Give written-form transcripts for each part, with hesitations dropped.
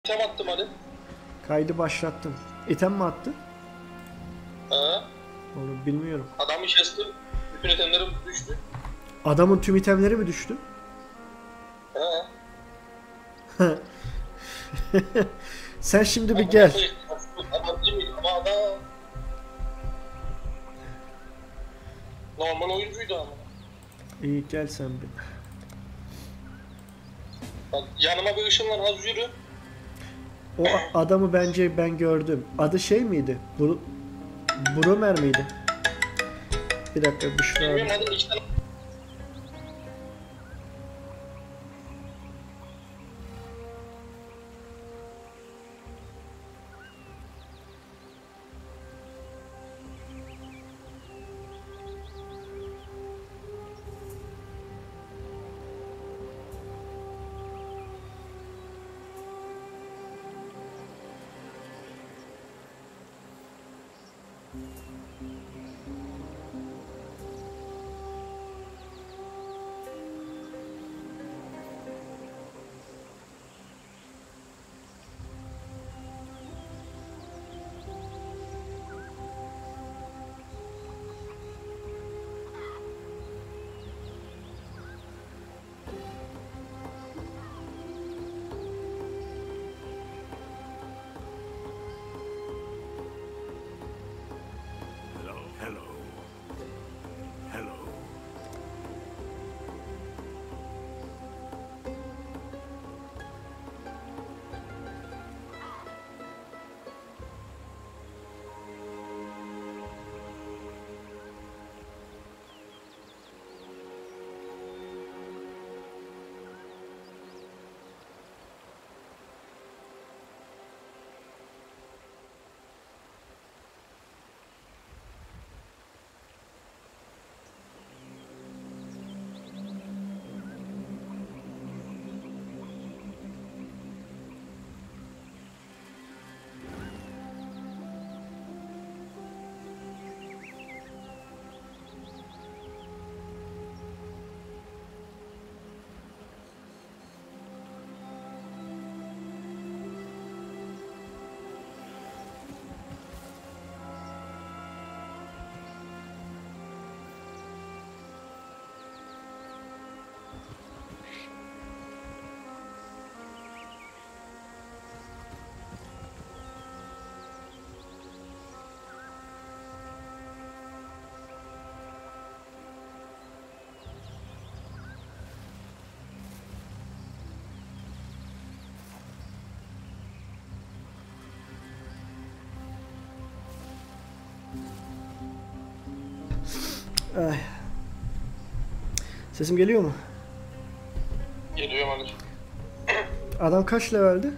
İtem attım hadi. Kaydı başlattım. İtem mi attı? Ha. Onu bilmiyorum. Adamı kestim. Bütün itemlerim düştü. Adamın tüm itemleri mi düştü? Ha. Sen şimdi bir gel. Adam değil miydi? Ama adam normal oyuncuydu ama. İyi gel sen bir. Bak yanıma bir ışınlan az yürü. O adamı bence ben gördüm. Adı şey miydi? Bromer miydi? Bir dakika Büşra. Bilmiyorum adım iki tane. Ay. Sesim geliyor mu? Geliyor maalesef. Adam kaç leveldi?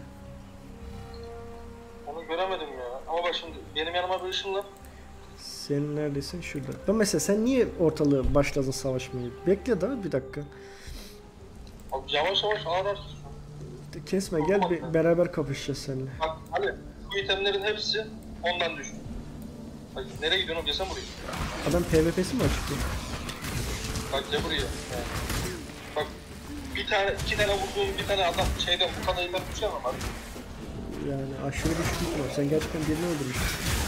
Onu göremedim ya. Ama bak şimdi benim yanıma bir ışınlan. Senin neredesin? Şurada. Ben mesela sen niye ortalığı başladın savaşmayı? Bekle daha bir dakika. Abi yavaş yavaş ağır ağır. Kesme gel bir beraber kapışacağız seninle. Bak hani bu itemlerin hepsi ondan düştü. Bak nereye gidiyorsun? Gelsene buraya. Adam PvP'si mi açık ya? Bak gel buraya. Yani. Bak bir tane, iki tane vurduğum bir tane adam şeyden bu kadar item düşemem abi. Yani aşırı güçlük var. Sen gerçekten birini öldürmüşsün.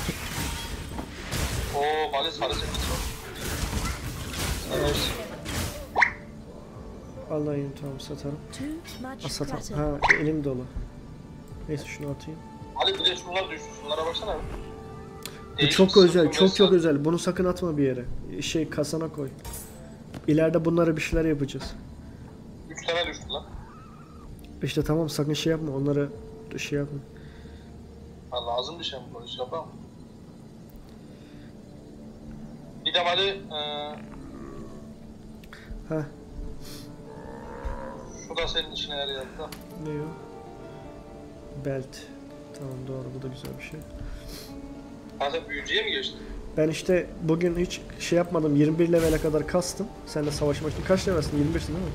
Ooo bari sarı set var. Evet. Allah'ım tamam satarım. Satarım. Ha elim dolu. Neyse şunu atayım. Ali bir de şunlar düştü. Şunlara baksana abi. Bu çok özel, çok özel. Bunu sakın atma bir yere. Şey kasana koy. İleride bunlara bir şeyler yapacağız. 3 tane düştü lan. İşte tamam sakın şey yapma. Onlara şey yapma. Ha, lazım bir şey mi? Böyle şey yapamam. Bir de Ali Ha şu da senin işine yarıyor da. ne o? Belt. Tamam doğru bu da güzel bir şey. Ha sen büyücüye mi geçtin? Ben işte bugün hiç şey yapmadım. 21 level'e kadar kastım. Seninle savaşmak için. Kaç levelsin? 21'sin değil mi?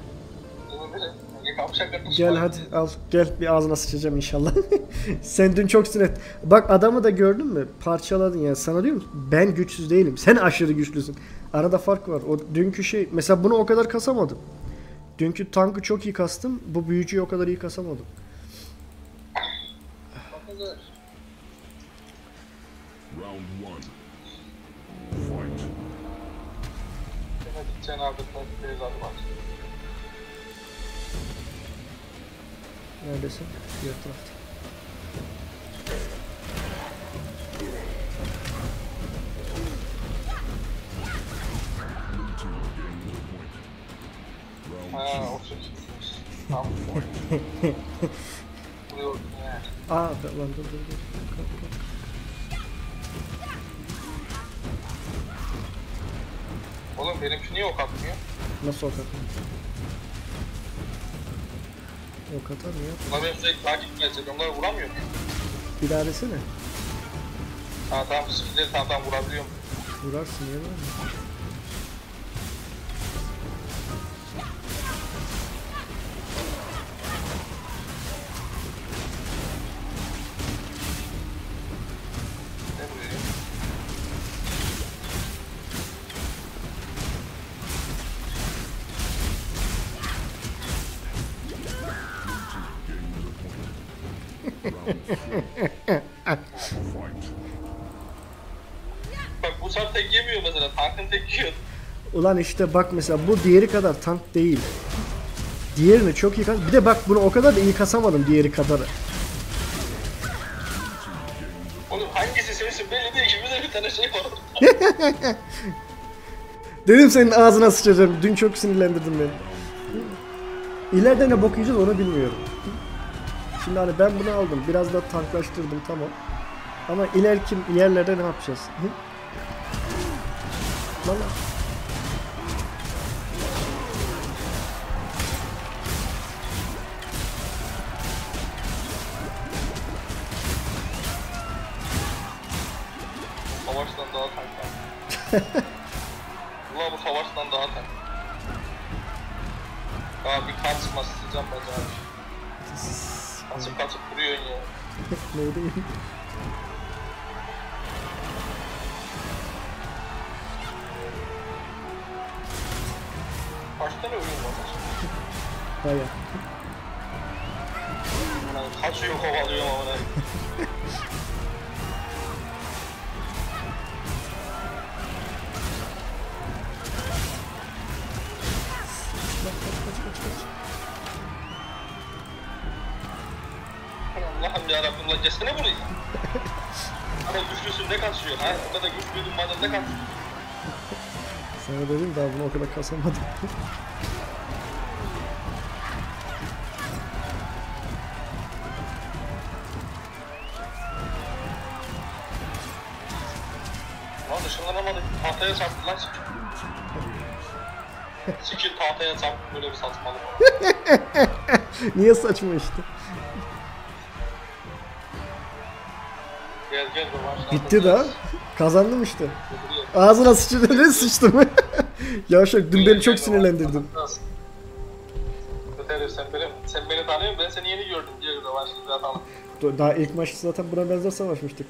Gel hadi al. Gel bir ağzına sıçacağım inşallah. Sen dün çok sinir. Bak adamı da gördün mü? Parçaladın ya. Sana diyorum ben güçsüz değilim. Sen aşırı güçlüsün. Arada fark var. O dünkü şey mesela bunu o kadar kasamadım. Dünkü tankı çok iyi kastım. Bu büyücüyü o kadar iyi kasamadım. Tamamdır. Round one. Fight. Hadi Cenab-ı Hak var. Neredesin? Diğer tarafta. Ha, o çocuk. Tamam. Buyur. Aa lan dur. Kalk. Oğlum benimki niye ok atmıyor? Nasıl ok atar? Ok atar mı ya? Bunlar benim sürekli takip gelecek. Onları vuramıyor muyum? Bir daha desene. Ha tamam, skilleri tamam vurabiliyorum. Vurarsın ya lan. Ne vuruyor? Fight. Bak bu sefer tek yemiyor mesela. Tankın tek yiyor. Ulan işte bak mesela bu diğeri kadar tank değil. Diğerini çok iyi kas. Bir de bak bunu o kadar da iyi kasamadım diğeri kadar. Oğlum hangisi sensin belli değil. Şimdi de bir tane şey var orada. Dedim senin ağzına sıçacağım. Dün çok sinirlendirdin beni. İleride ne bok yiyeceğiz onu bilmiyorum. Şimdi hani ben bunu aldım. Biraz da tanklaştırdım tamam. Ama ileriki yerlerde ne yapacağız? Hı? Lan. Savaştan daha tank var. Ulan bu savaştan daha tank. Daha bir kaçma sızacağım bacağı. Kaçıp vuruyorsun ya. Ne diyeyim? Kaç tane oyun var? Baya. Yani kaçıyor kovalıyorum ama ne? Allah'ım yarabbim lan gelsene burayı. Hani güçlüsün ne kaçıyor? Ha? O kadar güçlüydün madem ne kaçıyor? Sana dedim daha bunu o kadar kasamadım. Lan ışınlanamadık. Tahtaya çarptı lan sikir. Sikir tahtaya çarptı böyle bir saçmalık. Niye saçma işte? Gel baba. Bitti daha. Kazandım işte. Ağzına sıçtı ne sıçtım. Yavşak dün beni çok sinirlendirdin. Öterim sen beni tanıyorsun, ben seni yeni gördüm diye rövanşı atalım. Daha ilk maçta zaten buna benzer savaşmıştık.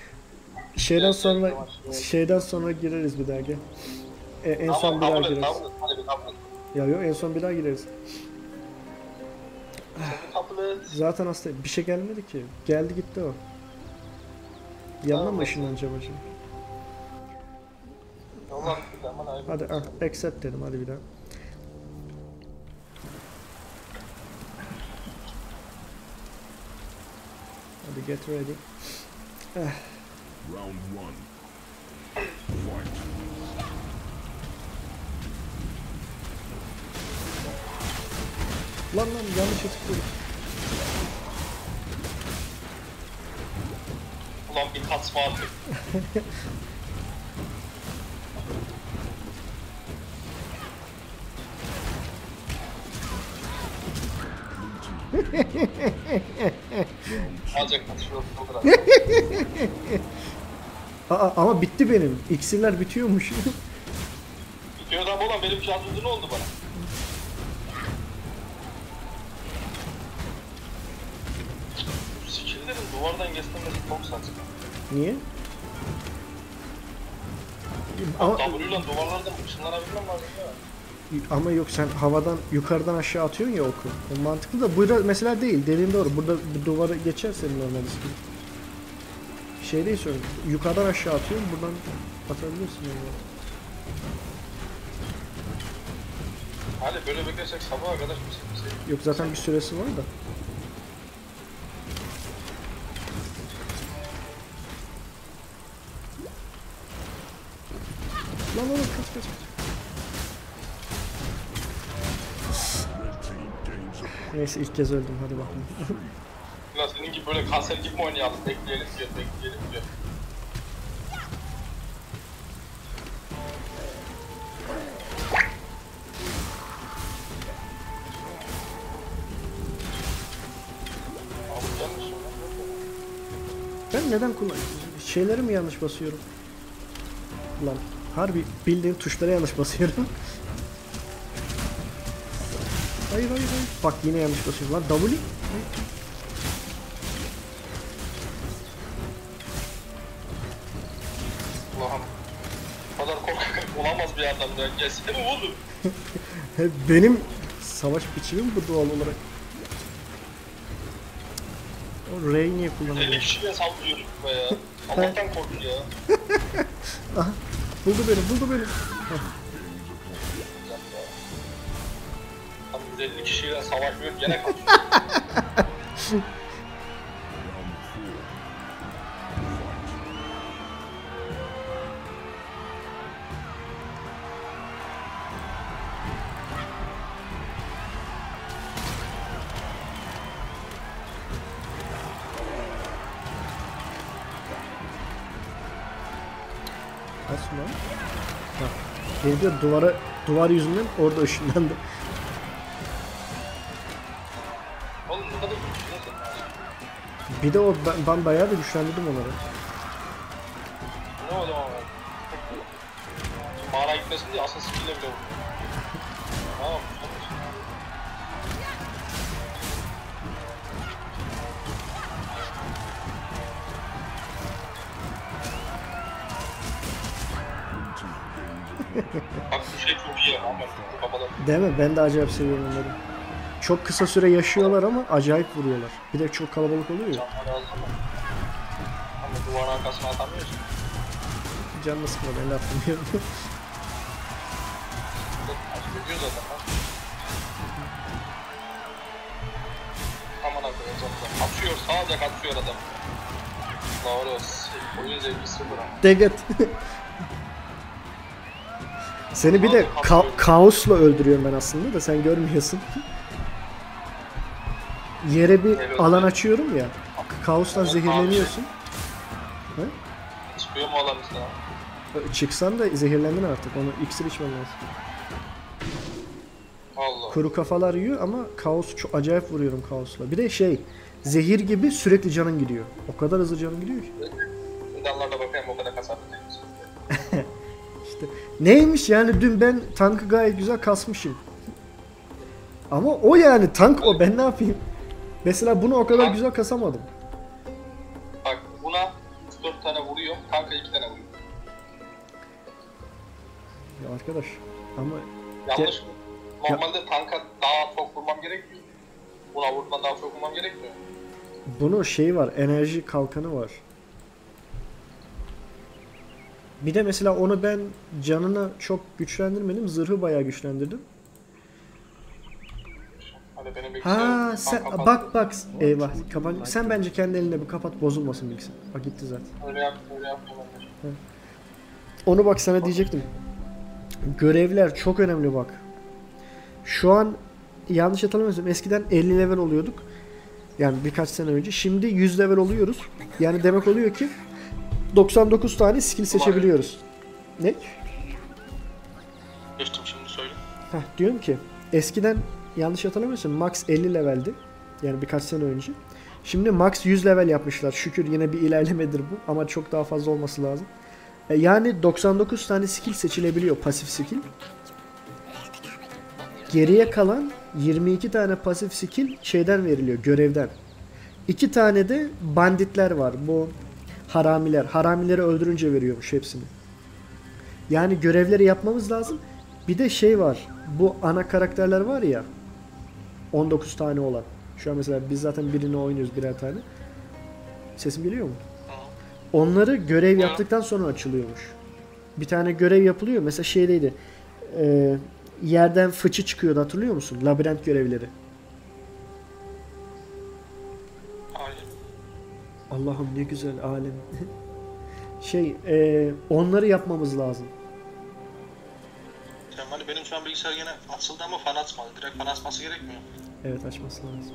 Şeyden sonra gireriz bir daha gel. En son bir daha gireriz. Ya yok en son bir daha gireriz. Zaten aslında bir şey gelmedi ki. Geldi gitti o. Yanına mı ışınlanacağım acaba? Hadi accept dedim hadi bir daha. Hadi get ready. Round one. Fight. Lan yanlış tıkladım. Ulan bir kaçma artık. Ancak kaçıyor o kadar. Ama bitti benim. İksirler bitiyormuş. Bitiyor da ulan benim şansımda ne oldu bana? Skill'lerin duvardan geçmemesi çok saçma. Niye? Ama, W'yle duvarlardan ışınlanabilmem lazım ya. ama yok sen havadan yukarıdan aşağı atıyorsun ya oku. O mantıklı da burada mesela değil. Dediğin doğru. Burada bir duvara geçer senin normal skill. Şeydeyi söylüyorum. Yukarıdan aşağı atıyorum. Buradan atabiliyorsun yani. Hani böyle beklersek sabaha kadar kimse. Yok zaten bir süresi var da. Lan oğlum kaç kaç kaç. Red team gains a Neyse ilk kez öldüm hadi bakalım. Biraz senin gibi böyle kanser gibi mi oynayalım? Bekleyelim diyor. Abi yanlış mı? Ben neden kullanıyorum? Şeyleri mi yanlış basıyorum? Lan harbi bildiğin tuşlara yanlış basıyorum. Hayır. Bak yine yanlış basıyorum lan. W. Hayır. Allah'ım. Bu kadar korkak olamaz bir adam ya. Gelsene oğlum. Benim savaş biçimim bu doğal olarak. O R'yi niye 50 kullanamıyorum? kişiye saldırıyoruz be ya. Allah'tan korkun ya. Aha buldu beni. Heh, Tam 150 kişiyle savaşmıyor gene kaçıyor. nasıl lan? Ha. Beni diyor duvar yüzünden orada ışınlandı. Oğlum ne kadar güçlü. Bir de o ben bayağı da güçlendirdim onları. Ne oldu ama? Mağara gitmesin diye asıl skill'le bile vurdu. Tamam. Bak bu şey çok iyi ama bu kafada. Değil mi? Ben de acayip seviyorum onları. Çok kısa süre yaşıyorlar ama acayip vuruyorlar. Bir de çok kalabalık oluyor ya. Canlar az ama. Ama duvarın arkasına atamıyorsun. Canını sıkma ben de atlamıyorum. Gidiyor zaten lan. Aman akıllı zaten. Atıyor sadece atıyor adam. Doğru. Oyun zevki sıfır ama. Deget. Seni bir de kaosla öldürüyorum ben aslında da sen görmüyorsun. Yere bir alan açıyorum ya. Kaosla zehirleniyorsun. Ha? Çıkıyor mu alan üstüne? Çıksan da zehirlendin artık. Onu iksir içmen lazım. Allah. Kuru kafalar yiyor ama kaos çok acayip vuruyorum kaosla. Bir de zehir gibi sürekli canın gidiyor. O kadar hızlı canın gidiyor ki. Fidanlarda bakayım o kadar kasarlı değil misin? İşte neymiş yani dün ben tankı gayet güzel kasmışım. Ama o yani tank o ben ne yapayım? Mesela bunu o kadar güzel kasamadım. Bak buna 3-4 tane vuruyor, kanka 2 tane vuruyor. Ya arkadaş ama Yanlış mı? Normalde tanka daha çok vurmam gerekmiyor. Buna vurmadan daha çok vurmam gerekmiyor. bunun var, enerji kalkanı var. Bir de mesela onu ben canını çok güçlendirmedim, zırhı bayağı güçlendirdim. Hadi benim Ha bilgisayarım sen kapattı. bak eyvah kapan. Sen bence kendi eline bir kapat bozulmasın bilgisayar. Bak gitti zaten. Öyle yaptım ben de. Onu bak sana diyecektim. Görevler çok önemli bak. Şu an yanlış hatırlamıyorsam eskiden 50 level oluyorduk. Yani birkaç sene önce. Şimdi 100 level oluyoruz. Yani demek oluyor ki 99 tane skill seçebiliyoruz. Ne? Geçtim şimdi söyle. Diyorum ki eskiden yanlış hatırlamıyorsam max 50 leveldi. Yani birkaç sene önce. Şimdi max 100 level yapmışlar. Şükür yine bir ilerlemedir bu ama çok daha fazla olması lazım. Yani 99 tane skill seçilebiliyor, pasif skill. Geriye kalan 22 tane pasif skill şeyden veriliyor, görevden. 2 tane de banditler var, bu haramiler. Haramileri öldürünce veriyormuş hepsini. Yani görevleri yapmamız lazım. Bir de var, bu ana karakterler var ya, 19 tane olan. Şu an mesela biz zaten birini oynuyoruz, birer tane. Sesim geliyor mu? Onları görev yaptıktan sonra açılıyormuş. Bir tane görev yapılıyor. Mesela şeydeydi. Yerden fıçı çıkıyordu, hatırlıyor musun? Labirent görevleri. Hayır. Allah'ım ne güzel alem. Onları yapmamız lazım. Hani benim şu an bilgisayar gene açıldı ama fan açmadı. Direkt fan açması gerekmiyor. Evet, açması lazım.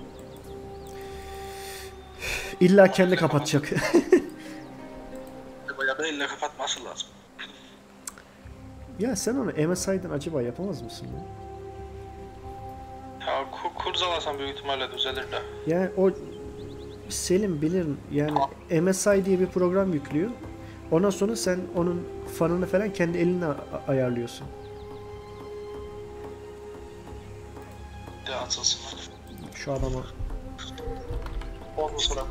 İlla kendi kapatacak. Ya da elle kapatması lazım. Ya sen onu MSI'den acaba yapamaz mısın ya? Ya kurcalasam büyük ihtimalle düzelir de. Yani o Selim bilir yani MSI diye bir program yüklüyor. Ondan sonra sen onun fanını falan kendi elinle ayarlıyorsun. De açılsın. Şu adama. Ondan sonra.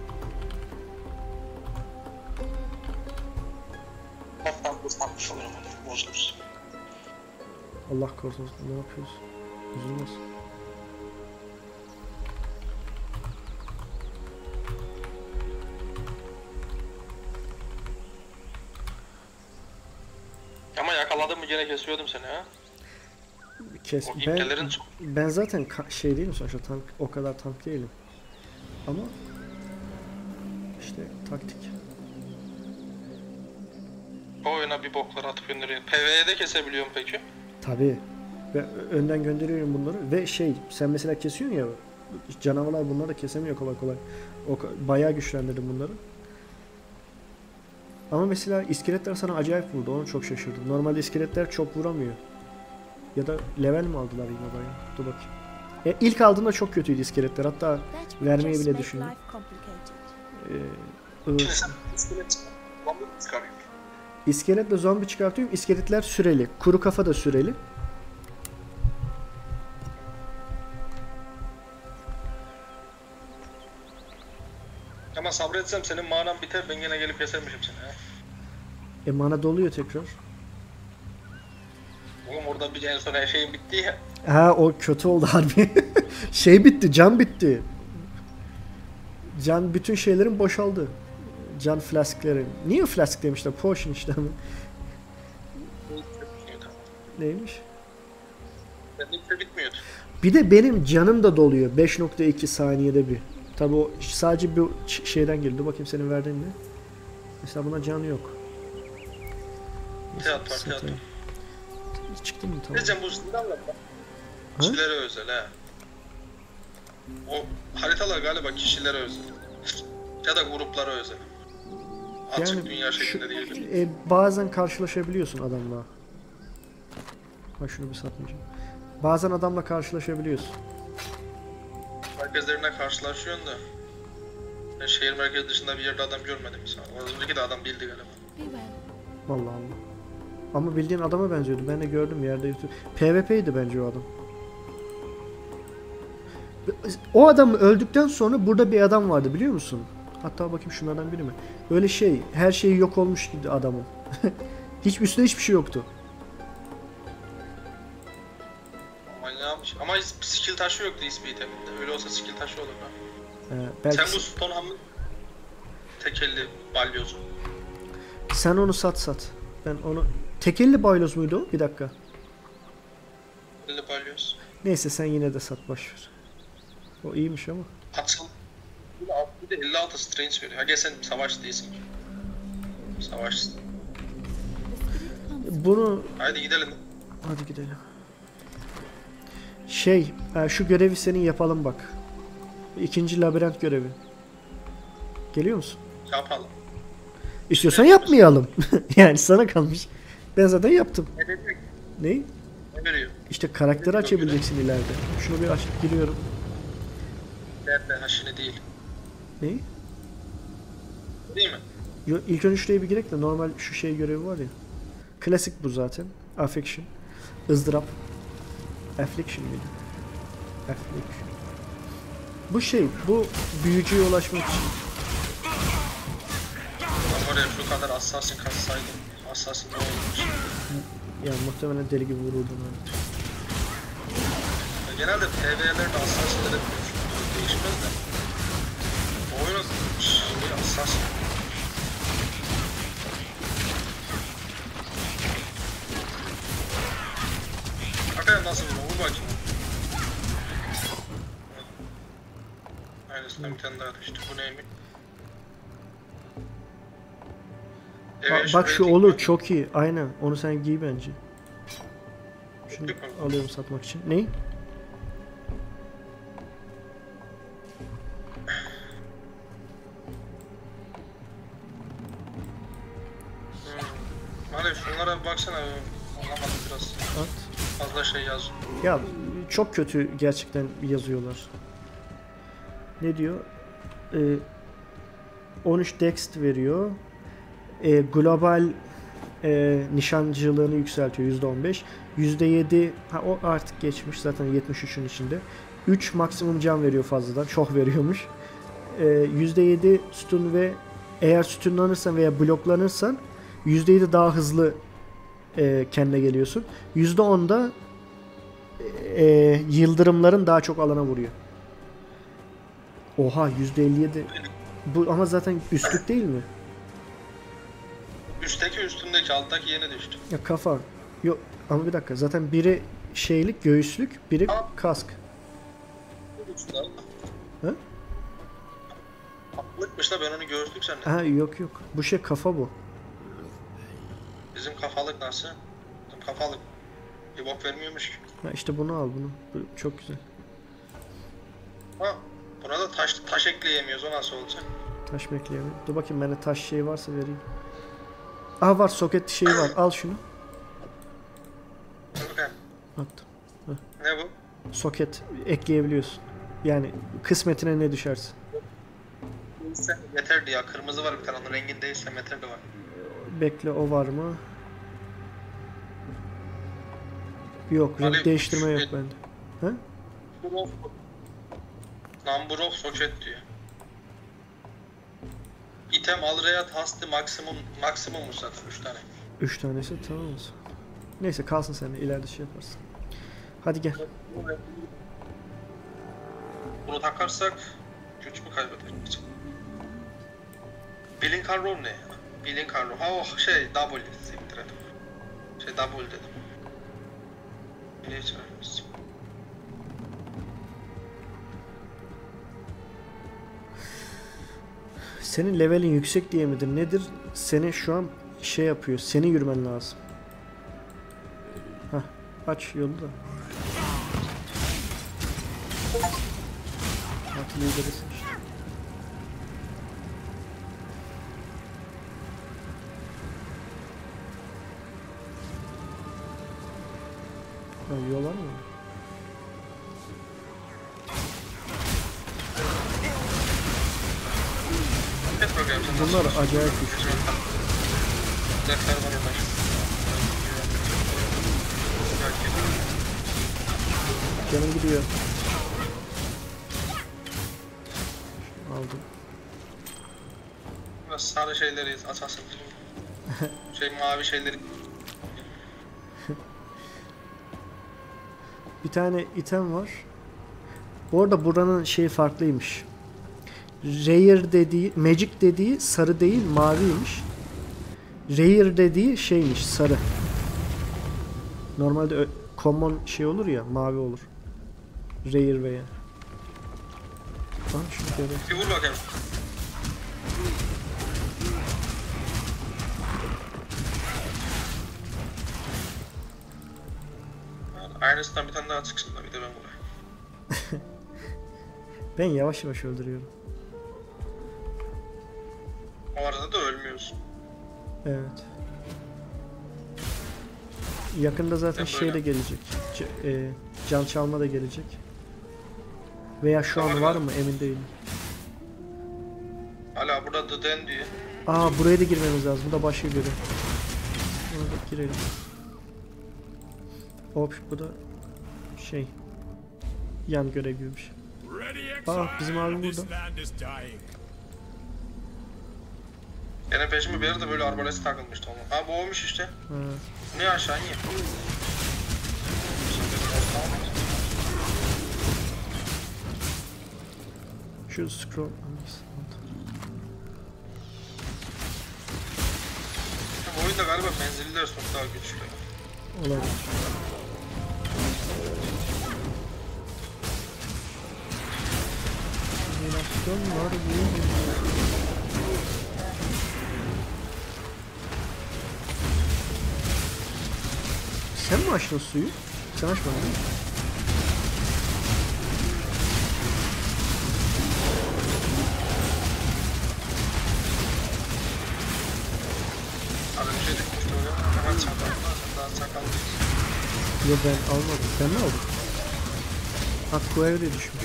Haftan bozulmuş olurum onu. Bozuluruz. Allah korusun, ne yapıyoruz? Üzülmez. Ama yakaladım mı gene kesiyordum seni ha. Kes. O iptelerin Ben zaten şey değilim sonuçta, tank, o kadar tank değilim. Ama işte taktik. o oyuna bir boklar atıp gönderiyor. PvE'de de kesebiliyorum peki. Tabii. Ve önden gönderiyorum bunları ve sen mesela kesiyorsun ya, canavarlar bunları da kesemiyor kolay kolay. Bayağı güçlendirdim bunları. Ama mesela iskeletler sana acayip vurdu. Onu çok şaşırdım. Normalde iskeletler çok vuramıyor. Ya da level mi aldılar yine bayağı? Dur bakayım. İlk aldığımda çok kötüydü iskeletler. Hatta vermeyi bile düşündüm. İskeletle zombi çıkartıyorum. İskeletler süreli. Kuru kafa da süreli. Ama sabretsem senin manan biter, ben gene gelip kesermişim seni ha. Mana doluyor tekrar. Oğlum orada bir en son her şeyin bitti ya. Ha, o kötü oldu harbi. Bitti, can bitti. Can, bütün şeylerin boşaldı. Can flaskleri. Niye flask demişler? Potion işte ama. Neymiş? Bende hiçbir şey bitmiyordu. Bir de benim canım da doluyor 5.2 saniyede bir. Tabi o sadece bir şeyden geliyor. Dur bakayım senin verdiğin ne? Mesela buna can yok. Teat var, teat var. Çıktı mı? Tamam. Diyeceğim bu sizden mi? Kişilere özel ha. O haritalar galiba kişilere özel. Ya da gruplara özel. Açık Yani dünya şeklinde değil. Bazen karşılaşabiliyorsun adamla. Bak şunu bir satmayacağım. Bazen adamla karşılaşabiliyorsun. Merkezlerine karşılaşıyorsun da. Ben şehir merkezi dışında bir yerde adam görmedim mesela. Az önceki de adam bildi galiba. Vallahi Allah. Ama bildiğin adama benziyordu. Ben de gördüm yerde yatıyor. PvP'ydi bence o adam. O adam öldükten sonra burada bir adam vardı, biliyor musun? Hatta bakayım şunlardan biri mi? Böyle her şey yok olmuş gibi adamın. Üstünde hiçbir şey yoktu. Manyağmış. Ama skill taşı yoktu ismi iteminde. Öyle olsa skill taşı olur ha. Belki Sen bu son hamle tekelli balyozu. sen onu sat. Ben onu... Tekelli balyoz muydu o? Bir dakika. Tekelli balyoz. Neyse sen yine de sat, boşver. O iyiymiş ama. Açıl. Bir de 56 strange veriyor. Ha gel sen savaş değilsin ki. Savaşsın. Bunu... Haydi gidelim. Hadi gidelim. Şu görevi senin yapalım bak. İkinci labirent görevi. Geliyor musun? Yapalım. İstiyorsan yapmayalım. Yani sana kalmış. Ben zaten yaptım. Ne veriyor? Ne? Ne veriyor? İşte karakteri açabileceksin ileride. Şunu bir açıp giriyorum. Nerede? Ha şimdi değil. Ne? Değil mi? İlk önce şuraya bir girek de normal şu görevi var ya. Klasik bu zaten. Affliction. ızdırap. Affliction miydi? Affliction. Bu büyücüye ulaşmak için. Ben oraya şu kadar assassin katsaydım. Assassin ne olmuş? Yani muhtemelen deli gibi vururdun abi. Genelde PvE'lerde assassin'de değişmez de. Bu oyunun assassin. nasıl vuruyor? Vur bakayım. Aynısından bir tane daha düştü. Bu neymiş? Bak şu olur çok iyi. Aynen. Onu sen giy bence. Şunu alıyorum satmak için. Neyi? Hani şunlara bir baksana. Anlamadım biraz. At. Fazla şey yaz. Ya çok kötü gerçekten yazıyorlar. Ne diyor? 13 dex veriyor. Global nişancılığını yükseltiyor %15. %7 o artık geçmiş zaten 73'ün içinde. 3 maksimum can veriyor fazladan. Çok veriyormuş. %7 sütun ve eğer sütunlanırsan veya bloklanırsan %7 daha hızlı kendine geliyorsun. %10'da yıldırımların daha çok alana vuruyor. Oha %57. Bu ama zaten üstlük değil mi? Üstteki üstündeki alttaki yeni düştü. Ya kafa. Yok ama bir dakika. Zaten biri şeylik, göğüslük, biri kask. Ha? Kafalıkmış da ben onu göğüslük sende. Ha yok yok. Bu şey kafa bu. Bizim kafalık nasıl? Bizim kafalık. Bir bok vermiyormuş ki. Ha işte bunu al bunu. Bu çok güzel. Ha, buna da taş ekleyemiyoruz. O nasıl olacak? Taş bekleyemem. Dur bakayım bende taş şey varsa vereyim. Aha var soket şeyi var. Al şunu. Bakayım. Attım. Ne bu? Soket ekleyebiliyorsun. Yani kısmetine ne düşerse. Yeterli ya. Kırmızı var bir tane. Onun rengin değilse yeterli var. Bekle o var mı? Yok renk Ali, değiştirme yok bende. Ha? Number of socket diyor. Item al reyat hastı maksimum zaten 3 tane. 3 tanesi tamam mı? Neyse kalsın sen de ileride şey yaparsın. Hadi gel. Bunu takarsak güç mü kaybederiz? Billing Arrow ne ya? Billing Arrow. Ha oh şey double siktir et. Şey double dedim. Niye çağırıyorsun? Senin levelin yüksek diye midir nedir? Seni şu an şey yapıyor. Seni yürümen lazım. Hah aç yolu da. Atıl liderisin işte. Ha, yol var mı? Evet bakayım sen Bunlar nasıl- acayip güçlü. Defter var orada. Canım gidiyor. Aldım. Biraz sarı şeyleri açasın. Şey mavi şeyleri. Bir tane item var. Bu arada buranın şeyi farklıymış. Rare dediği, Magic dediği sarı değil maviymiş. Rare dediği şeymiş sarı. Normalde common şey olur ya mavi olur. Rare veya. Şunu göreyim. Bir vur bakayım. Aynısından bir tane daha çıksın da bir de ben vurayım. Ben yavaş yavaş öldürüyorum. O arada da ölmüyorsun. Evet. Yakında zaten Ben şey de böyle- gelecek. Can çalma da gelecek. Veya şu an var mı emin değilim. Hala burada The Den diye. Aa buraya da girmemiz lazım. Bu da başka görev. Buna da girelim. Hop bu da şey yan görev gibi bir şey. Aa bizim abi burada. Gene peşime bir yerde böyle arbalesi takılmıştı onun. Ha bu olmuş işte. Ha. Ne aşağı niye? Şu scroll. Bu oyunda galiba menziller çok daha güçlü. Olabilir. Animasyonlar bu. Sen mi açtın suyu? Sen açmadın değil mi? Abi bir şey dökmüştü oraya. Hemen çakalma. Sen daha çakal değilsin. Yok ben almadım. Sen mi aldın? Aquaria düşmüş.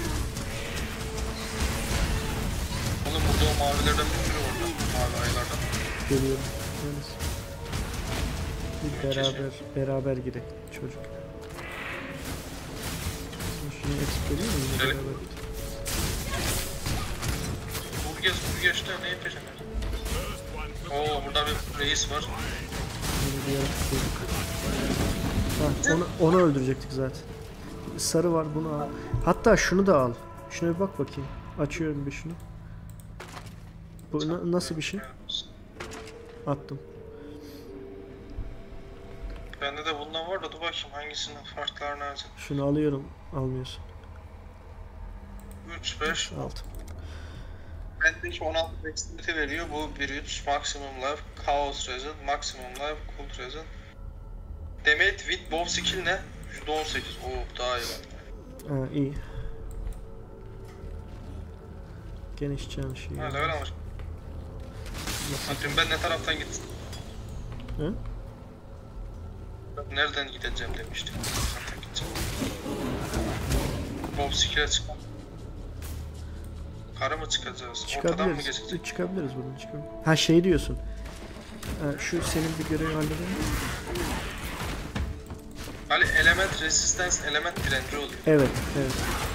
Oğlum burada o mavilerden bir sürü orada. Mavi aylardan. Geliyorum. Neresi? Bir beraber gidelim çocuk. Şunu eksik ediyor mu? Yine Evet. beraber gidelim. Vur geç de neyin peşinde? Oo burada bir reis var. Yine bir yaratık bulduk. Ha, onu öldürecektik zaten. Sarı var, bunu al. Hatta şunu da al. Şuna bir bak bakayım. Açıyorum bir şunu. Bu nasıl bir şey? Attım. Bende de bundan var da dur bakayım hangisinin farklar nerede? Şunu alıyorum. Almıyorsun. 3, 5, Aldım. bendeki 16 dexterity veriyor. Bu 1-3, maximum life, chaos resin, maximum life, cult resin. Damage with bow skill ne? %18. Oo daha iyi bak. Ha, iyi. Geniş can şey. Ha level almış. Ha, dün ben ne taraftan gittim? Hı? Nereden gideceğim demiştim. Nereden gideceğim? Bob skill'e çıkmam. Yukarı mı çıkacağız? Ortadan mı geçeceğiz? Çıkabiliriz buradan çıkabiliriz. Ha şey diyorsun. Ha, şu senin bir görevi halledelim. Ali element resistance, element direnci oluyor. Evet, evet.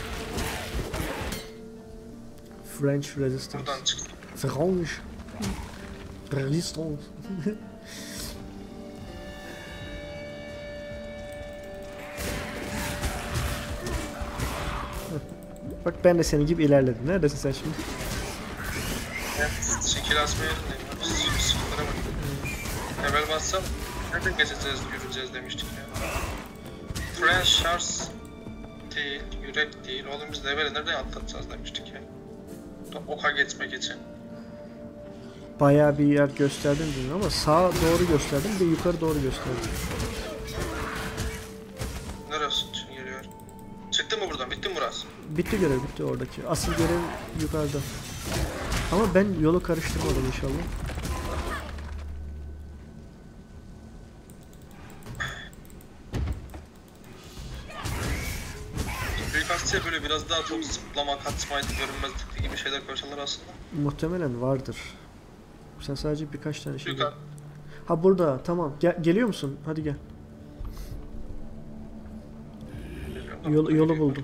French resistance. Buradan çıktım. French resistance. Bak ben de senin gibi ilerledim. Neredesin sen şimdi? Şekil asma yerindeyim. Sıfırlara bak. Level bassam nereden geçeceğiz, yürüyeceğiz demiştik ya. French Shards değil, yürek değil. Oğlum biz level'i nereden atlatacağız demiştik ya. Oka geçmek için. Bayağı bir yer gösterdim dedim ama sağa doğru gösterdim bir de yukarı doğru gösterdim. Neresi için geliyor? Çıktın mı buradan? Bitti mi burası? Bitti görev bitti oradaki. Asıl görev yukarıda. Ama ben yolu karıştırmadım inşallah. Büyük Asya böyle biraz daha çok zıplama, kaçmaydı, görünmezlikli gibi şeyler koysalar aslında. Muhtemelen vardır. Sen sadece birkaç tane şey... Büyük Ha burada tamam. Geliyor musun? Hadi gel. Yolu buldum.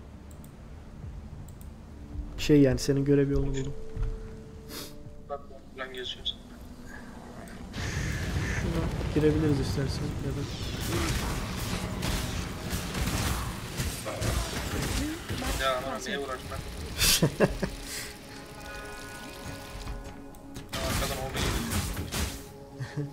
Şey yani senin görev yolunu buldum. Bak falan geziyoruz. Şuna girebiliriz istersen ya da... Ya aman niye uğraştın ben? Arkadan orada geliyor.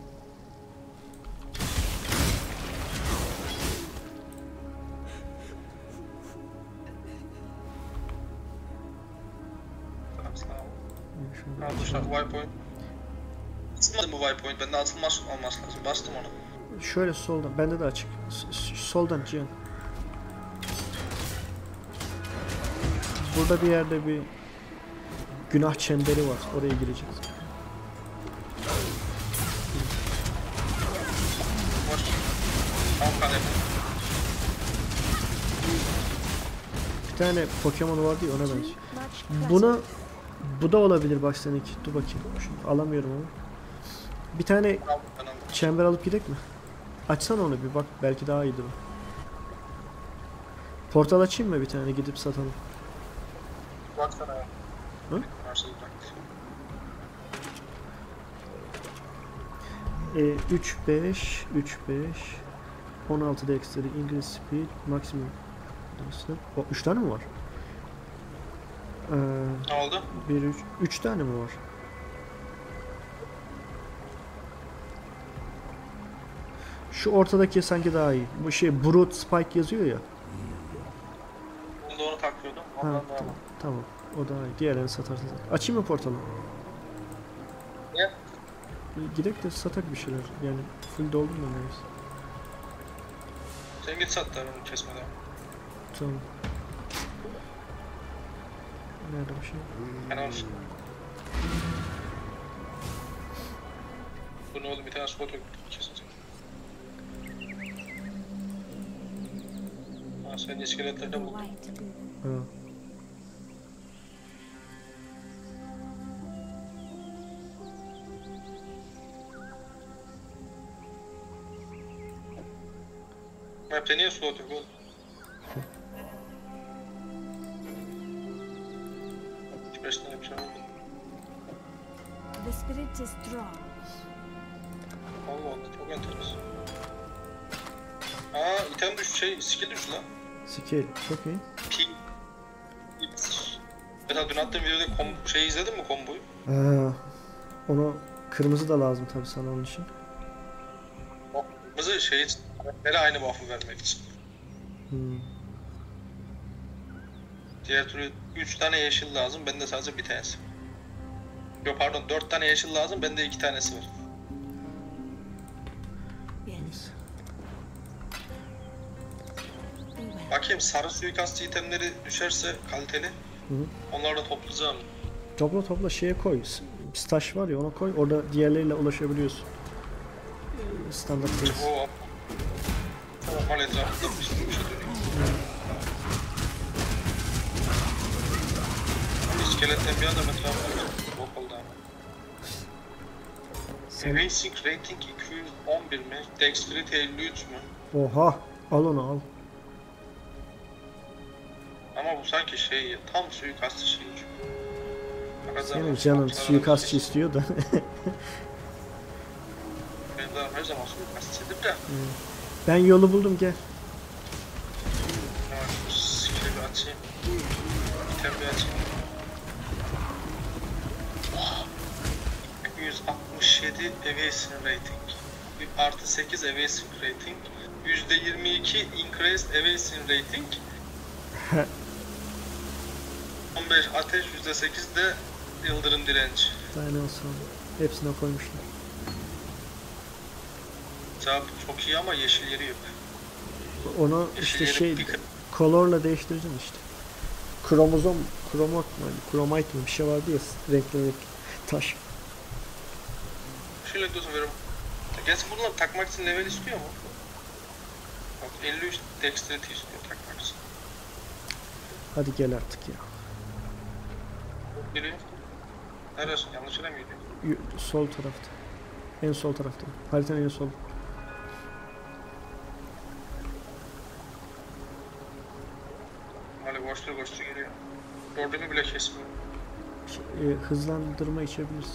Tamam sağ ol. Al dışarı waypoint. Atılmadı bu waypoint. Bende atılmaz olması lazım. Bastım onu. Şöyle soldan. Bende de açık. Soldan Cihan. Burada bir yerde bir günah çemberi var. Oraya gireceğiz. Boş. Tam kalem. Bir tane Pokemon vardı ya ona benziyor. Buna bu da olabilir bak seninki. Dur bakayım. Şunu alamıyorum ama. Bir tane Al ben aldım. çember alıp gidek mi? Açsana onu bir bak. Belki daha iyidir o. Portal açayım mı bir tane gidip satalım. Baksana ya. Hı? Varsa da bırak. 3 5 3 5 16 dexterity increase speed maximum. O 3 tane mi var? Ne oldu? 1 3 tane mi var? Şu ortadaki sanki daha iyi. Bu şey Brute Spike yazıyor ya. Bunda onu taklıyordum. Ha, Ondan daha tamam. Tamam. O da diğerlerini satarsın. Açayım mı portalı? Niye? Gidek de satak bir şeyler. Yani full doldum da neyse. Sen git sat da onu kesmeden. Tamam. Nerede bir şey? Fena olsun. Bu ne oldu, bir tane spot kesecek. Ha, sen iskeletleri de buldun. Ha. Map'te niye slot yok oğlum? Hiç başına bir şey olmadı. The spirit is strong. Allah Allah, çok enteresan. Aa, item düş, skill düştü lan. Skill. Çok iyi. P. Mesela dün attığım videoda izledin mi komboyu? Onu kırmızı da lazım tabii sana onun için. Kırmızı karaktere aynı buff'ı vermek için. Hmm. Diğer türlü 3 tane yeşil lazım, bende sadece bir tanesi. Yok pardon, 4 tane yeşil lazım, bende 2 tanesi var. Yes. Be well. Bakayım, sarı suikastçı itemleri düşerse kaliteli, Hı. onları da toplayacağım. Topla şeye koy. Stash var ya ona koy. Orada diğerleriyle ulaşabiliyorsun. Standart değil. Oo. Normal etrafında bir şey dönüyor. İskeletten bir adam etrafında bok oldu ama. Racing rating 211 mi? Dexterity 53 mü? Oha. Al onu al. Ama bu sanki tam suikastçı şey. Senin canın suikastçı istiyor da. Ben daha her zaman suikastçıydım da. Ben yolu buldum gel. Tamam, şu skill'i bir açayım. İtem bir açayım. Oh! 167 evasion rating. Artı 8 evasion rating. %22 increased evasion rating. 15 ateş, %8 de yıldırım direnci. Daha ne olsun. Hepsine koymuşlar. Cevap çok iyi ama yeşil yeri yok. Onu Yeşil işte yeri color'la değiştireceksin işte. Chromite mi bir şey vardı ya renkli taş. Şöyle diyorsun veririm. Gerçi bunları takmak için level istiyor mu? Bak 53 dexterity istiyor takmak için. Hadi gel artık ya. Biri. Neresi? Yanlış yere mi gidiyor? Sol tarafta. En sol tarafta. Haritanın en sol. Hani koştur geliyor. Gördüğümü bile kesmiyor. Hızlandırma içebilirsin.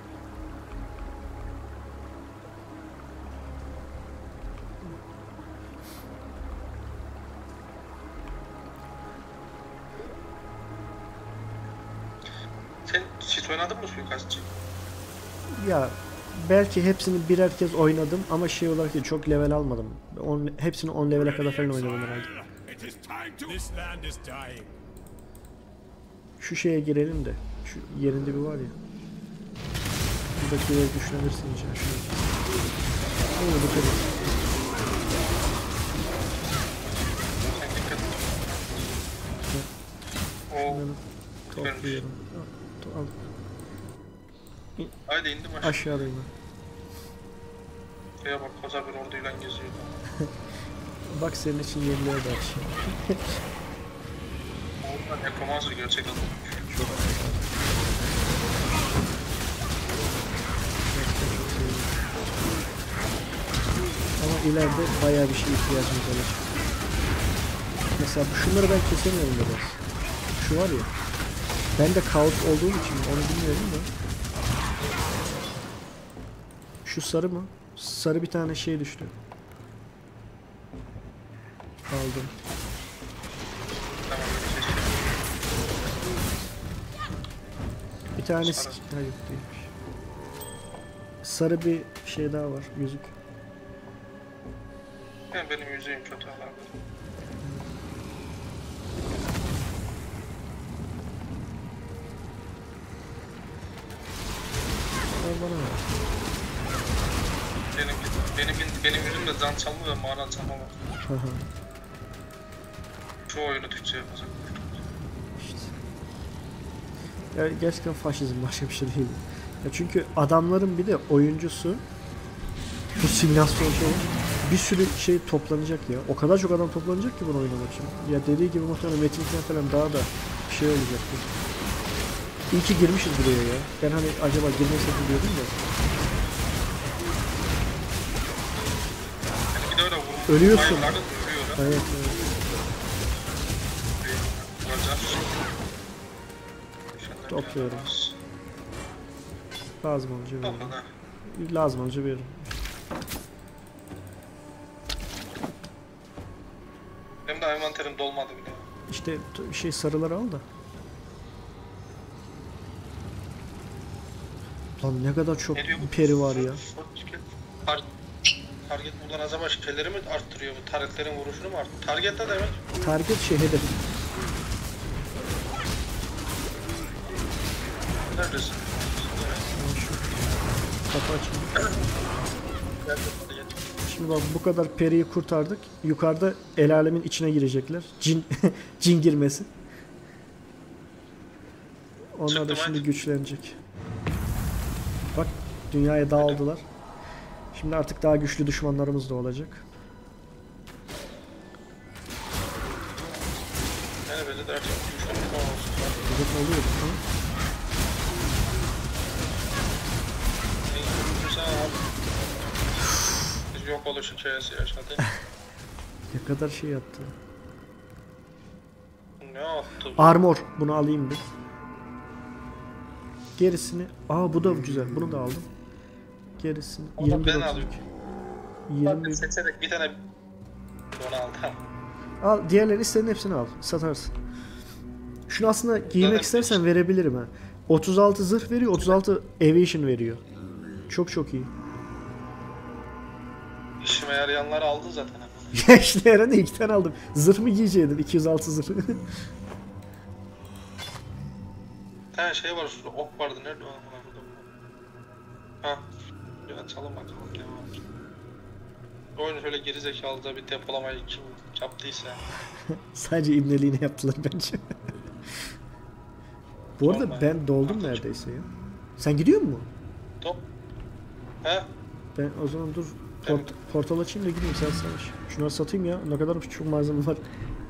Sen hiç oynadın mı suikastçı? Ya belki hepsini birer kez oynadım ama şey olarak değil, çok level almadım. Hepsini 10 levele kadar falan oynadım herhalde. It is time to. This land is dying. Şu şeye girelim de. Şu yerinde bir var ya. Buradakileri düşünebilirsin içine. Şöyle dikkat et. Sen dikkat et. Oo. Bunları topluyorum. Al. Haydi indim aşağı. Aşağıdayım ben. Şuraya bak, koca bir orduyla geziyor. Bak senin için yeniliyor da şey. Oradan Necromancer gerçek adam. Çok ama ileride bayağı bir şey ihtiyacımız olacak. Mesela şunları ben kesemiyorum biraz. Şu var ya. Ben de kaos olduğum için onu bilmiyorum da. Şu sarı mı? Sarı bir tane şey düştü. Aldım. Tamam, bir şey. Bir tane hayır değilmiş. Sarı bir şey daha var. Yüzük. Benim yüzeyim kötü alardı. bana ver. Benim yüzümde can çalma ve mana çalma var. Hı hı. Şu oyunu Türkçe yapacak. İşte. Ya gerçekten faşizm başka bir şey değil. Ya çünkü adamların bir de oyuncusu bu simülasyon şey bir sürü şey toplanacak ya. O kadar çok adam toplanacak ki bunu oynamak için. Ya dediği gibi muhtemelen Metin 2'den falan daha da bir şey olacaktır. İyi ki girmişiz buraya ya. Ben hani acaba girmesek mi diyordum da. Yani bir de öyle vurmuş. Ölüyorsun. Hayvanlarda da ölüyorlar. Evet, evet. Topluyorum. Lazım olunca veririm. Lazım olunca veririm. Benim de envanterim dolmadı bile. İşte şey sarıları al da. Lan ne kadar çok Ne diyor bu? peri var ya. Target buradan acaba şeyleri mi arttırıyor bu? Targetlerin vuruşunu mu arttırıyor? Target ne demek? Target şey hedef. Neredesin? Şu kapı açayım. Gel, hadi gel. Şimdi bak bu kadar periyi kurtardık. Yukarıda el alemin içine girecekler. Cin cin girmesin. Onlar da Çıktım, şimdi hadi. güçlenecek. Bak dünyaya dağıldılar. Şimdi artık daha güçlü düşmanlarımız da olacak. Yani böyle de artık güçlü bir konu olsun. Zaten oluyor bu. Tamam. Biz yok oluşun hikayesi yaşadık. Ne kadar şey yaptı. Ne yaptı? Armor. Bunu alayım bir. Gerisini... Aa bu da güzel. Bunu da aldım. Gerisini... Onu da 21 ben 32. alıyorum. 21. Seçerek bir tane onu aldım. Al diğerlerini istediğin hepsini al. Satarsın. Şunu aslında giymek istersen verebilirim ha. 36 zırh veriyor, 36 evasion veriyor. Çok çok iyi. İşime yarayanları aldın zaten. Ya işte herhalde 2 tane aldım. Zırh mı giyeceydin? 206 zırh. Ha şey var şurada ok vardı nerede o? Ha. Bir açalım bakalım ne var. Bu oyunu şöyle gerizekalıca bir depolamayı kim yaptıysa. Sadece ibneliğini yaptılar bence. Bu arada Normal. ben doldum neredeyse ya. Sen gidiyor musun? Top. He? Ben o zaman dur portal açayım da gideyim sen savaş. Şunları satayım ya. Ne kadar çok malzeme var.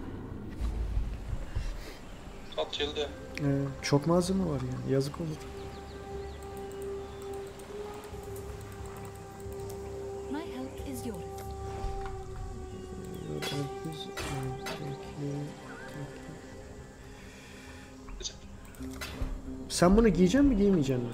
Satıldı. Çok malzeme var yani. Yazık olur. My help is yours. Sen bunu giyecek mi giymeyecek mi?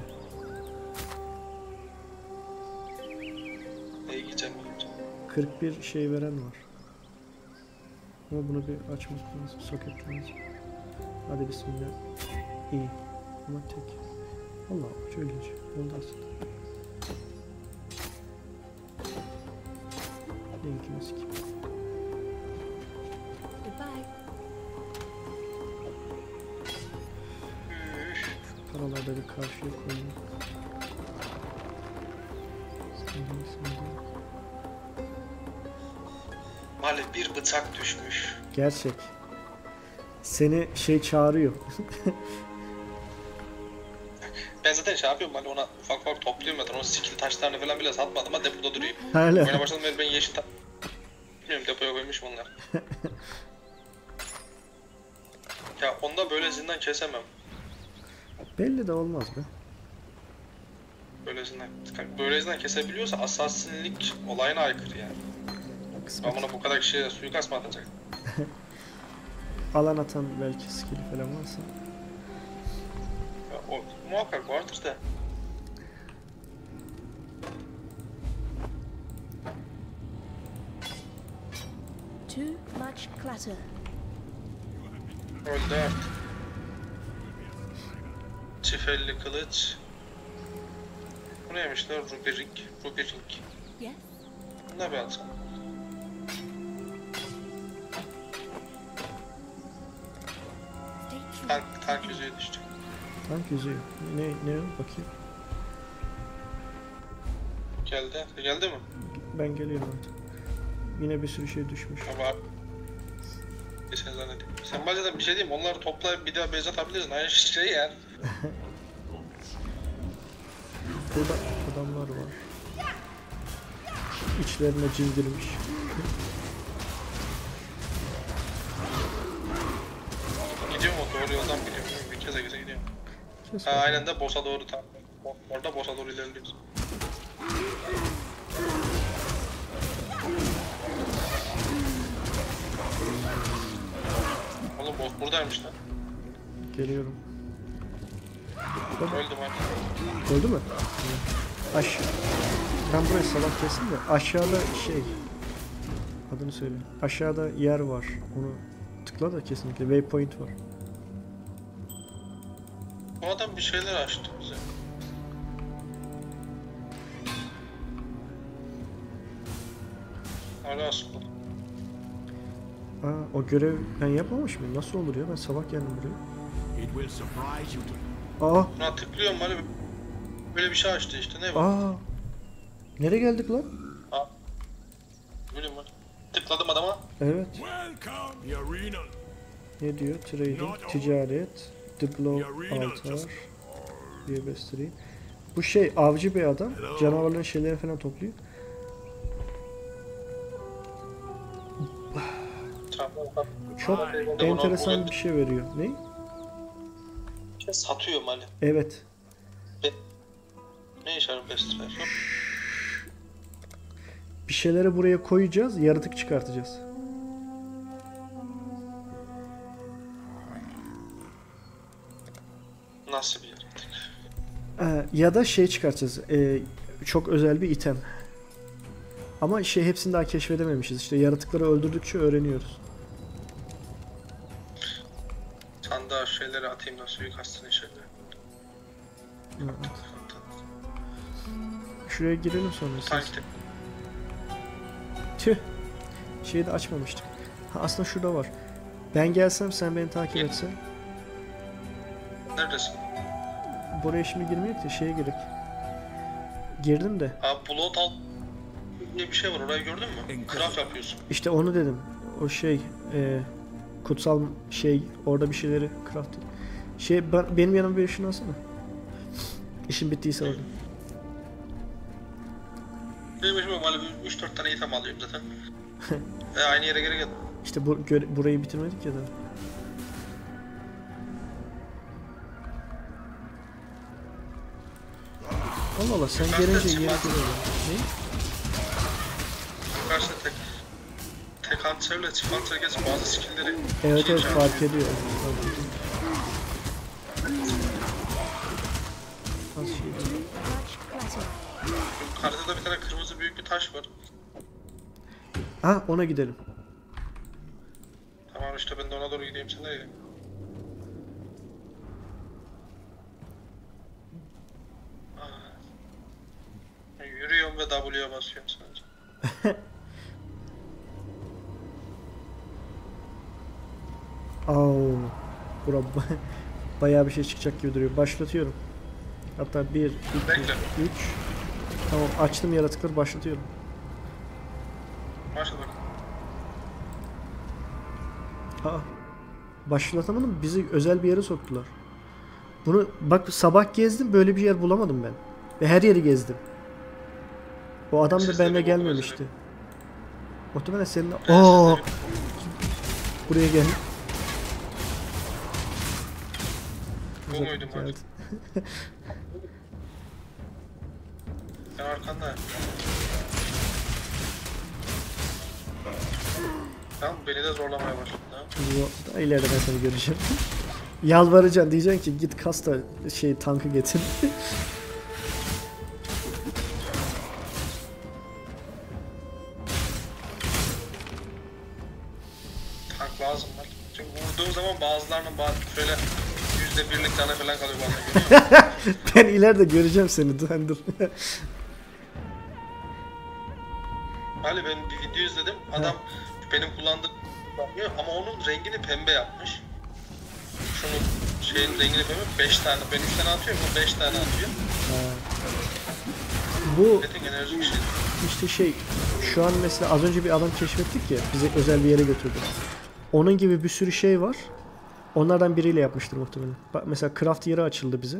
Neyi giyeceğim? 41 şey veren var. Ama bunu bir açmak lazım. Soket lazım. Hadi bismillah. İyi. Ama tek. Allah çok ilginç. Oldu aslında. Linkini sikeyim. Goodbye. Paralarda bir karşıya koyayım. Maalesef bir bıçak düşmüş. Gerçek. Seni şey çağırıyor. Ben zaten şey yapıyorum hani ona ufak ufak topluyorum zaten. O skill taşlarını falan bile satmadım ama depoda duruyor. Hala. Oyuna başladım beri ben yeşil bilmiyorum depoya koymuşum onlar. Ya onda böyle zindan kesemem. Belli de olmaz be. Böyle zindan kesebiliyorsa asasinlik olayına aykırı yani. Ben buna bu kadar kişiye suikast mı atacak? Alan atan belki skill falan varsa. Ya, o muhakkak vardır da. Too much clutter. Öldü artık. Çifelli kılıç. Bu neymiş lan? Ruby ring. Yes. Ne bir alsam? Stay true. Tank yüzeye düştü. Tank yüzüğü. Ne o? Bakayım. Geldi. Geldi mi? Ben geliyorum artık. Yine bir sürü şey düşmüş. Ama geçen zannediyorum. Sen bazen bir şey diyeyim, onları toplayıp bir daha base atabilirsin. Aynı şey yani. Burada adamlar var. İçlerine cin girmiş. Gidiyorum o doğru yoldan gidiyorum. Bir kez gidiyorum. Ha, aynen de boss'a doğru tam. Orada boss'a doğru ilerliyoruz. Oğlum boss buradaymış lan. Geliyorum. Öldüm artık. Öldü mü? Ben burayı sabah kestim de aşağıda şey adını söyle. Aşağıda yer var. Onu tıkla da kesinlikle waypoint var. Bu adam bir şeyler açtı bize. Hala asılı. Aa, o görev ben yapmamış mıyım? Nasıl olur ya? Ben sabah geldim buraya. It will surprise you to Aa, Buna tıklıyorum hani böyle bir şey açtı işte, ne bu? aa. Nereye geldik lan? Böyle mi? Tıkladım adama. Evet. welcome the arena. Ne diyor? Trading, ticaret, diplo, altar, üyebestiri. Bu şey avcı bir adam. Canavarların şeyleri falan topluyor. Tamam. Çok enteresan bir şey veriyor. Ne? Satıyorum hani. Evet. Ne işe yarar best yok? Bir şeyleri buraya koyacağız, yaratık çıkartacağız. Nasıl bir yaratık? Ya da şey çıkartacağız. Çok özel bir item. Ama şey hepsini daha keşfedememişiz. İşte yaratıkları öldürdükçe öğreniyoruz. Sandığa şeyleri atayım da suikastını şeyleri. Evet. Şuraya girelim sonra. Takip. Tüh. Şeyi de açmamıştık. Ha, aslında şurada var. Ben gelsem sen beni takip etsen. Neredesin? Buraya şimdi girmeyek de şeye gerek. Girdim de. Abi blood al diye bir şey var, orayı gördün mü? Craft yapıyorsun. İşte onu dedim. O şey kutsal şey orada bir şeyleri craft. Şey benim yanıma bir ışın alsana. İşin bittiyse orada. Benim başıma böyle 3-4 tane item alıyorum zaten. Aynı yere geri geldim. İşte burayı bitirmedik ya da. Allah Allah sen gelince yeri görüyorum. Ne? Karşıda tek hançerle çift hançer geçip bazı skill'leri Evet fark ediyor. Az şey değil. Much clutter. Haritada bir tane kırmızı büyük bir taş var. Ha ona gidelim. Tamam işte ben de ona doğru gideyim, sen nereye gidiyorsun? Yürüyorum ve W'ye basıyorum sadece. Au. Bura bayağı bir şey çıkacak gibi duruyor. Başlatıyorum. Hatta 1, 2, 3. Bekle. Tamam açtım yaratıkları başlatıyorum. Başla bak. Aa. Başlatamadım. Bizi özel bir yere soktular. Bunu bak sabah gezdim böyle bir yer bulamadım ben. Ve her yeri gezdim. O adam da Sesleri benimle buldu gelmemişti. mesela. Muhtemelen seninle... Ben Aa! sesleri- Buraya gel. Bu muydum Evet. Ben arkandayım. Tamam, beni de zorlamaya başladı. Ha? Daha ileride ben seni göreceğim. Yalvaracaksın diyeceksin ki git kas da tankı getir. Tank lazım var. Çünkü vurduğum zaman bazılarının şöyle %1'lik tane falan kalıyor bazen. Ben ileride göreceğim seni dur. Ali ben bir video izledim. Adam benim kullandığım kullanmıyor ama onun rengini pembe yapmış. Şunun şeyin rengini pembe 5 tane. Ben 3 tane atıyorum, o 5 tane atıyor. Bu Metin enerji bir şey. işte şey, şu an mesela az önce bir adam keşfettik ya, bizi özel bir yere götürdü. Onun gibi bir sürü şey var. Onlardan biriyle yapmıştır muhtemelen. Bak mesela craft yeri açıldı bize.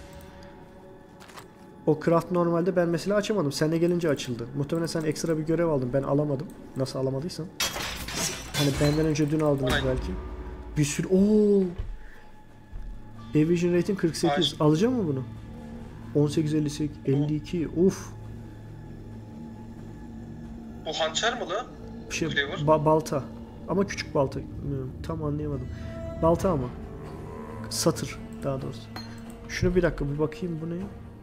O craft normalde ben mesela açamadım. Sen de gelince açıldı. Muhtemelen sen ekstra bir görev aldın. Ben alamadım. Nasıl alamadıysan. Hani benden önce dün aldınız Aynen. belki. Bir sürü... Ooo! Evasion rating 48. Aynen. Alacak mı bunu? 18.58, 52. Uf. Bu hançer mi lan? Bir şey, Flavor. balta. Ama küçük balta. Bilmiyorum, tam anlayamadım. Balta ama. Satır daha doğrusu. Şunu bir dakika bir bakayım, bu ne?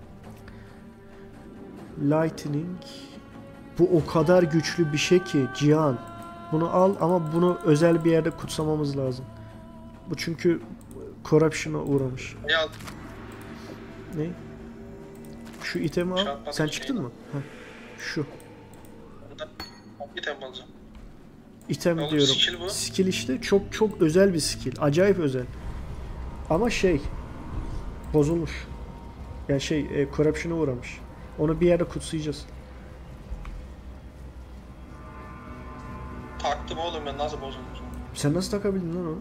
Lightning. Bu o kadar güçlü bir şey ki Cihan. Bunu al ama bunu özel bir yerde kutsamamız lazım. Bu çünkü corruption'a uğramış. Ne aldın? Ne? Şu itemi al. Şartlar Sen bir çıktın şey mı? Heh. Şu. Buradan bir tempo alacağım. İtem Oğlum, diyorum. skill bu. Skill işte çok çok özel bir skill. Acayip özel. Ama şey bozulmuş. Yani şey corruption'a uğramış. Onu bir yerde kutsayacağız. Taktım oğlum ben, nasıl bozulmuş? Sen nasıl takabildin lan onu?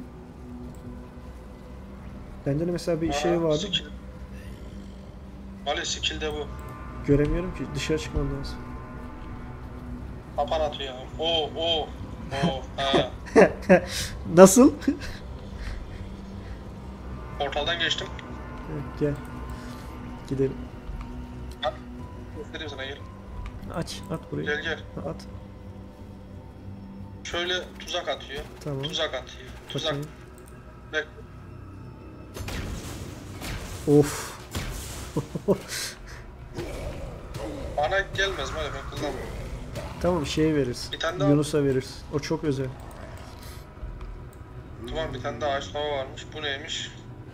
Bende de mesela bir şey vardı. Skill. Vali skill de bu. Göremiyorum ki. Dışarı çıkmam lazım. Kapan atıyor. Oo. Ha. Nasıl? Portaldan geçtim. Gel. Gidelim. Göstereyim sana, gel. At burayı. Gel. At. Şöyle tuzak atıyor. Tamam. Tuzak atıyor. Tuzak. Bakayım. Bek. Of. Bana gelmez böyle, ben kullanmam. Tamam, şey veririz. Bir tane daha. Yunus'a veririz. O çok özel. Tamam, bir tane daha ağaç hava varmış. Bu neymiş?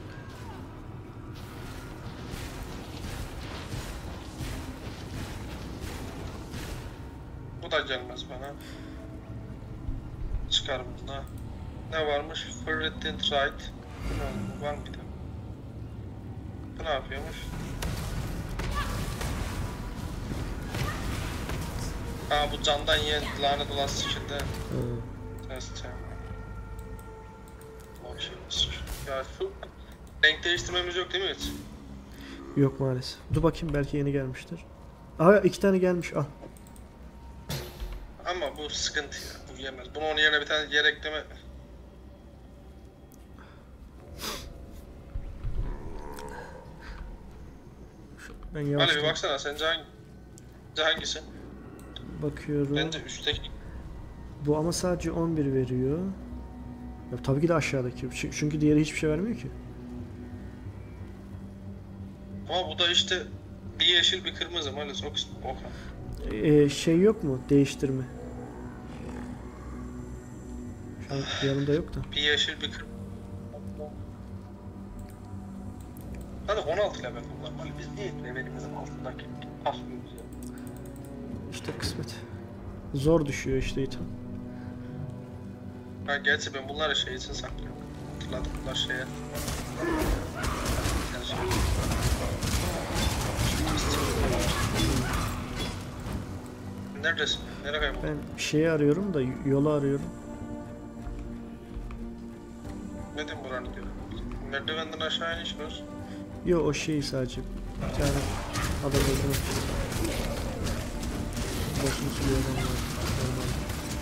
Bu da gelmez bana. Çıkar bundan. Ne varmış? Ferretin Right. Bu var mı bir de? Bu ne yapıyormuş? Ha, bu candan yiyen lanet olası şekilde. Test. Ya şu renk değiştirmemiz yok değil mi hiç? Yok maalesef. Dur bakayım, belki yeni gelmiştir. Aa, 2 tane gelmiş. Al. Ama bu sıkıntı ya. Bu yemez. Bunu onun yerine bir tane yer ekleme. Ben yavaş Hani bir baksana, sence hangisi? bakıyorum. Bence üstteki. Bu ama sadece 11 veriyor. Ya, tabii ki de aşağıdaki. Çünkü diğeri hiçbir şey vermiyor ki. Ama bu da işte bir yeşil bir kırmızı maalesef. O kadar. Şey yok mu? Değiştirme. Şu an yanımda yok da. Bir yeşil bir kırmızı. Hadi 16 level bunlar. Hani biz niye levelimizin altındaki aslıyoruz ya? İşte kısmet. Zor düşüyor işte item. Ha, gerçi ben bunları şey için saklıyorum. Hatırladım, bunlar şeye. Neredesin? Nereye kayboldun? Ben şeyi arıyorum da yolu arıyorum. Neden buranı diyor? Merdivenden aşağı inişmiyoruz. Yo, o şey sadece. Bir tane adam öldürmek için. Boşunu sürüyor adam var. Normal.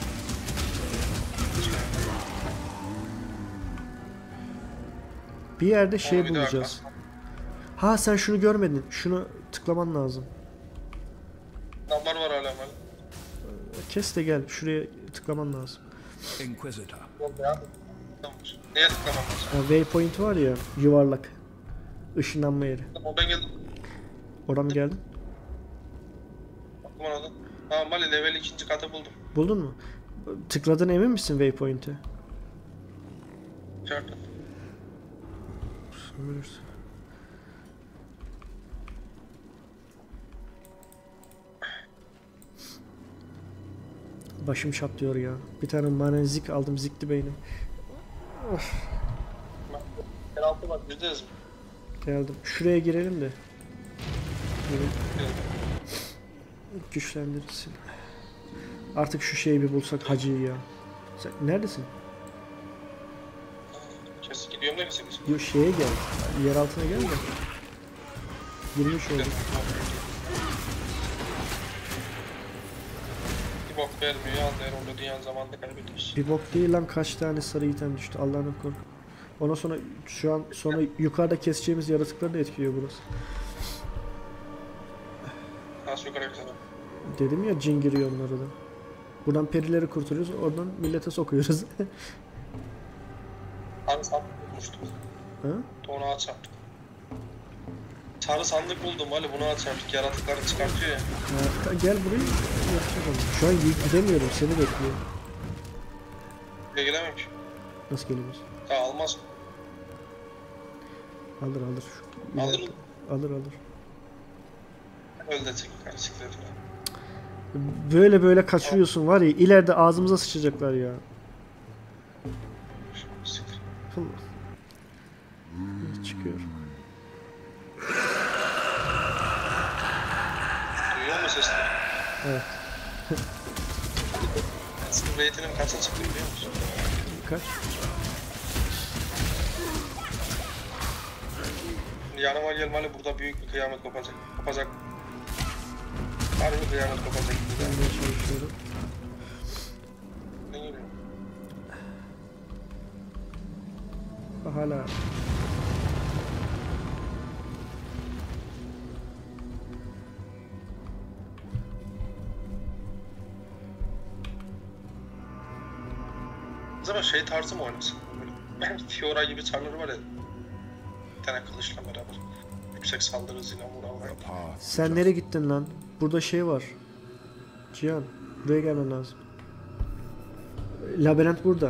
Bir yerde şey bir daha bulacağız. Ha, sen şunu görmedin. Şunu tıklaman lazım. Damlar var hala mal. Kes de gel. Şuraya tıklaman lazım. Inquisitor. Tamamdır. Neye tıklamam lazım? Ha, waypoint var ya, yuvarlak. Işınlanma yeri. Tamam, ben geldim. Oraya mı geldin? Aklıma oldu. Tamam Mali, level 2. katı buldum. Buldun mu? Tıkladın, emin misin waypoint'e? İşaretledim. Sömürürsün. Başım çatlıyor ya. Bir tane manezik aldım, zikti beynim. Penaltı var, %100 mi? Geldim. Şuraya girelim de. Girelim. Yok. Güçlendirirsin. Artık şu şeyi bir bulsak hacıyı ya. Sen neredesin? Kes gidiyorum da kesin. Yo şeye gel. Yer altına gel de. 23 oldu. Bir bok vermiyor ya. Değer orada dünyanın zamanında kaybediyoruz. Bir bok değil lan, kaç tane sarı item düştü Allah'ını koru. Ondan sonra şu an sonra yukarıda keseceğimiz yaratıkları da etkiliyor burası. Nasıl yukarı kadar? Dedim ya, cin giriyor onlara da. Buradan perileri kurtarıyoruz, oradan millete sokuyoruz. Sarı sandık bulmuştum. Ha? Onu açar. Sarı sandık buldum Ali, bunu açar. Yaratıkları çıkartıyor ya. Ha, gel buraya yapacağız onu. Şu an gidemiyorum, seni bekliyorum. Buraya gelemem ki. Nasıl geliyoruz? Ya almaz. Alır. Alır mı? Alır. Öyle de çek. Siklet. Böyle kaçıyorsun var ya, ileride ağzımıza sıçacaklar ya. Siklet. Çıkıyor. Duyuyor musun sesini? Evet. Senin rate'inin kaça çıktı biliyor musun? Kaç? Yanıma gelmeli, burada büyük bir kıyamet kopacak. Harbi kıyamet kopacak. Ben de çalışıyorum. Ne geliyor? Hala. Acaba şey tarzı mı oynasın? Böyle Fiora gibi çarları var ya. Bir tane kılıçla beraber. Yüksek saldırı hızıyla vura. Sen nereye gittin lan? Burada şey var. Cihan, buraya gelmen lazım. Labirent burada.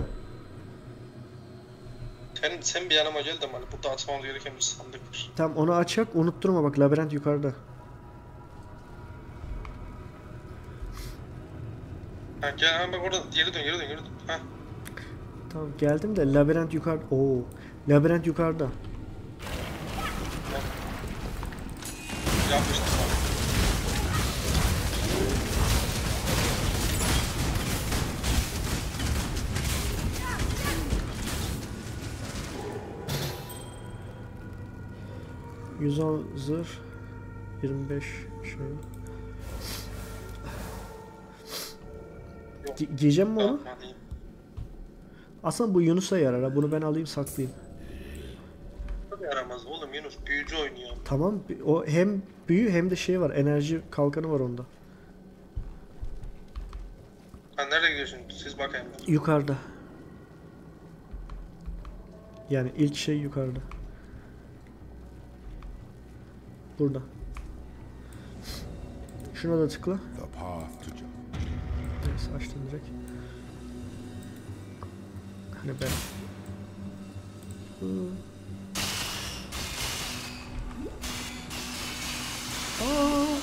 Sen bir yanıma gel de hani burada açmamız gereken bir sandık var. Tam onu açak, unutturma bak, labirent yukarıda. Ha gel hemen bak orada geri dön. Ha. Tamam geldim de labirent yukarıda. Oo. Labirent yukarıda. Yapmıştım bak. %10 zırh, 25 şey. Giyeceğim mi onu? Hadi. Aslında bu Yunus'a yarar ha. Bunu ben alayım, saklayayım. Çok yaramaz oğlum, Yunus büyücü oynuyor. Tamam. O hem büyü hem de şey var. Enerji kalkanı var onda. Ha nereye gidiyorsun? Siz bakayım. Yukarıda. Yani ilk şey yukarıda. Burada. Şuna da tıkla. The path to justice. Neyse, açtım direkt. Hani ben... Aa!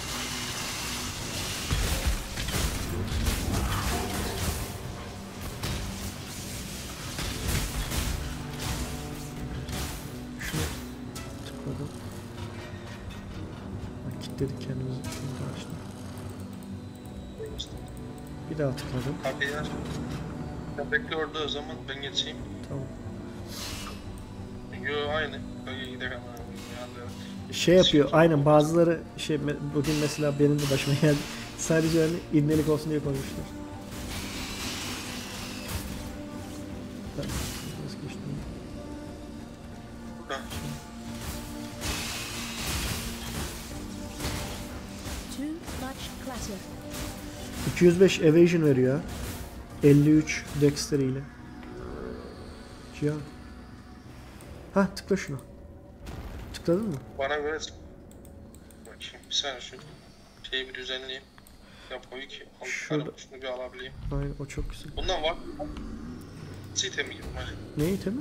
Şuna tıkladım. Bak, kilitledik kendimizi. Şimdi açtım. Bir daha tıkladım. Kapıyı aç. Ya bekle orada o zaman, ben geçeyim. Tamam. Yo aynı. Böyle gidelim ama. Şey yapıyor, aynen bazıları şey, bugün mesela benim de başıma geldi. Sadece hani ibnelik olsun diye koymuşlar. Nasıl geçtim? Too much clutter. 205 evasion veriyor. 53 dexterity ile. Cihan. Ha, tıkla şunu. Tıkladın mı? Bana göre bakayım bir saniye şu şeyi bir düzenleyeyim. Yapayım ki Şurada. şunu bir alabileyim. Aynen, o çok güzel. Bundan var. Çiğtemi gibi var. Ne itemi?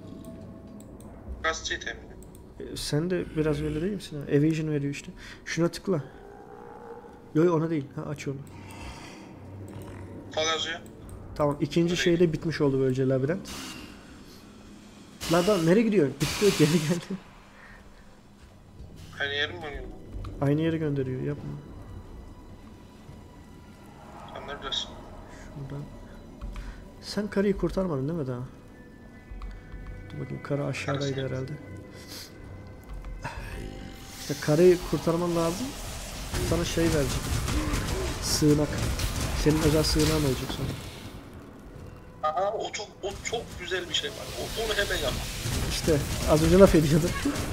Gaz çiğtemi. Sen de biraz öyle değil misin? Ha? Evasion veriyor işte. Şuna tıkla. Yok ona değil. Ha, aç onu. Kal yazıyor. Tamam, ikinci Nereye? şey de bitmiş oldu böylece labirent. Lan nereye gidiyor? Bitti, geri geldi. Aynı yerim mi oynuyor? Aynı yere gönderiyor, yapma. Göreceğiz. Şuradan. Sen karıyı kurtarmadın değil mi daha? Dur bakayım, karı aşağıdaydı herhalde. İşte karıyı kurtarman lazım. Sana şey verecek. Sığınak. Senin özel sığınağın olacak sonra. Aha o çok güzel bir şey var. Onu hemen yap. İşte az önce laf ediyordum.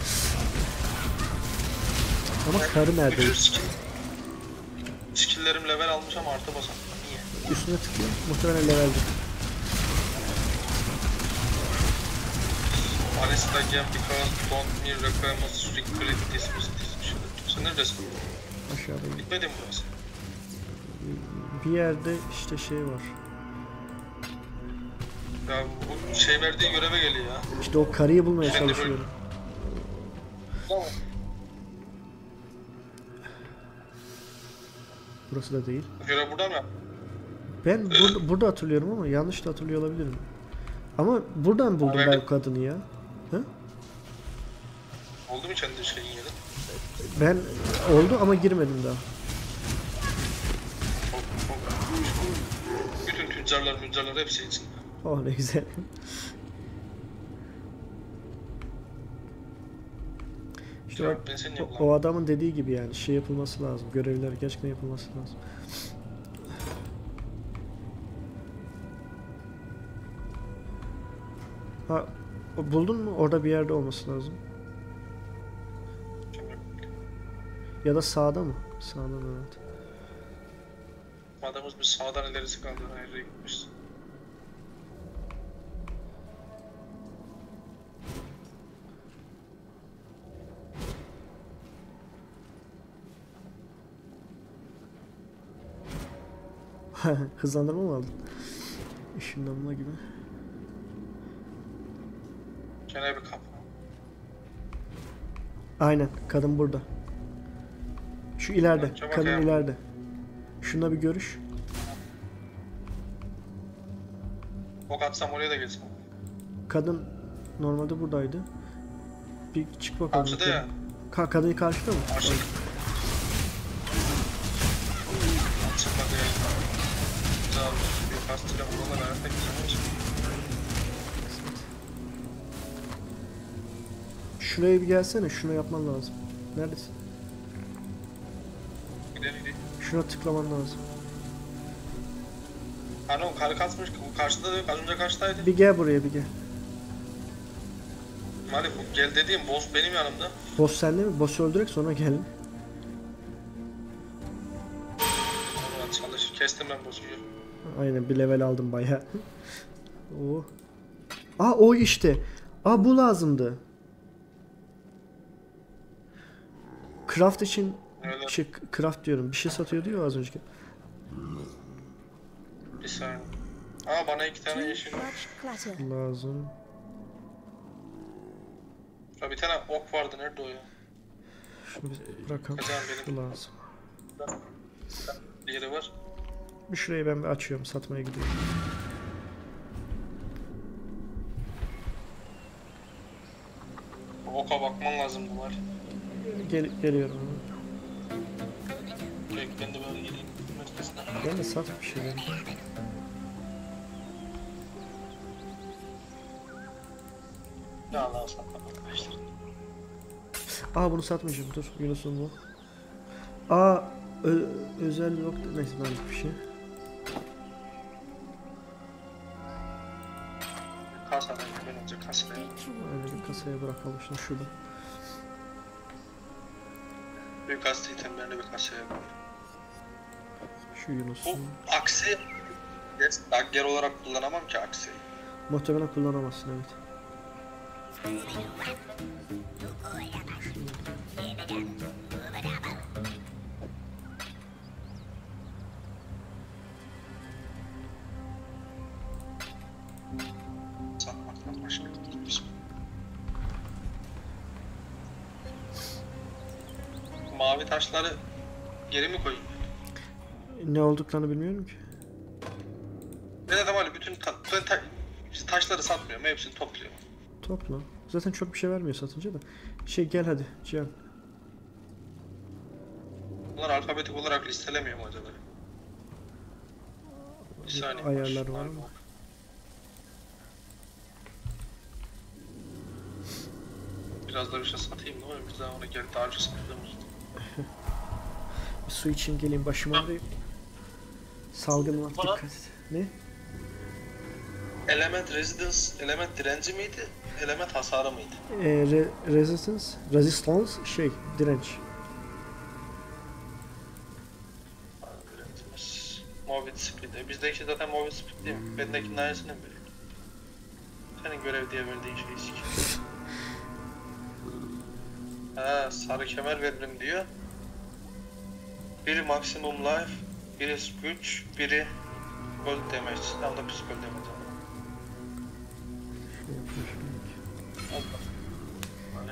Ama karı Bütün nerede? skill'lerim level almış ama artı basam. Niye? Üstüne tıklıyor. Muhtemelen leveldi. Alesta again because don't need requirements recruit this. Sen neredesin? Aşağıdayım. Bitmedi mi burası? Bir yerde işte şey var. Ya bu şey verdiği göreve geliyor ya. İşte o karıyı bulmaya Kendi çalışıyorum. Tamam. Burası da değil. Görev burada mı? Ben burada hatırlıyorum ama yanlış da hatırlıyor olabilirim. Ama buradan buldum Evet. ben bu kadını ya. Ha? Oldu mu kendi şeyin yeri? Ben oldu ama girmedim daha. Bütün tüccarlar hepsi için. Oh ne güzel. İşte Ya, bak, ben seni o yapıyorum. adamın dediği gibi yani şey yapılması lazım. Görevler gerçekten yapılması lazım. Ha, buldun mu? Orada bir yerde olması lazım. Ya da sağda mı? Sağda mı, evet. Adamız bir sağdan ilerisi kaldı. Hayırlı gitmiş. Hızlandırma mı aldın? Işınlanma gibi. Gene bir kapı. Aynen. Kadın burada. Şu ileride. Çabuk Kadın ya. ileride. Şuna bir görüş. Ok atsam oraya da geçsem. Kadın normalde buradaydı. Bir çık bakalım. Karşıda ya. Kadın karşıda mı? Karşıda. Çıkmadı ya. Güzel. Bir kastıyla buralar ayakta güzelmiş. Şuraya bir gelsene. Şunu yapman lazım. Neredesin? Gidelim. Şuna tıklaman lazım. Hani o karı kasmış. Bu karşıda da yok. Az önce karşıdaydı. Bir gel buraya bir gel. Mali bu gel dediğim boss benim yanımda. Boss sende mi? Boss'u öldürek sonra gel. Sonra çalış. Kestim ben boss'u. Aynen bir level aldım bayağı. Oo. Aa o işte. Aa bu lazımdı. Craft için Evet. şey, craft diyorum. Bir şey satıyordu ya az önceki. Bir saniye. Aa bana 2 tane Too yeşil. much clutter. Lazım. Ya bir tane ok vardı. Nerede o ya? Şunu bir bırakalım. Kazan Şu benim. lazım. Bir yeri var. Bir şurayı ben bir açıyorum. Satmaya gidiyorum. Oka bakman lazımdı var. Geliyorum. Peki ben de böyle geleyim. Merkezine. Ben de sat bir şeyler. Ya Allah'a satmak arkadaşlar. Aa bunu satmayacağım. Dur Yunus'un bu. Aa özel yok. Neyse ben bir şey. Kasadan ben önce kasaya. Öyle bir kasaya bırakalım şunu şurada. Büyük hasta itemlerini bir kasaya koy. Şu Bu Yunus'un. aksi dagger olarak kullanamam ki aksi. Muhtemelen kullanamazsın evet. Satmaktan başka bir şey. Mavi taşları geri mi koyayım? Ne olduklarını bilmiyorum ki. Ne dedim Ali bütün taşları satmıyorum hepsini topluyorum. Topla. Zaten çok bir şey vermiyor satınca da. Şey gel hadi Cihan. Bunlar alfabetik olarak listelemiyor mu acaba? Bir saniye. Ayarlar var mı? Biraz da bir şey satayım da var. Biz daha ona geri daha önce sattığımız. Bir su içeyim geleyim başım ağrıyor. Salgın var Bana- dikkat et. Ne? Element resistance, element direnci miydi? Element hasarı mıydı? Resistance şey direnç. Direncimiz. Movement speed. Bizdeki zaten movement speed değil mi? Bendekinin aynısını mı veriyor? Senin görev diye verdiğin şeyi sik. Ha, sarı kemer veririm diyor. Biri maximum life, biri güç, biri gold damage. Tam da pis gold damage. Böyle.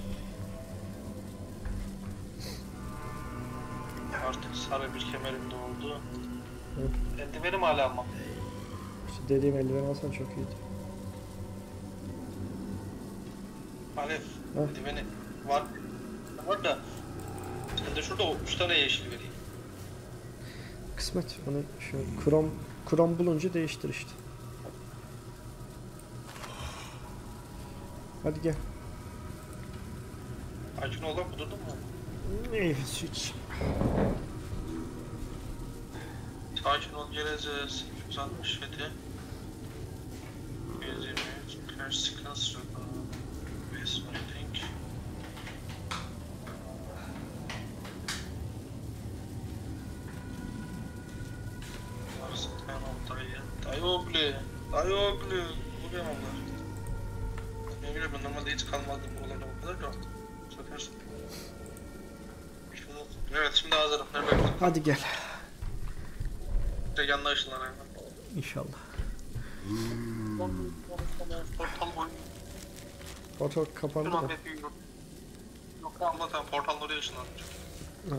Artık sarı bir kemerim de oldu. Eldivenim hala ama. İşte dediğim eldiven alsan çok iyiydi. Alef, Heh. eldiveni var. Var da. Sen de şurada 3 tane yeşil vereyim. Kısmet. Onu şöyle krom bulunca değiştir işte. Hadi gel. Acun oğlan kudurdun mu? Ne su iç. Sakin ol geleceğiz. 267. 123. Per seconds. Best rating. Dayı oğlu. Dayı oğlu. Bu benim onlar. Ne bileyim ben normalde hiç kalmadım buralarda bu kadar da. Satarsın. Evet şimdi hazırım. Nerede? Hadi gel. Yanına ışınlanayım. İnşallah. Portal boy. Portal kapandı da. Yok ama sen portal oraya ışınlanmış. Ha.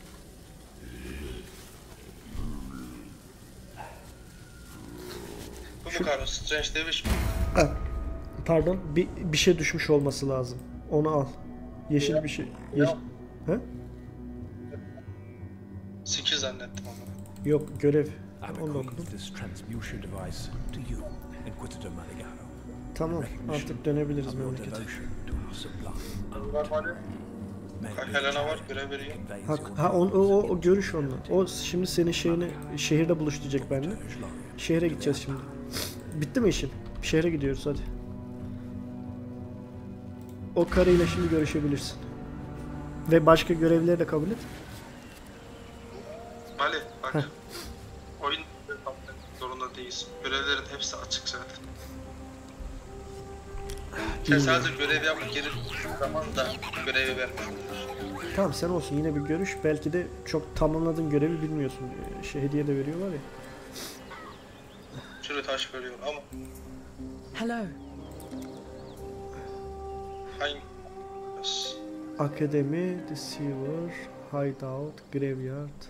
Bu mu karı? Strange Devish mi? Ha. Pardon, bir şey düşmüş olması lazım. Onu al. Yeşil bir şey. He? 8 zannettim ama. Yok, görev. I Onu da bequeath okudum. this transmutation device to you, Inquisitor Maligaro. Tamam, artık dönebiliriz Of your memlekete. devotion to our sublime Var var ya. May it be Helena the var, treasure görev veriyor. that conveys Ha, your ha o görüş onunla. O şimdi senin şeyini şehirde buluşturacak benimle. knowledge long. Şehre gideceğiz şimdi. Bitti mi işin? Şehre gidiyoruz hadi. O karıyla şimdi görüşebilirsin. Ve başka görevleri de kabul et. Mali bak. Heh. Oyun yapmak zorunda değilsin. Görevlerin hepsi açık zaten. Sen İyi. sadece görev yapıp geri zaman da görevi vermiyorsun. Tamam sen olsun yine bir görüş. Belki de çok tamamladığın görevi bilmiyorsun. Şey hediye de veriyorlar ya. Şöyle taş veriyor ama Hello. hangi... Akademi, Deceiver, Hideout, Graveyard.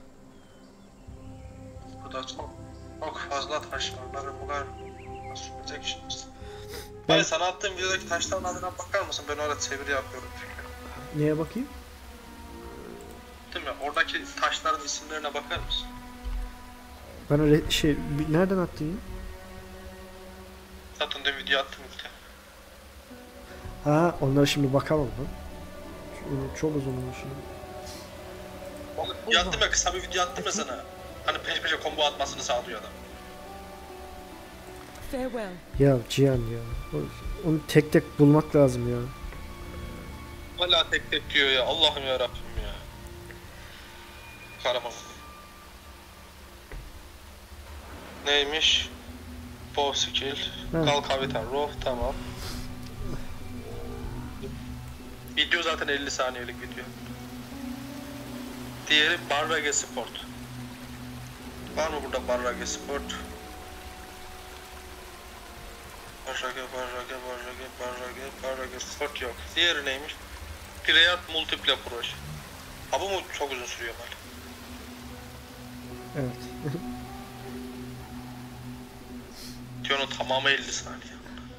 Burada çok fazla taş var. Bunlar nasıl sürecek şimdi? Ben- Mali sana attığım videodaki taşların adına bakar mısın? Ben orada çeviri yapıyorum çünkü. Neye bakayım? Değil mi? Oradaki taşların isimlerine bakar mısın? Bana nereden attın ya? Zaten de video attım işte. Ha onlara şimdi bakamam lan. Çok uzun olmuş şimdi. Oğlum video attım ya, kısa bir video attım ya sana. Hani peş peşe combo atmasını sağlıyor adam. Farewell. Ya Cihan ya. Onu tek tek bulmak lazım ya. Hala tek tek diyor ya. Allah'ım ya Rabbim ya. Kahraman. Neymiş? Bow skill. Ha. Kal kavitan row. Tamam. Video zaten 50 saniyelik video. Diğeri Barrage Sport. Var mı burada Barrage Sport? Barrage Sport yok. Diğeri neymiş? Preyat Multiple Proje. Ha bu mu çok uzun sürüyor böyle? Evet. Diyor'un tamamı 50 saniye.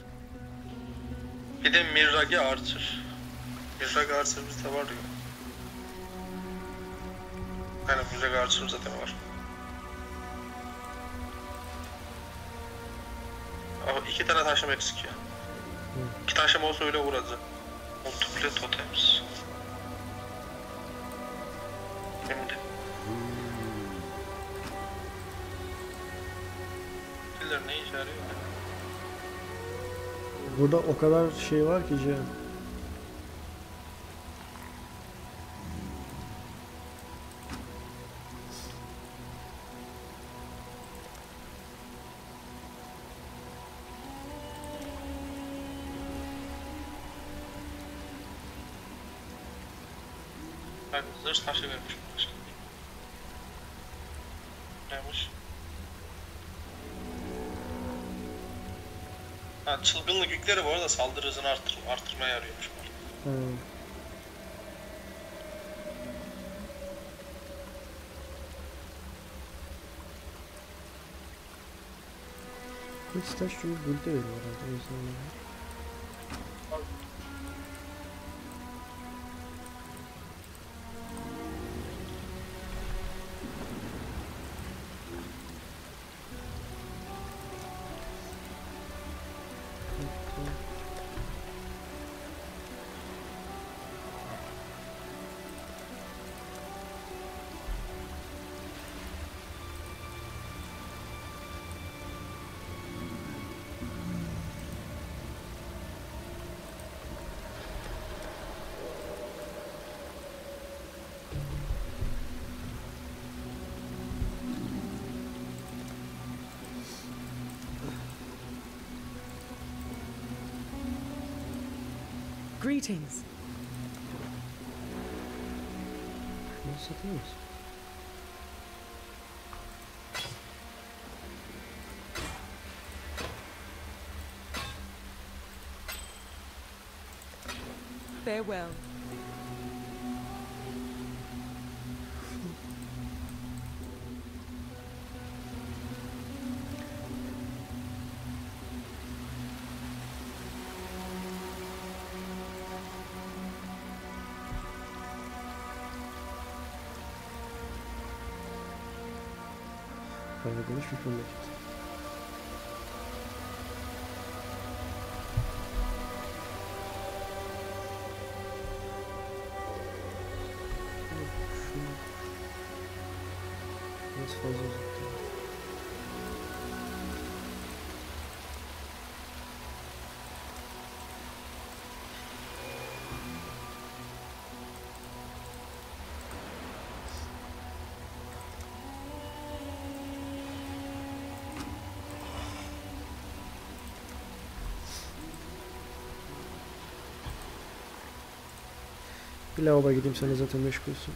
Bir de Mirage Archer. Mirage Archer bizde var ya. Aynen Mirage Archer zaten var. 2 tane taşım eksik ya. 2 taşım olsa öyle vuracak. Multiple totems. Şimdi. Killer ne işe yarıyor? Burada o kadar şey var ki Cihan. Ben zırh taşı vermiş. Neymiş? Ha, çılgınlık yükleri bu arada saldırı hızını artırmaya yarıyormuş. Ha. Hiç taş çünkü burada veriyor herhalde o yüzden. Greetings. Nasıl satıyor musun? Farewell. Karadeniz bir memleket. Biraz fazla uzattım. Bir lavaboya gideyim, sen de zaten meşgulsün.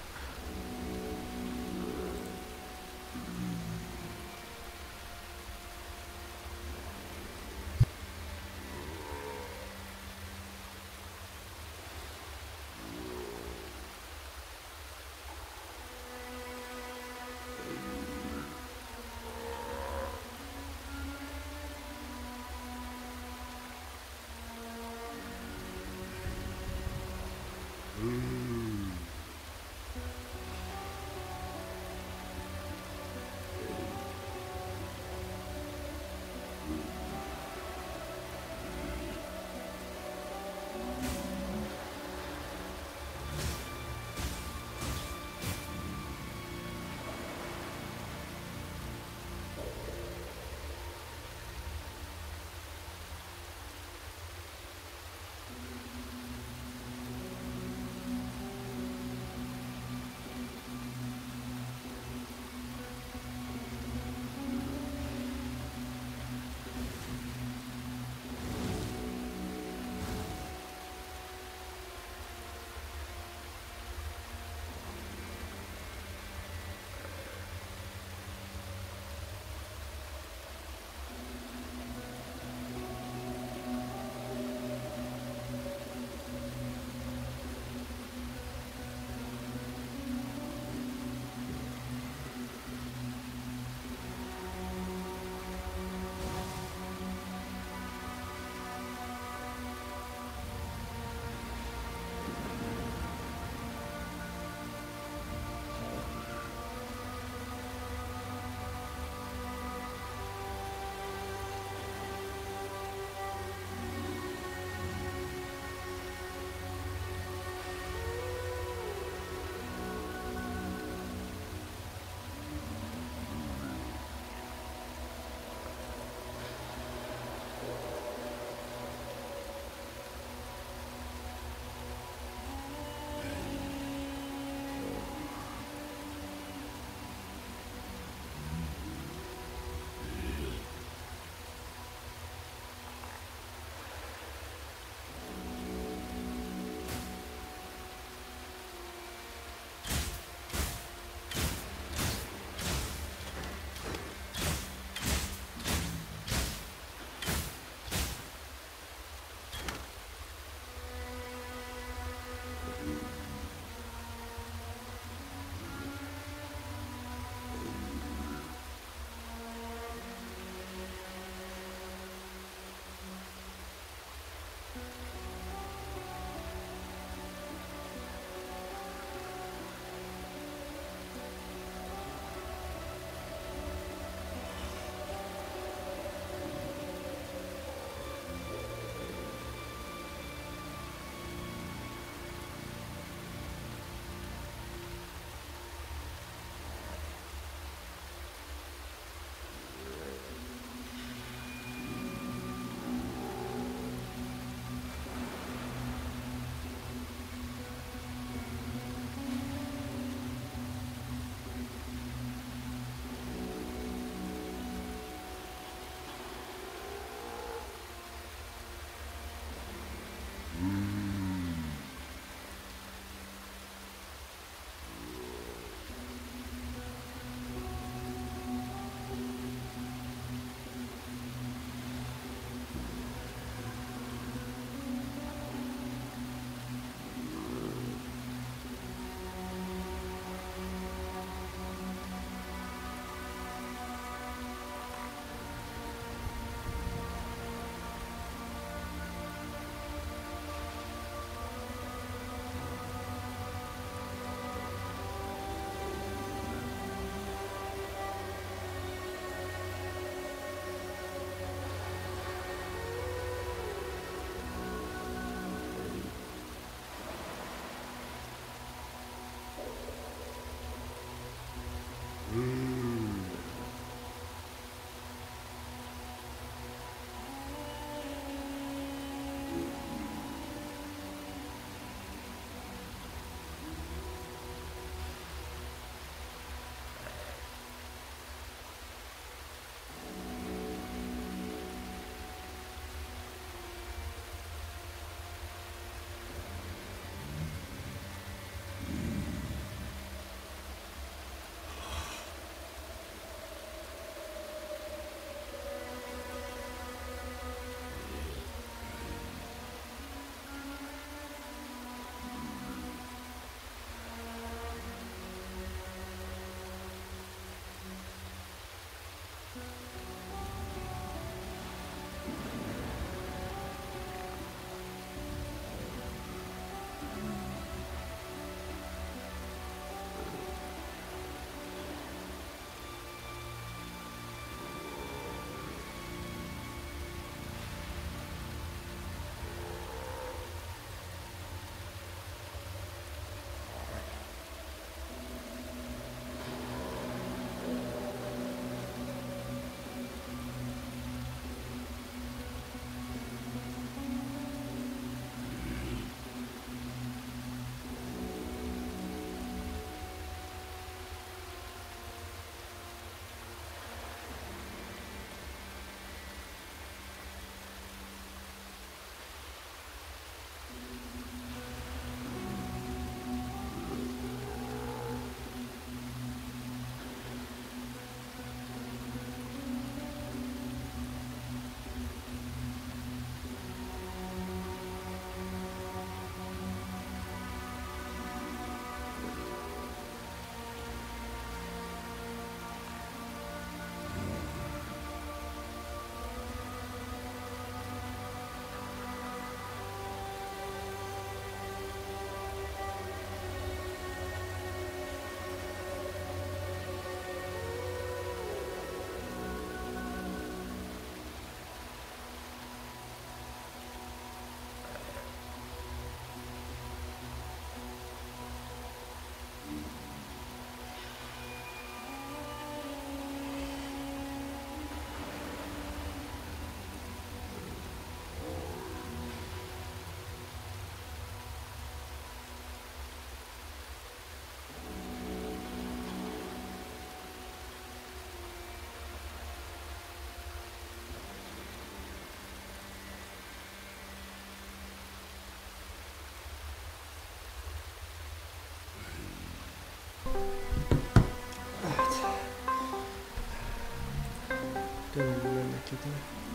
Dönelim memlekete.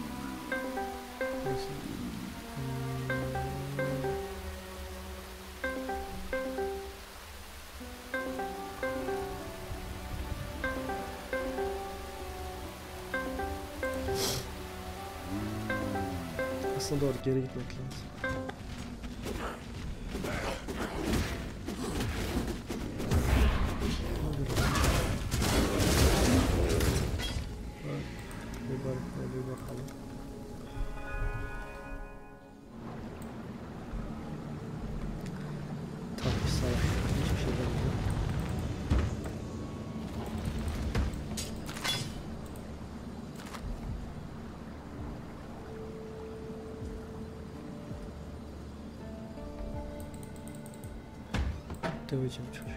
Nasıl? Aslında doğru geri gitmek lazım. Bir bakalım. Tabii sayfa hiçbir şey demiyor. Döveceğim çocuğu.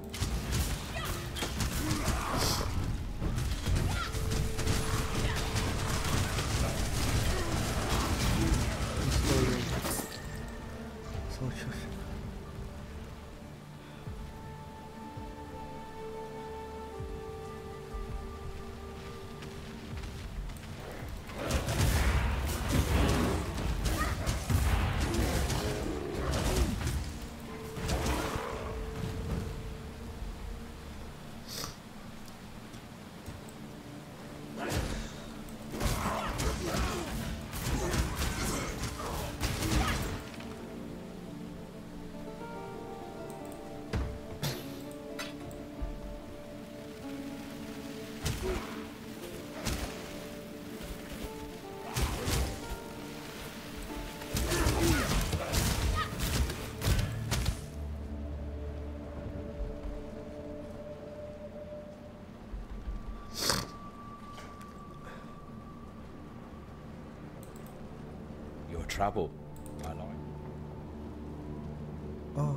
Savaşıyor. trouble. I like. Aa.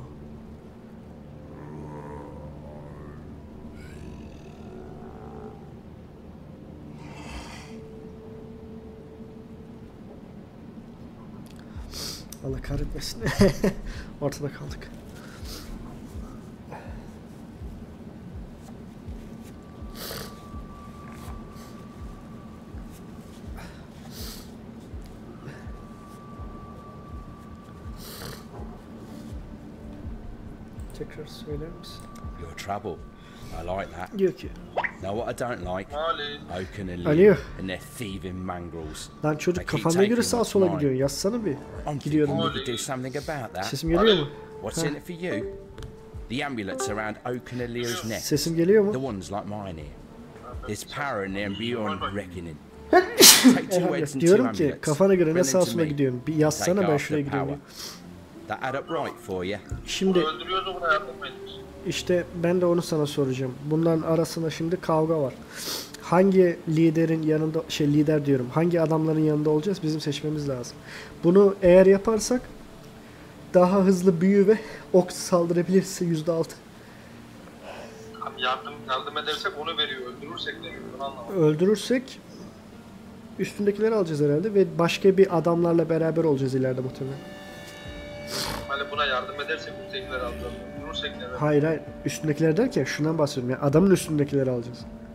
Allah kahretmesin. Ortada kaldık. Tekrar söyler misin? You're trouble. I like that. Diyor ki. Know what I don't like? Ali. Oaken and Alo. Lee and their thieving mongrels. Lan They çocuk keep kafana göre taking sağa what's sola mine. gidiyor. Yazsana bir. I'm thinking Gidiyorum. we could do something about that. Sesim geliyor mu? What's in it for you? The amulets around Oaken and Lear's neck. Sesim geliyor The mu? ones like mine here. There's power in them beyond reckoning. Take two heads and two Diyorum ki amulets. kafana göre ne Bring sağa them to sola me. gidiyorum. Bir Take yazsana ben half şuraya the gidiyorum. power. That add up right for you? Şimdi Öldürüyordu buna yardım ediyoruz. işte ben de onu sana soracağım. Bunların arasında şimdi kavga var. Hangi liderin yanında lider diyorum. Hangi adamların yanında olacağız bizim seçmemiz lazım. Bunu eğer yaparsak daha hızlı büyü ve ok saldırabilirse %6. Abi yardım edersek onu veriyor. Öldürürsek ne veriyor? Bunu anlamadım. Öldürürsek üstündekileri alacağız herhalde ve başka bir adamlarla beraber olacağız ileride muhtemelen. Hani buna yardım edersek üsttekileri alacağız. Öldürürsek ne veriyor? Hayır hayır. Üstündekiler derken şundan bahsediyorum. Yani adamın üstündekileri alacağız.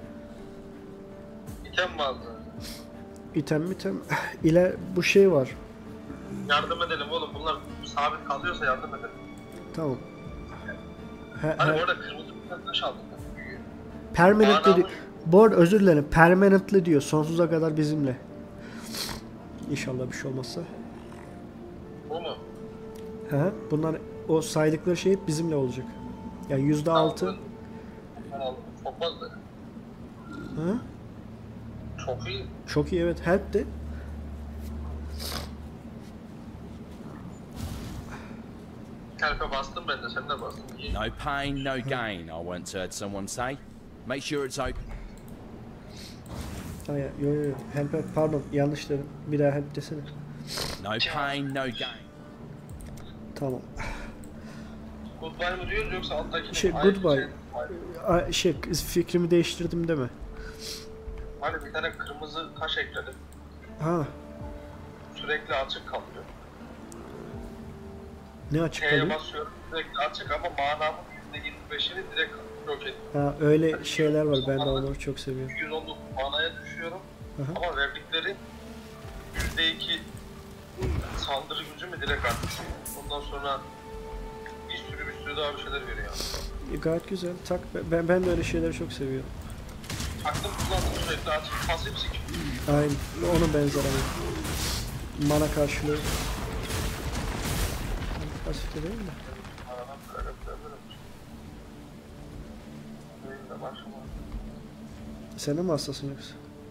İtem mi alacağız? İtem. Bu şey var. Yardım edelim oğlum. Bunlar sabit kalıyorsa yardım edelim. Tamam. Hani orada kırmızı bir tane taş aldık. Permanently diyor. Bu arada özür dilerim. Permanently diyor. Sonsuza kadar bizimle. İnşallah bir şey olmazsa. Bu mu? He. Bunlar o saydıkları şey hep bizimle olacak. Yani %6. Ben aldım. Çok fazla. He? Çok iyi. Çok iyi evet. Help de. Kalpe bastım ben de. Sen de bastın. İyi. No pain, no gain, I once heard someone say. Make sure it's open. Hayır, yo. Help, pardon yanlış dedim. Bir daha help desene. No pain, no gain. Tamam. Goodbye mı diyoruz yoksa alttaki Şey, goodbye. Fikrimi değiştirdim deme. Hani bir tane kırmızı taş ekledim. Ha. Sürekli açık kalıyor. Ne açık T'ye kalıyor? basıyorum sürekli açık ama manamın %25'ini direkt yok ediyor. Ha, öyle şeyler var. Ben de onları çok seviyorum. 119 manaya düşüyorum. Aha. Ama verdikleri %2 saldırı gücü mü direkt artıyor. Ondan sonra bir sürü daha bir şeyler veriyor. Gayet güzel. Tak. Ben de öyle şeyleri çok seviyorum. Taktım kullandım sürekli açık. Pasif sik. Aynen. Onun benzer ama. Mana karşılığı. Pasif de değil mi? Aradan böyle yapabilirim. Benim de başıma. Sen de mi hastasın yoksa?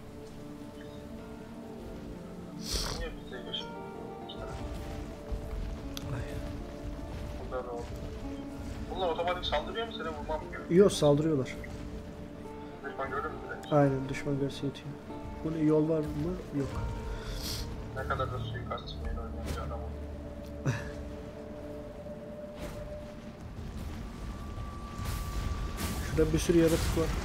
Niye bize geçti? İşte. Ay. Burada ne oldu? Bunlar otomatik saldırıyor mu seni vurmam mı? Yok saldırıyorlar. Düşman görür mü direkt? Aynen düşman görse yetiyor. Bunun yol var mı? Yok. Ne kadar da suikast çıkmayı oynayan bir adam oldu. Şurada bir sürü yaratık var.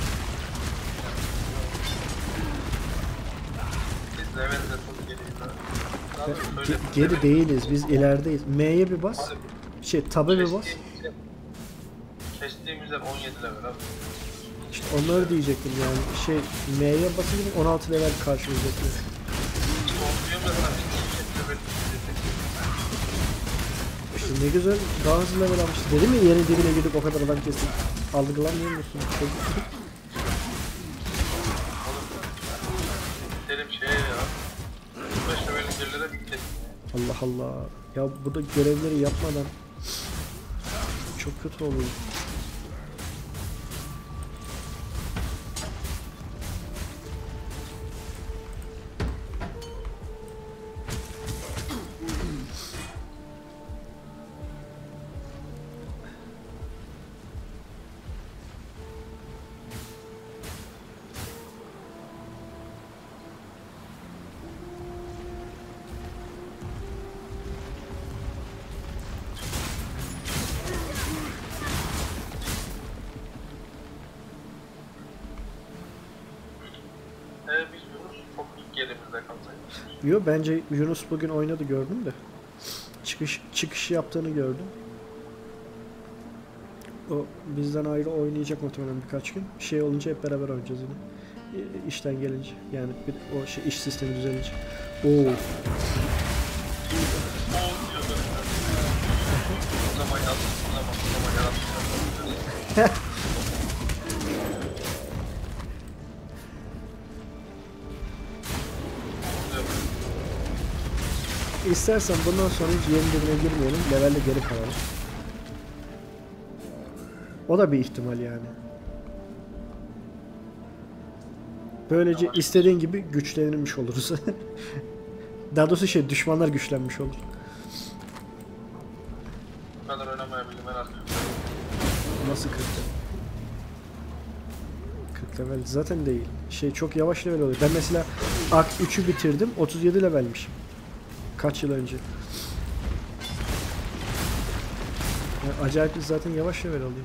Biz de evvelinde çok geriyiz ha. Daha doğrusu söyle. Geri değiliz. Biz ilerideyiz. M'ye bir bas. Tab'a bir bas. Kestiğimizde 17 level abi. İşte onları diyecektim yani. M'ye basınca 16 level karşılayacak. Diyorum da sana bir level İşte ne güzel. Daha hızlı level almışız. Dedim ya yerin dibine gidip o kadar adam kestik. Algılamıyor musun? Gidelim şeye ya. 5 levelin gerilere bir kesin. Allah Allah. Ya bu da görevleri yapmadan çok kötü oluyor. Biz Yunus çok ilk yerimizde kalsaydık. Yo, bence Yunus bugün oynadı, gördüm de. Çıkış yaptığını gördüm. O bizden ayrı oynayacak muhtemelen birkaç gün. Şey olunca hep beraber oynayacağız yine. İşten gelince. Yani o iş sistemi düzelince. Oo. O diyor böyle. O zaman yazdım, o zaman yaratmışlar. İstersen bundan sonra hiç yeni dibine girmeyelim. Levelde geri kalalım. O da bir ihtimal yani. Böylece istediğin gibi güçlenmiş oluruz. Daha doğrusu düşmanlar güçlenmiş olur. Bu kadar oynamayabilirim en az. Nasıl 40 level zaten değil. Çok yavaş level oluyor. Ben mesela Akt 3'ü bitirdim. 37 levelmişim. Kaç yıl önce. Yani acayip zaten yavaş level oluyor.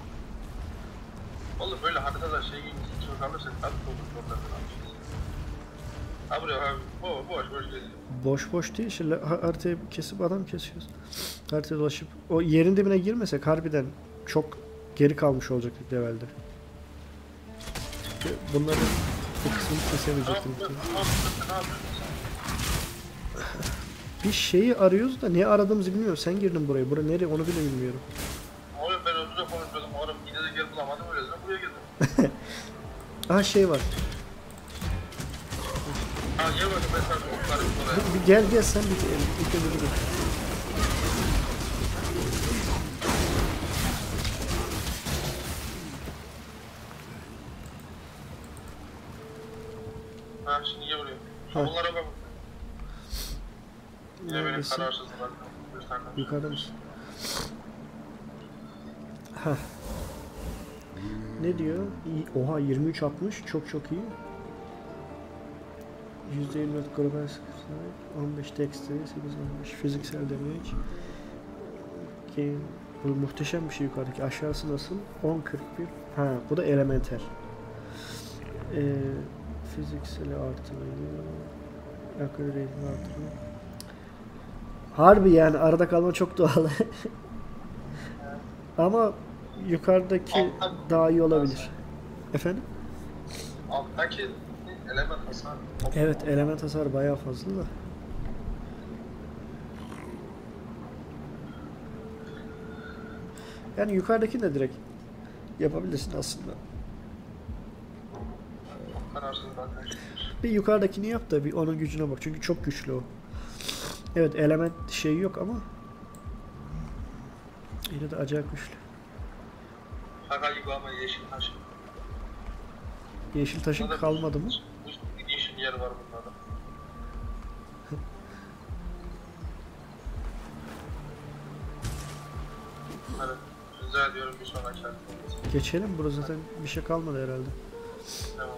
Oğlum böyle haritalar gibi kalırsa tabii olur zorlarını almışız. Ha buraya abi boş geziyor. Boş değil. Haritayı kesip adam kesiyoruz. Haritaya dolaşıp o yerin dibine girmesek harbiden çok geri kalmış olacaktık levelde. Bunları bu kısmını kesemeyecektim. Ne yapıyorsun? Bir şeyi arıyoruz da ne aradığımızı bilmiyorum. Sen girdin buraya. Bura nereye onu bile bilmiyorum. Oğlum ben özür konuşuyordum. Oğlum yine de geri bulamadım öyle yüzden buraya girdim. Aha şey var. Ha niye böyle mesaj oklarım buraya? Bir gel sen bir ilk önce bir. Ha şimdi niye vuruyor? Ha. Bunlara bak. Yine benim Neredesin? kararsızım. Yukarıda mısın? Ha. Ne diyor? Oha 23-60 çok iyi. %24 global sahip, 15 dexterity, 8-15 fiziksel damage. Game. Bu muhteşem bir şey yukarıdaki. Aşağısı nasıl? 10-41. Ha, bu da elemental. Fizikseli artırıyor. Akıl rating artırıyor. Harbi yani arada kalma çok doğal. Ama yukarıdaki daha iyi olabilir. Efendim? Alttaki element hasar. Evet, element hasarı bayağı fazla da. Yani yukarıdaki de direkt yapabilirsin aslında. Kararsız zaten. Bir yukarıdakini yap da bir onun gücüne bak. Çünkü çok güçlü o. Evet, element şeyi yok ama yine de acayip güçlü. Kaka gibi ama yeşil taş. Yeşil taşın kalmadı mı? Bir yeşil yer var bunlarda. Hadi rica ediyorum bir sonraki haritaya. Geçelim. Burada zaten bir şey kalmadı herhalde. Tamam.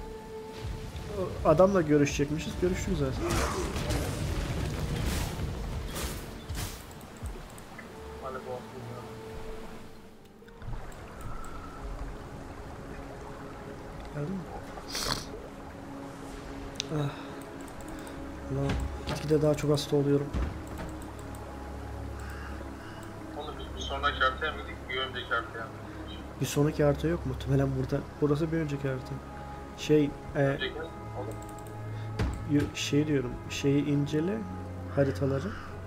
O adamla görüşecekmişiz. Görüştük zaten. Hadi bu Geldin mi? Ah. Ulan gitgide daha çok hasta oluyorum. Oğlum biz bir sonraki haritaya mı gittik, bir önceki haritaya mı gittik? Bir sonraki harita yok muhtemelen burada. Burası bir önceki harita. Önceki oğlum. Şey diyorum. Şeyi incele haritaları.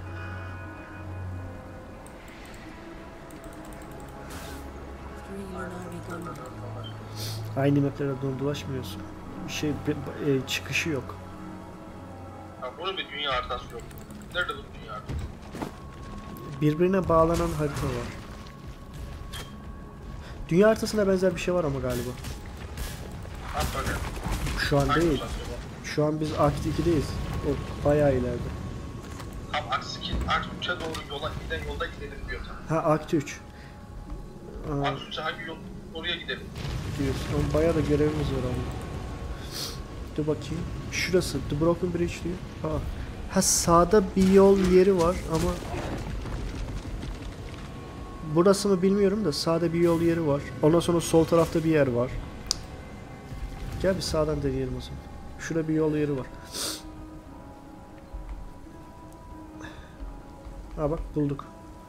Aynı maplere dolaşmıyorsun. Çıkışı yok. Ha, bunun bir dünya haritası yok. Nerede bu dünya haritası? Birbirine bağlanan harita var. Dünya haritasına benzer bir şey var ama galiba. At bakayım. Şu an Hangi değil. uzatıyor bu? Şu an biz Akt 2'deyiz. O bayağı ileride. Tam Akt 3'e doğru yolda gidelim diyor tam. Ha, Akt 3. Akt 3'e hangi yol oraya gidelim. Diyorsun. Ama bayağı da görevimiz var ama. Dur bakayım. Şurası. The Broken Bridge diyor. Ha, sağda bir yol yeri var ama burası mı bilmiyorum da sağda bir yol yeri var. Ondan sonra sol tarafta bir yer var. Gel bir sağdan deneyelim o zaman. Şurada bir yol yeri var. Ha bak bulduk.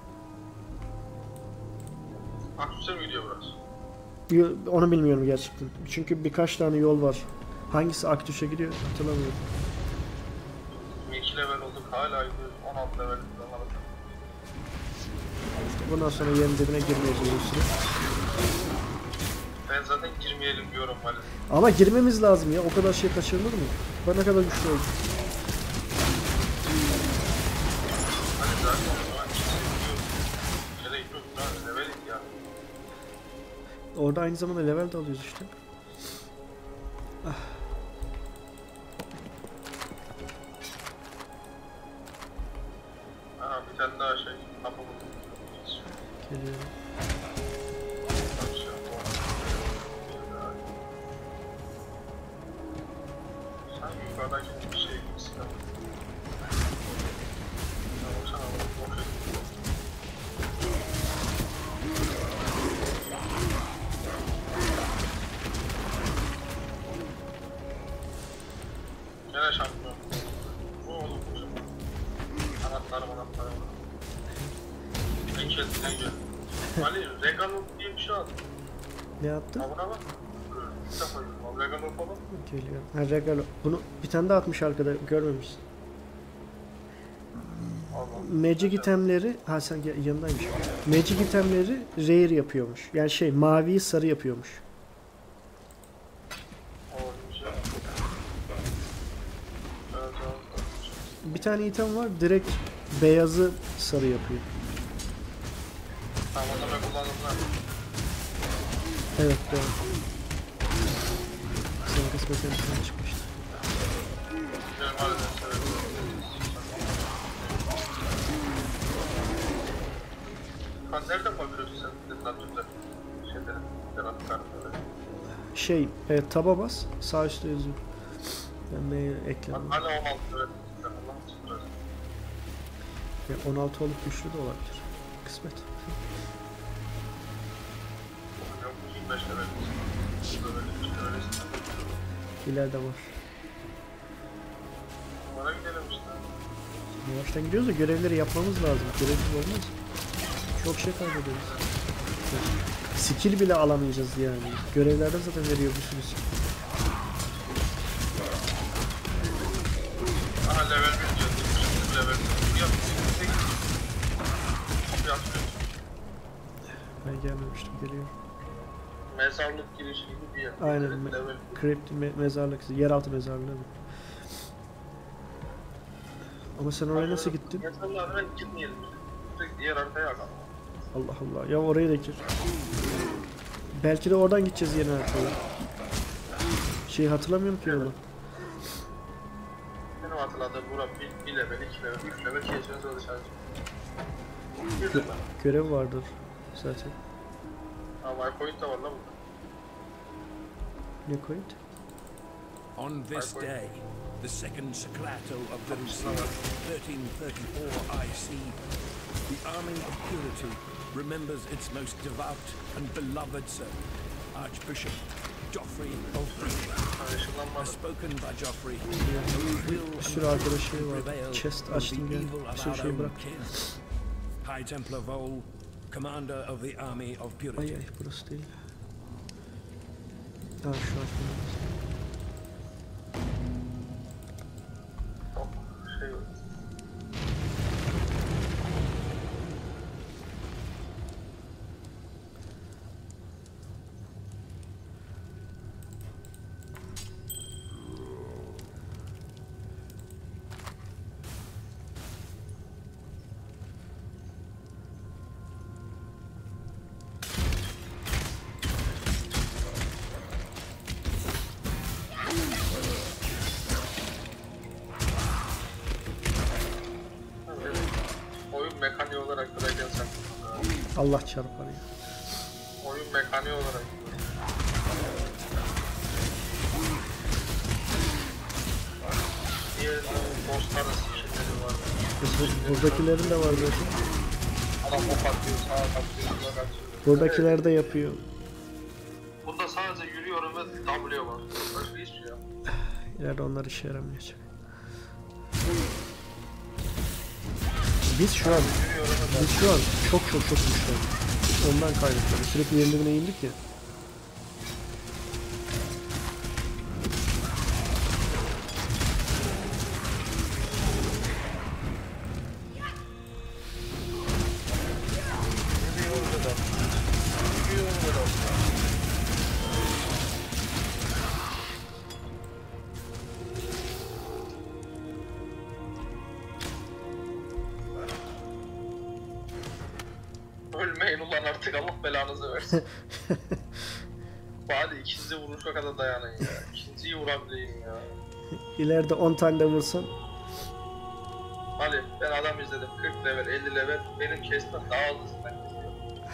Aksüse mi gidiyor burası? Onu bilmiyorum gerçekten. Çünkü birkaç tane yol var. Hangisi Aktüs'e gidiyor hatırlamıyorum. 2 level olduk hala gidiyoruz. 16 level olmalı. Bundan sonra yerin dibine girmeyeceğiz o süre. Ben zaten girmeyelim diyorum maalesef. Ama girmemiz lazım ya. O kadar şey kaçırılır mı? Bak ne kadar güçlü oldu. Hadi zaten o zaman gidiyoruz. Nereye gidiyoruz lan? Level ya. Orada aynı zamanda level de alıyoruz işte. Aha bir tane daha şey. Kapı buldum. Geliyorum. Sanki yukarıdaki bir şey gibi silah. Baksana boş edin. Gene şampiyon. Bu oğlum kuzum. Anahtarım. En kendine gel. Ali, Reganov diye bir şey aldım. Ne yaptı? Abuna bak. Bir defa yürüyorum. Reganov falan. Geliyor. Ha Regalo. Bunu bir tane daha atmış arkada görmemişsin. Magic itemleri, ha sen yanındaymış. Magic itemleri rare yapıyormuş. Yani şey maviyi sarı yapıyormuş. Bir tane item var direkt beyazı sarı yapıyor. Tamam onu ben kullandım lan. Evet doğru. Senin kısmetin içinden çıkmıştı. Benim harbiden severim. Ha nereden bakıyorsun sen? Detatürde. Şeylerin. Derat kartları. Şey, taba bas, sağ üstte yazıyor. Ben mail ekledim. Hala 16 lira. Allah'ım sıkıntı. Ya 16 olup güçlü de olabilir. Kısmet. Yok 25 lira. İleride var. Bana gidelim işte. Yavaştan gidiyoruz da görevleri yapmamız lazım. Görevsiz olmaz. Çok şey kaybediyoruz. Skill bile alamayacağız yani. Görevlerden zaten veriyor bir sürü skill. Aha level 1 diyor. Şimdi level 1 yap. Yapmıyor. Ben gelmemiştim, geliyor. Mezarlık girişi gibi bir yer. Aynen. Level. Crypt mezarlık, yeraltı mezarlığı. Ama sen oraya nasıl gittin? Mezarlığa hemen gitmeyelim. Direkt diğer haritaya akalım. Allah Allah. Ya oraya da gir. Belki de oradan gideceğiz yeni haritaya. Şey hatırlamıyorum ki yolu. Benim hatırladığım bura 1 level, 2 level, 3 level geçmeye çalışacağız. Bir de ben. Görev vardır zaten. Ha Waypoint da var lan burada. Ne koyun? On this day, the second Socrato of Jerusalem, 1334 IC, the army of purity remembers its most devout and beloved servant, Archbishop Geoffrey of Bridge. As spoken by Geoffrey, Bir sürü arkadaşı var. Chest açtım gel. Bir sürü şey bırak. High Templar Vol, commander of the army of purity. Ay burası değil. Ha şu an. Şey yok. Oyun mekaniği olarak buraya gelsen. Allah çarpar ya. Oyun mekaniği olarak. Diğer dostların skillleri var. Buradakilerin de var zaten. Adam ok atıyor, sağa atıyor, sola atıyor. Buradakiler de yapıyor. Bunda Burada sadece yürüyorum ve W var. Başka hiçbir şey yok. İleride onlar işe yaramayacak. Biz şu an çok güçlüyüz. Ondan kaynaklı. Sürekli yerin dibine indik ya. Ölmeyin ulan artık, Allah belanızı versin. Bari ikinci vuruşa kadar dayanın ya. İkinciyi vurabileyim ya. İleride 10 tane de vursan. Ali ben adam izledim 40 level 50 level, benim kesmem daha hızlısından kesiyor.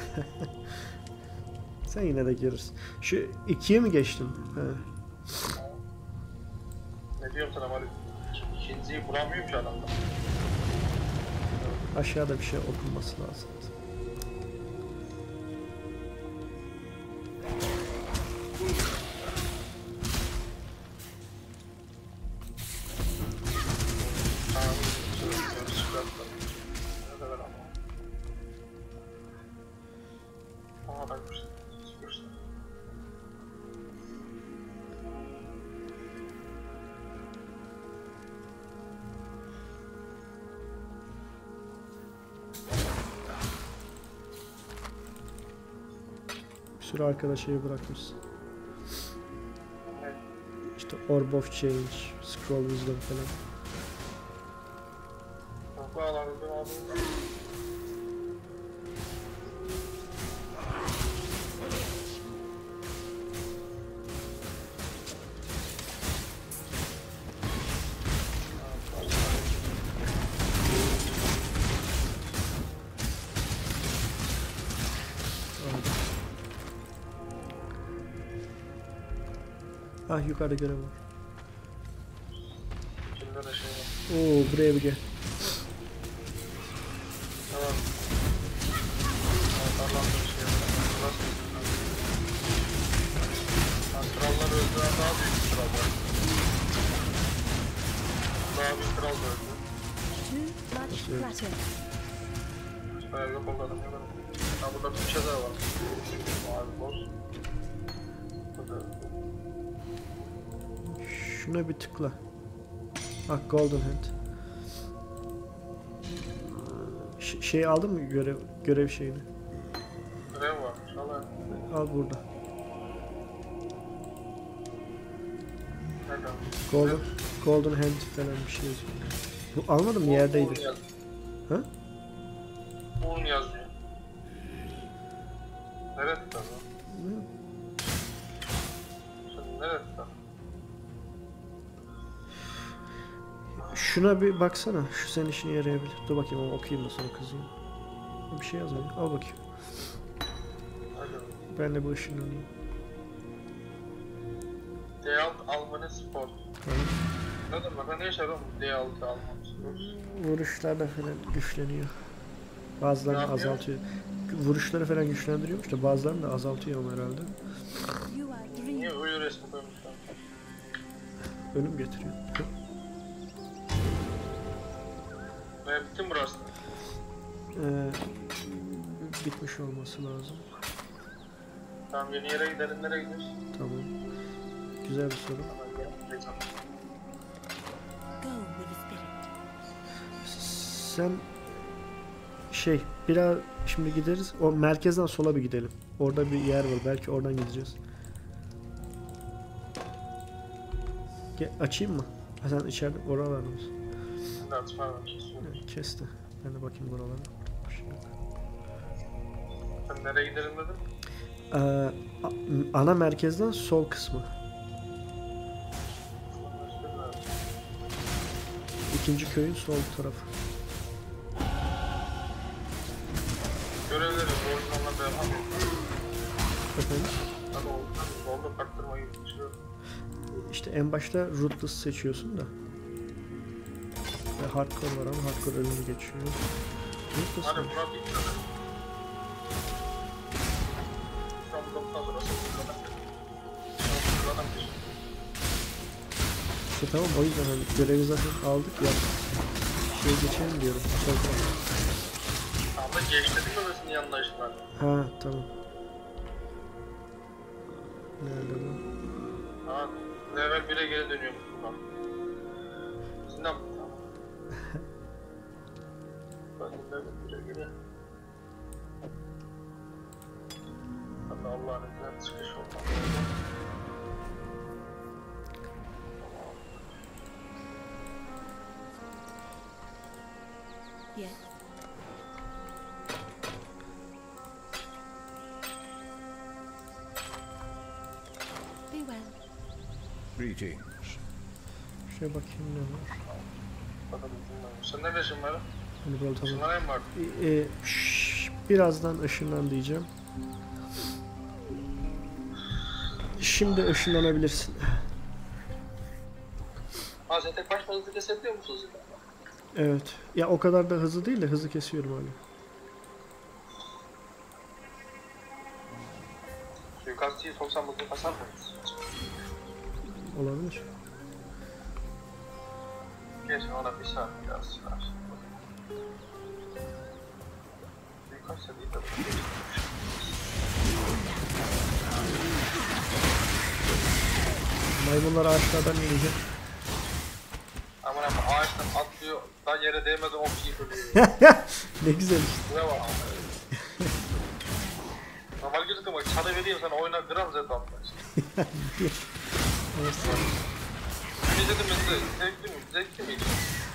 Sen yine de görürsün. Şu 2'ye mi geçtin? He. Ne diyorum sana Ali? İkinciyi vuramıyorum ki adamda. Aşağıda bir şey okunması lazım. Bir sürü arkadaşıyı bırakmışsın. İşte Orb of Change, Scroll Wisdom falan. Ah yukarıda görev var. İçinde de şey var. Oo buraya bir gel. Tamam. Allah'ım bir şey var. Krallar öldü, daha büyük bir kral var. Daha büyük kral da öldü. Too much clutter. Bayağı yok oldu adam, yok adam. Ha burada bir şey daha var. Mavi boz. Şuna bir tıkla. Ah Golden Hand. Şey aldın mı görev şeyini? Görev varmış, al. Al burada. Nerede? Golden Hand falan bir şey yazıyor. Bu almadım mı, yerdeydi? Ha? Un yazıyor. Nerede tutar o? Sen nerede tutar? Şuna bir baksana. Şu senin işine yarayabilir. Dur bakayım ama okuyayım da sonra kızayım. Bir şey yazmıyor. Al bakayım. Hadi. Ben de bu ışınlanayım. D6 Almanı Sport. Ne demek? Ne yaşar oğlum D6 Almanı Sport? Vuruşlarda falan güçleniyor. Bazılarını Ne yapıyor? azaltıyor. Vuruşları falan güçlendiriyormuş da bazılarını da azaltıyor ama herhalde. You are three. Niye ölü resmi koymuşlar? Ölüm getiriyor. Bitti mi burası? Bitmiş olması lazım. Tamam, yeni yere gidelim. Nereye gidiyoruz? Tamam. Güzel bir soru. Go with the spirit. Sen biraz şimdi gideriz. O merkezden sola bir gidelim. Orada bir yer var. Belki oradan gideceğiz. Açayım mı? Ha, sen içeride oralarda mısın? Şimdi atma var. Kes de. Ben de bakayım buralara. Sen nereye gidelim dedin? Ana merkezden sol kısmı. İkinci köyün sol tarafı. Görevleri bu oyunlarla da yapamıyorum. Efendim? Hadi oldu taktırmayı geçiyorum. İşte en başta Rootless seçiyorsun da. Ve Hardcore var ama Hardcore ölümü geçiyor. Rootless Hadi var. buna bir tane. Tam 90 lirası. İşte tamam o yüzden hani görevi zaten aldık ya. Şeye geçelim diyorum. Ama geçledim memesinin yanına işte. Ha tamam. Nerede bu? Ha, level 1'e geri dönüyorum. Bak. Sinan. Bak level 1'e geri. Hadi Allah'ın izniyle çıkış olmaz. Yes. Be well. Greetings. Şuraya bakayım ne var. Bakalım bilmiyorum. Sen ne işin var? Hani böyle tamam. Şunlara mı var? Birazdan ışınlan diyeceğim. Şimdi ışınlanabilirsin. Ha sen tek başına hızlı kesebiliyor musun Zidan? Evet. Ya o kadar da hızlı değil de hızlı kesiyorum hala. Suikastçıyı soksam bugün kasar mıyız? Olabilir. Geçin ona bir saat biraz sürer. Suikastçı değil de bu. Maymunlar ağaçlardan inecek. Aman ama ağaçtan atlıyor, daha yere değmeden ok yıkılıyor. Ne güzel işte. Buraya bak. Normal girdik ama çanı vereyim sana oyna gram zevk almaz. Bir dedim ben de zevkli mi? Zevkli miydi?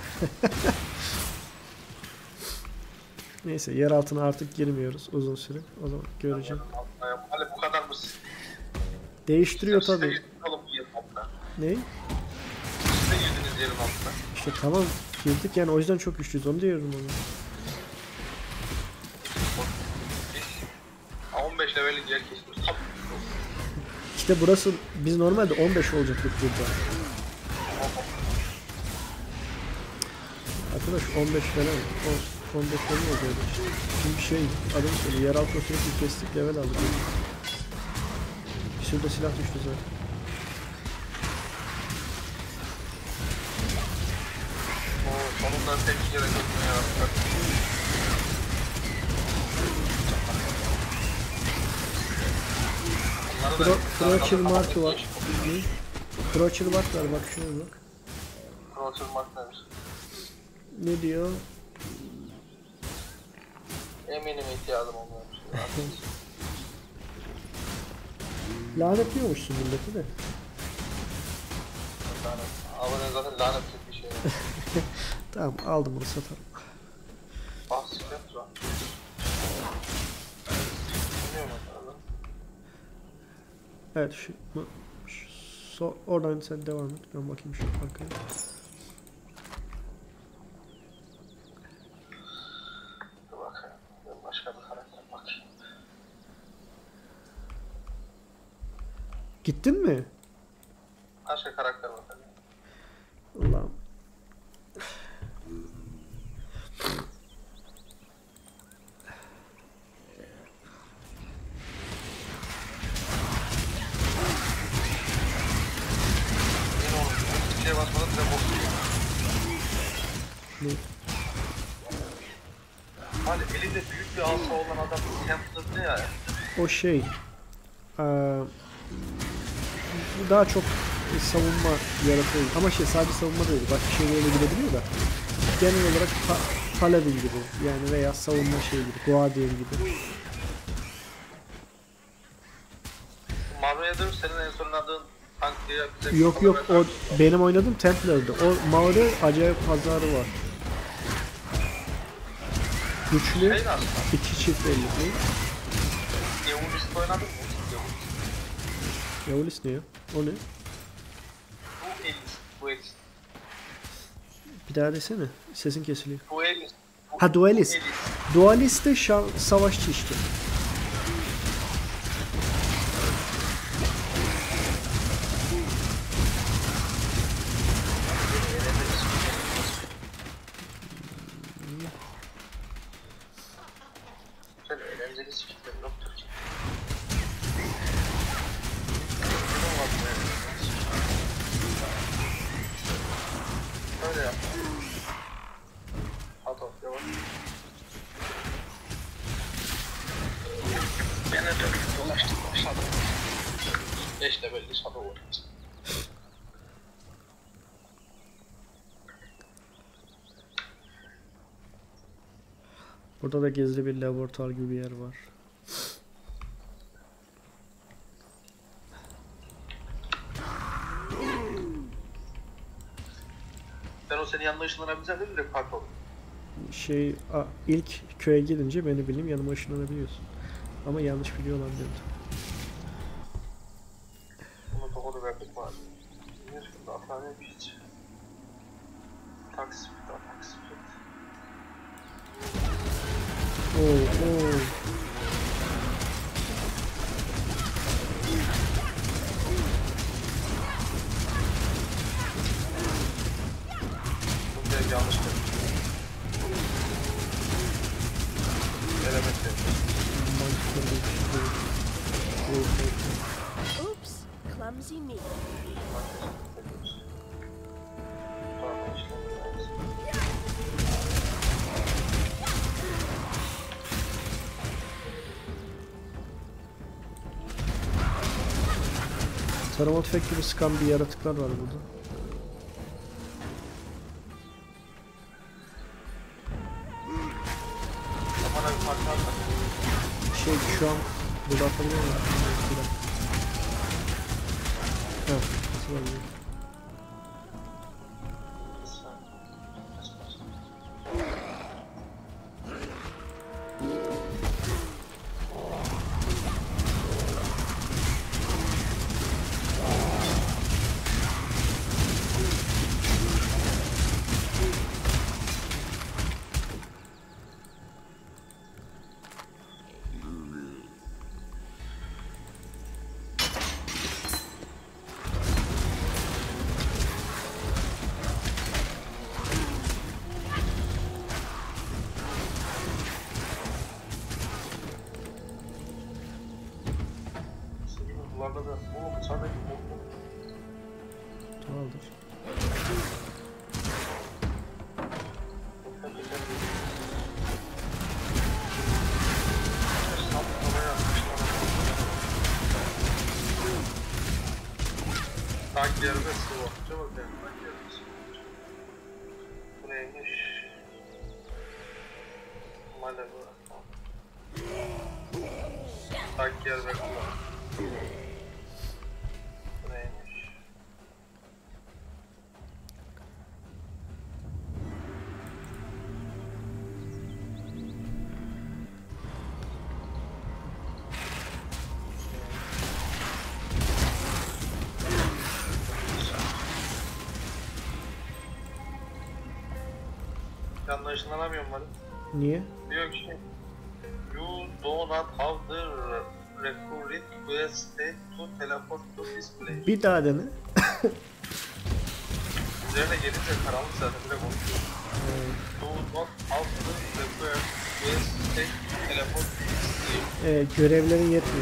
Neyse yer altına artık girmiyoruz uzun süre. O zaman göreceğim. Hadi bu kadar mısın? Değiştiriyor Siz de tabii. girdiniz oğlum bu yerin altına. Ne? Siz de girdiniz yerin altına. İşte tamam girdik yani o yüzden çok güçlüyüz onu diyorum onu. Biz 15 level'lik yer kesiyoruz. Tabii. İşte burası biz normalde 15 olacaktık burada. Arkadaş 15 falan 15 falan oluyordu işte. Şimdi şey adım söyle yer altına sürekli kestik level aldık. Bir sürü de silah düştü zaten. Sonunda tek yere dönmeye yaptık. Crotcher markı var. Crotcher mark var bak şuna bak. Crotcher mark neymiş? Ne diyor? Eminim ihtiyacım olmuyormuş. Lanetliyormuşsun milleti de. Abone zaten lanetli bir şey. Tamam aldım bunu satarım. Bahsediyoruz lan. Bilmiyorum bakalım. Evet oradan sen devam et. Ben bakayım şu arkaya. Dur bakayım. Ben başka bir karakter bakayım. Gittin mi? Başka karakter bakalım. Allah'ım. Basmadım size bok yiyor. Ne? Hani elinde büyük bir alfa olan adam Templar ne ya? O şey bu daha çok savunma yaratıyor ama şey sadece savunma değil başka şeylerle gidebiliyor da genel olarak Paladin gibi yani veya savunma şey gibi Guardian gibi. Mario'ya dönüş senin en son oynadığın tank diye bize... Yok o benim oynadığım Templar'dı. O Maori acayip hasarı var. Güçlü, Şey nasıl? iki çift elli. Eulist'te oynadın mı? Yavlis ne ya? O ne? Bu Elis. Bir daha desene. Sesin kesiliyor. Bu Elis. Ha Duelist. Duelist de savaşçı işte. Şöyle eğlenceli sikikler yoktur ki. İnşallah olur. Burada da gizli bir laboratuvar gibi bir yer var. Ben o senin yanına ışınlanabileceğim değil mi? Direkt park oldum. İlk köye gidince beni bileyim yanıma ışınlanabiliyorsun. Ama yanlış biliyor olabilirim. Bunu doğru verdik var. Ne şurada atlanıyor hiç. Taksi speed, taksi speed. Oo. Bu direkt yanlış dedim. Element dedim. Oops, clumsy me. Tarama tüfek gibi sıkan bir yaratıklar var burada. Bana bir parça atmak. Şu an burada atabiliyor muyum? Evet, atabiliyorum. Bunlarda da bu dışarıdaki bu. Tamamdır. Tank yerine sıvı. Çabuk yani tank yerine sıvı. Bu neymiş? Malabı. Tank yerine kullan. Bu neymiş? Yanına ışınlanamıyorum bari. Niye? Diyor ki you do not have the requisite state to teleport to this place. Bir daha dene. Üzerine gelince karanlık zaten direkt oluşuyor. Do not have the requisite state to teleport to this place. Görevlerin yetmiyor.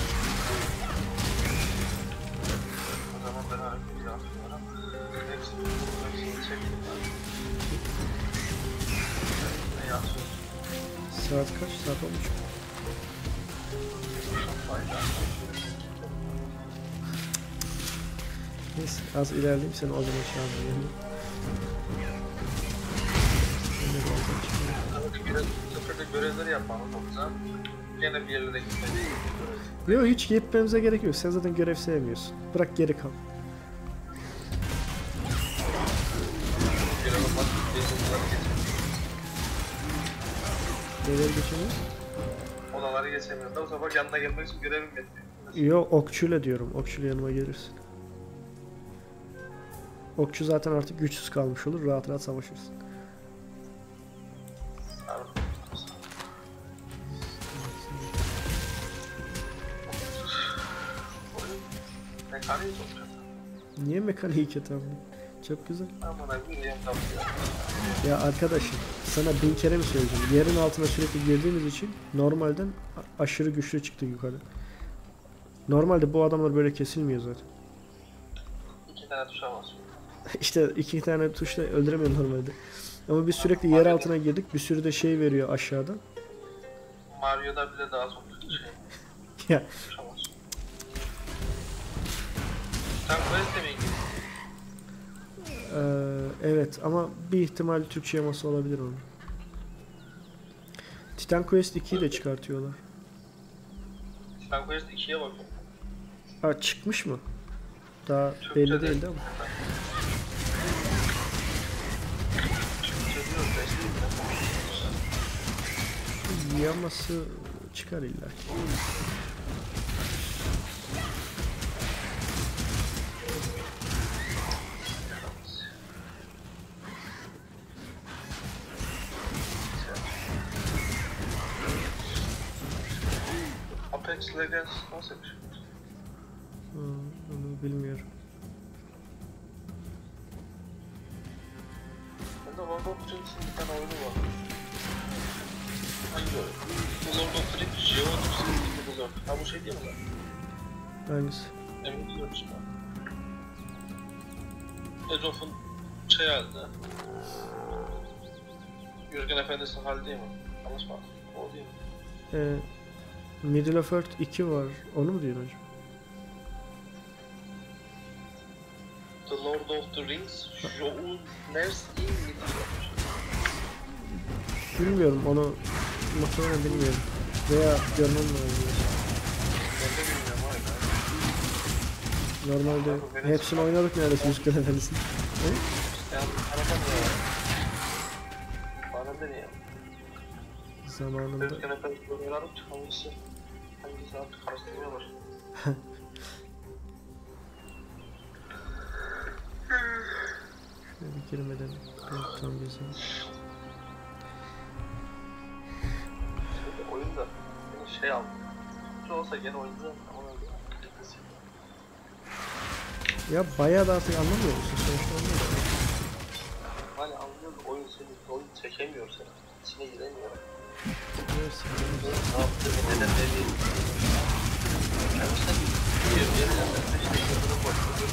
O zaman ben hareket yapıyorum. Hepsini çektim ben. Ne yazıyorsun? Saat kaç? Saat olmuş. Neyse az ilerleyeyim seni o zaman çağırmayayım. Seferde görevleri yapmamız olacak. Gene bir yerlere gitmeliyiz. Yok hiç gitmemize gerek yok. Sen zaten görev sevmiyorsun. Bırak geri kal. Görev yapmak odaları geçemiyoruz. Neler geçiyoruz? Odaları geçemiyoruz. Da bu sefer yanına gelmek için görevim yetmiyor. Yok okçuyla diyorum. Okçuyla yanıma gelirsin. Okçu zaten artık güçsüz kalmış olur. Rahat rahat savaşırsın. Mekaniği sokacağız. Niye mekaniği kötü abi? Çok güzel. Aman abi yürüyem yapıyor. Ya arkadaşım sana 1000 kere mi söyleyeceğim? Yerin altına sürekli girdiğimiz için normalden aşırı güçlü çıktı yukarı. Normalde bu adamlar böyle kesilmiyor zaten. 2 tane tuşa basıyor. İşte 2 tane tuşla öldüremiyor normalde. Ama biz sürekli yer altına girdik. Bir sürü de şey veriyor aşağıdan. Mario'da bile daha çok şey. Ya Tuşa basıyor. Sen Quest'e mi ilgili? Evet ama bir ihtimal Türkçe yaması olabilir onun. Titan Quest 2'yi de çıkartıyorlar. Sen Quest 2'ye bakın. Ha, çıkmış mı? Daha Türkçe belli de- değildi ama. Türkçe diyor, Quest değil mi? Yaması çıkar illa ki. Apex Legends nasıl bir şey? Onu bilmiyorum. Bende Lord of the Rings'in bir tane oyunu var. Hangi oyun? Bu Lord of the Rings, Geodudes gibi Lord. Ha bu şey değil mi lan? Hangisi? Emin biliyorum şimdi. Ezof'un şey halinde. Yürgen Efendisi'nin hali değil mi? Yanlış mı? O değil mi? Middle of Earth 2 var. Onu mu diyorsun hocam? The Lord of the Rings, Jouners in Middle Earth. Bilmiyorum onu muhtemelen bilmiyorum. Veya görmem lazım. Ben de bilmiyorum hala. Normalde hepsini oynadık neredeyse Yüzükler Efendisi'nin. Yani araba mı ya? Bana da niye? Zamanında. Yürgen Efendisi'ni oynarım hangisi? Hangisi artık karıştırmıyorlar. Bir girmeden tam güzel. Şimdi oyunda beni şey aldı. Şu olsa gene oynayacağım ama öyle. Ya bayağı da artık anlamıyor musun? Sonuçta anlamıyorsun. Hani anlıyorum oyun seni, oyun çekemiyor seni. İçine giremiyor. Biliyorsun. Ne yaptığını neden dediğini. Yani sen biliyor, yerlerden işte yıldırım boşluğu.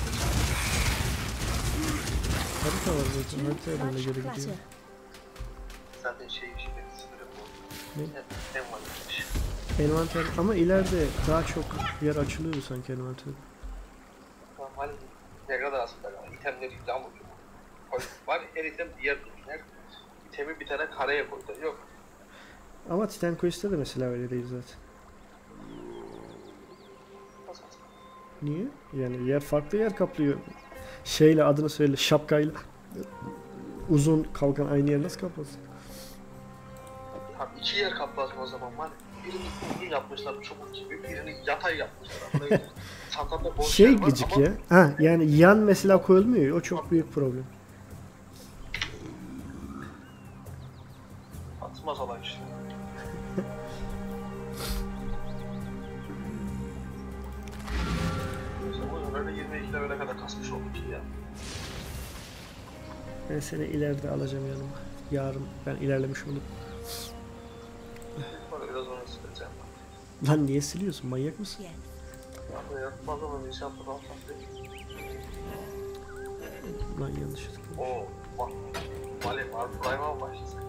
Harita var zaten. Haritaya böyle Much geri clatter. gidiyor. Zaten şey işte sınırım bu. Ne? En varmış. Envanter ama ileride daha çok yer açılıyor sanki envanter. Tamam hani ne kadar aslında yani itemleri yağmur koy. Var her item diğer ürünler. İtemi bir tane kareye koydu. Yok. Ama Titan Quest'te de mesela öyle değil zaten. Nasıl? Niye? Yani yer farklı yer kaplıyor. Şeyle adını söyle şapkayla. Uzun kalkan aynı yer nasıl kaplasın? Abi iki yer kaplazım o zaman var. Birini uzun yapmışlar çubuk gibi, birini yatay yapmışlar. Böyle çantamda boş Şey yer var gıcık ama ya. Ha yani yan mesela koyulmuyor ya, o çok büyük problem. atmaz olan işte. Neyse o öyle 22 levele kadar kasmış olduk ya. Ben seni ileride alacağım yanıma. Yarın ben ilerlemiş olurum. Böyle biraz onu sileceğim. Lan niye siliyorsun? Manyak mısın? Yes. Abi yapmaz ama bir şey yapmadan Lan yanlışlıkla. Oo, bak. Mali var, Prime'a mı başlasak?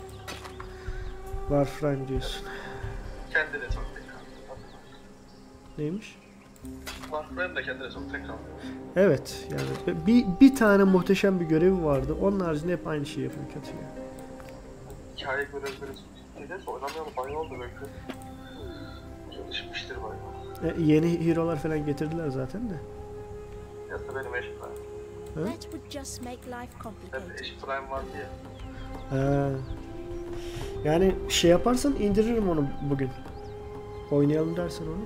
Warframe diyorsun. Kendine çok tekrar. Neymiş? Warframe de kendine çok tekrar. Evet yani bir tane muhteşem bir görevi vardı. Onun haricinde hep aynı şeyi yapıyor kötü ya. Hikaye görevleri nedense oynamayalı bayağı oldu belki. Gelişmiştir bayağı. Yeni hero'lar falan getirdiler zaten de. Ya da benim eş Prime. Hı? That would just make life Ben de complicated. eş Prime var diye. Ha. Yani şey yaparsan indiririm onu bugün. Oynayalım dersen onu.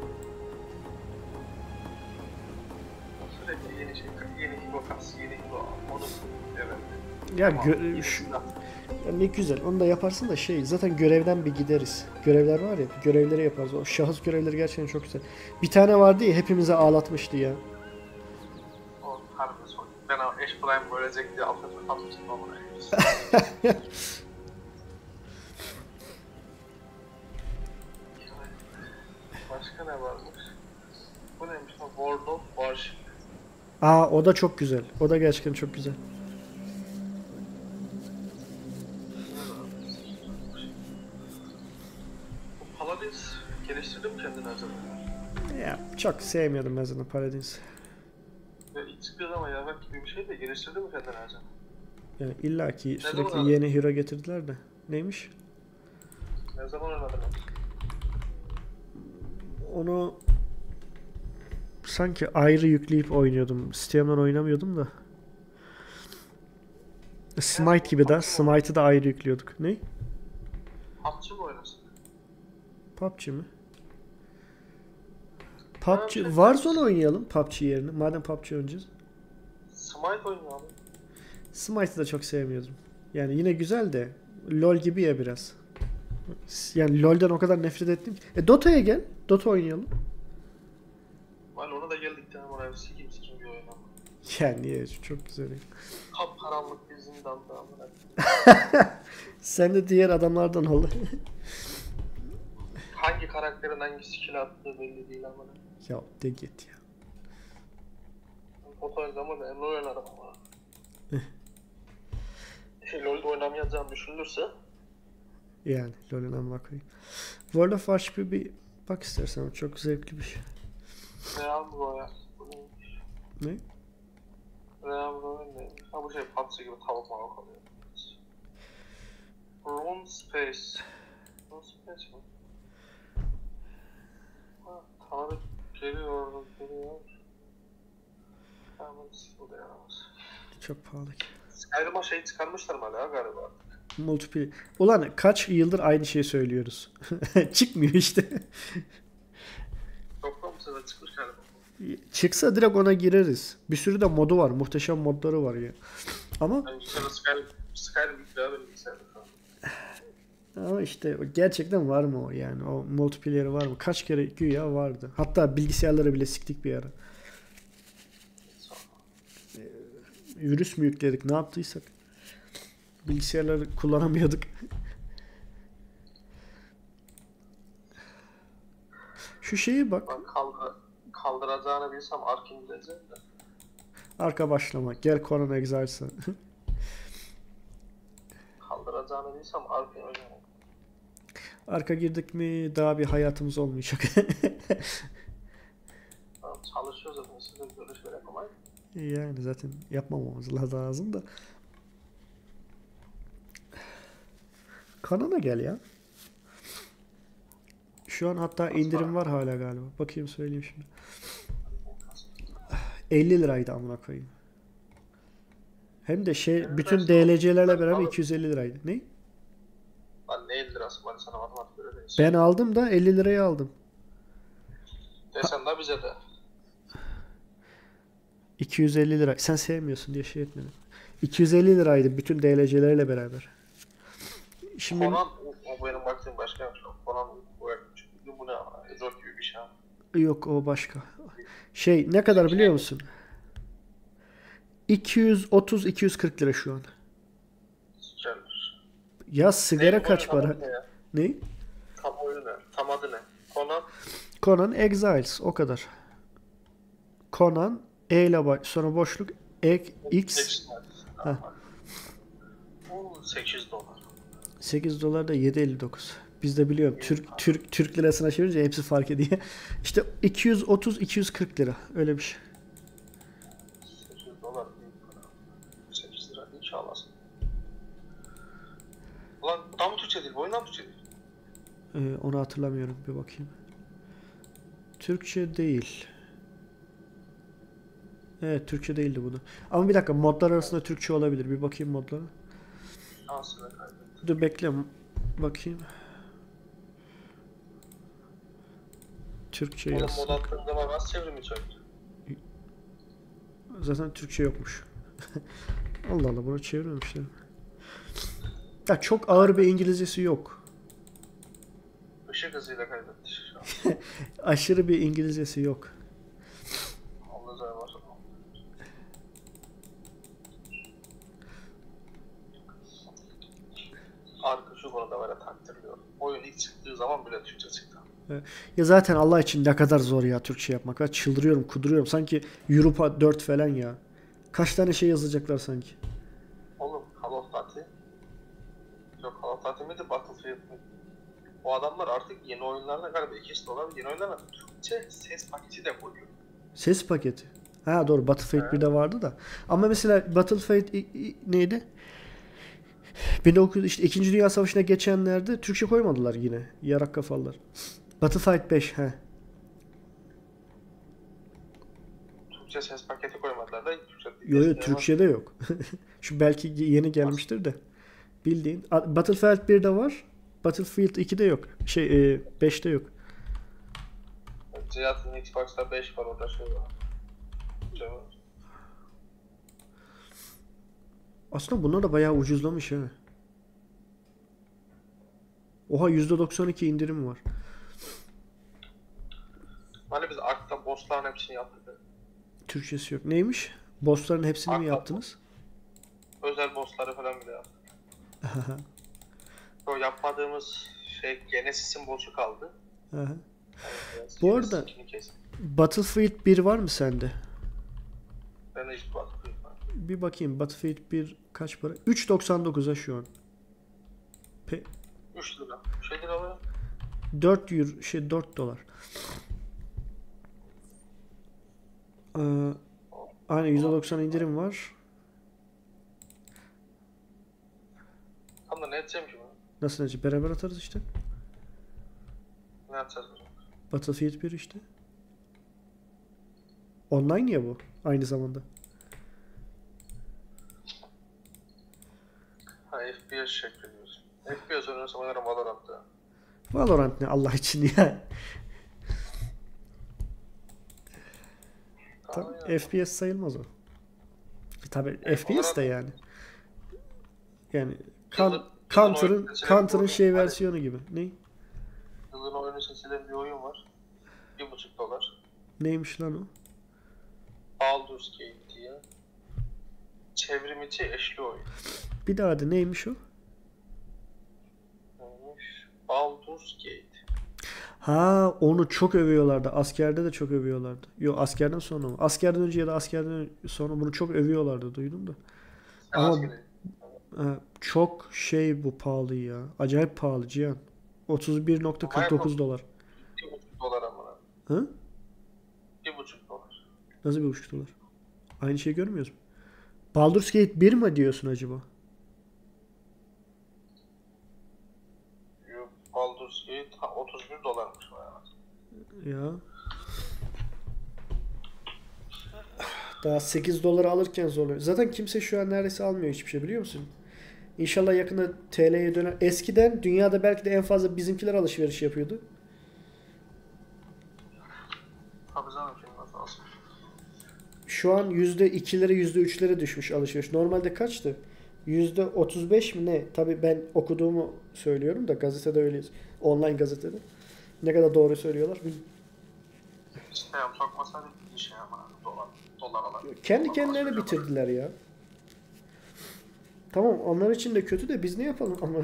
Sürekli yeni şey, yeni hero kas, yeni hero modu. Evet. Ya, Tamam, yeni silah. ya ne güzel. Onu da yaparsın da şey zaten görevden bir gideriz. Görevler var ya, görevleri yaparız. O şahıs görevleri gerçekten çok güzel. Bir tane vardı ya hepimize ağlatmıştı ya. O harbi son. Ben o eş Prime ölecek diye atmıştım ama. Başka ne varmış? Bu neymiş lan? World of Warship. Aa o da çok güzel. O da gerçekten çok güzel. Bu Paladins geliştirdi mi kendini acaba? Ya çok sevmiyordum ben zaten Paladins. Ve ilk çıktığı zaman yarak gibi bir şey de geliştirdi mi kendini acaba? Yani illaki zaman sürekli abi? yeni hero getirdiler de. Neymiş? Ne zaman oynadın? Onu sanki ayrı yükleyip oynuyordum. Steam'den oynamıyordum da. Smite gibi de. Smite'ı da ayrı yüklüyorduk. Ne? PUBG mi oynasın? PUBG mi? Ha, PUBG, şey- Warzone oynayalım PUBG yerine. Madem PUBG oynayacağız. Smite oynuyor abi. Smite'ı da çok sevmiyordum. Yani yine güzel de LoL gibi ya biraz. Yani LoL'den o kadar nefret ettim ki. Dota'ya gel. Dota oynayalım. Valla ona da geldik de hemen abi sikim bir oyun ama. Yani niye? Çok güzel. Kap karanlık bir zindanda amına. Sen de diğer adamlardan ol. Hangi karakterin hangi skill attığı belli değil amına. Ya de git ya. Foto zaman da LoL oynarım ama. LoL'de oynamayacağım düşünülürse Yani LoL'ün amına koyayım. World of Warship'e bir bak istersen, o çok zevkli bir şey. Real Royal. Bu neymiş? Ne? Real Royal neymiş? Ha bu şey PUBG gibi tavuk mavuk oluyor. Rune Space. Rune Space mi? Ha tanıdık geliyor. Hemen sıkıldı yaramaz. Çok pahalı ki. Skyrim'a şey çıkarmışlar mı hala galiba? Multiplayer. Ulan kaç yıldır aynı şeyi söylüyoruz. Çıkmıyor işte. Çoktan bu sefer çıkmış galiba. Çıksa direkt ona gireriz. Bir sürü de modu var. Muhteşem modları var ya. Ama Yani bu sefer Skyrim yükleğe benim bilgisayarda şu an. ama işte gerçekten var mı o yani? O multiplayer var mı? Kaç kere güya vardı. Hatta bilgisayarlara bile siktik bir ara. Virüs mü yükledik? Ne yaptıysak. Bilgisayarları kullanamıyorduk. Şu şeye bak. Ben kaldıracağını bilsem Ark'in bileceğim de. Arka başlama. Gel Conan Exiles'a. Kaldıracağını bilsem Ark'in oynarım. Arka girdik mi daha bir hayatımız olmayacak. Tamam, çalışıyoruz zaten sizle görüş verememayım. Yani zaten yapmamamız lazım da. Kanana gel ya. Şu an hatta indirim var hala galiba. Bakayım söyleyeyim şimdi. 50 liraydı amına koyayım. Hem de şey bütün DLC'lerle beraber 250 liraydı. Ne? Lan ne 50 lirası var sana matematik öğretmenisi. Ben aldım da 50 liraya aldım. Desen de bize de. 250 lira. Sen sevmiyorsun diye şey etmedim. 250 liraydı bütün DLC'lerle beraber. Şimdi Conan o benim baktığım başka bir şey. Conan bu ne ama? Ezok gibi bir şey ama. yok, o başka. Şey ne kadar biliyor musun? 230-240 lira şu an. Güzelmiş. Ya sigara kaç Tam para? adı ne ya? Ne? Tam oyunu ne? Tam adı ne? Conan Conan Exiles o kadar. Conan E ile sonra boşluk X. Heh. 8 dolar. 8 dolar da 7.59. Biz de biliyorum Türk lirasına çevirince hepsi fark ediyor. İşte 230-240 lira öyle bir şey. 8 dolar değil para. 8 lira değil çalasın. Ulan tam Türkçe değil, bu oyundan Türkçe değil. Onu hatırlamıyorum, bir bakayım. Türkçe değil. Evet, Türkçe değildi bunu. Ama bir dakika, modlar arasında Türkçe olabilir. Bir bakayım modlara. Aslında kaybettim. Dur bekle, bakayım. Türkçe Oğlum yaz. mod attığın zaman nasıl çevrimi çöktü? Zaten Türkçe yokmuş. Allah Allah, bunu çevirmemişler. Ya çok ağır bir İngilizcesi yok. Işık hızıyla kaybetti şu an. Aşırı bir İngilizcesi yok. Onda zaten var. Arka şu konuda böyle takdirliyorum. Oyun ilk çıktığı zaman bile Türkçe çıktı. Ya zaten Allah için ne kadar zor ya Türkçe yapmak. Ben çıldırıyorum, kuduruyorum. Sanki Europa 4 falan ya. Kaç tane şey yazacaklar sanki. Oğlum Call of Duty. Yok Call of Duty miydi Battlefield mi? O adamlar artık yeni oyunlarına galiba $2 yeni oyunlarına Türkçe ses paketi de koyuyor. Ses paketi. Ha doğru, Battlefield 1'de vardı da. Ama mesela Battlefield neydi? 1900 işte 2. Dünya Savaşı'na geçenlerde Türkçe koymadılar yine. Yarak kafalılar. Battlefield 5 he. Türkçe ses paketi koymadılar da Türkçe Yo Türkçe'de yok. Şu belki yeni gelmiştir de. Bildiğin. Battlefield 1'de var. Battlefield 2'de yok. 5'te yok. Cihat'ın Xbox'ta 5 var, orada şey var. Türkçe var. Aslında bunlar da bayağı ucuzlamış ha. Oha %92 indirim var. Hani biz Ark'ta bossların hepsini yaptık. Türkçesi yok. Neymiş? Bossların hepsini mi yaptınız? Özel bossları falan bile yaptık. O yapmadığımız şey Genesis'in boss'u kaldı. Aha. Yani Bu arada Battlefield 1 var mı sende? ben de hiç Battlefield var. Bir bakayım Battlefield 1 kaç para? 3.99'a şu an. 3 lira. 3 lira var. 4 euro, 4 dolar. Aynen %90 indirim var. Tam da ne edeceğim ki bunu? Nasıl necip? Beraber atarız işte. Ne yapacağız bunu? Battlefield 1 işte. Online ya bu aynı zamanda. Ha, FPS şekli diyorsun. FPS oynuyorsam oynarım Valorant'ta. Valorant ne Allah için ya. Tam ya. FPS sayılmaz o. Tabii FPS Valorant- de yani. Yani Yılın Counter'ın oyunu şey hani- versiyonu gibi. Ne? Yılın oyunu seçilen bir oyun var. 1,5 dolar. Neymiş lan o? Baldur's Gate diye. Çevrimiçi eşli oyun. Bir daha de neymiş o? Neymiş? Baldur's Gate. Ha onu çok övüyorlardı. Askerde de çok övüyorlardı. Yok askerden sonra mı? Askerden önce ya da askerden sonra bunu çok övüyorlardı duydum da. Sen Ama askeri. çok bu pahalı ya. Acayip pahalı Cihan. 31.49 dolar. 1,5 dolar ama. Hı? 1,5 dolar. Nasıl 1.5 dolar? Aynı şeyi görmüyoruz mu? Baldur's Gate 1 mi diyorsun acaba? Yok, Baldur's Gate 31 dolarmış bayağı. Ya. Daha 8 dolara alırken zorluyor. Zaten kimse şu an neredeyse almıyor hiçbir şey biliyor musun? İnşallah yakında TL'ye döner. Eskiden dünyada belki de en fazla bizimkiler alışveriş yapıyordu. Tabii canım şey nasıl alsın? Şu an %2'lere %3'lere düşmüş alışveriş. Normalde kaçtı? %35 mi ne? Tabii ben okuduğumu söylüyorum da gazetede öyleyiz. Online gazetede. Ne kadar doğru söylüyorlar bilmiyorum. İşte sokmasaydı bir şey ama dolar alan. Kendi kendilerini bitirdiler ya. Tamam onlar için de kötü de biz ne yapalım ama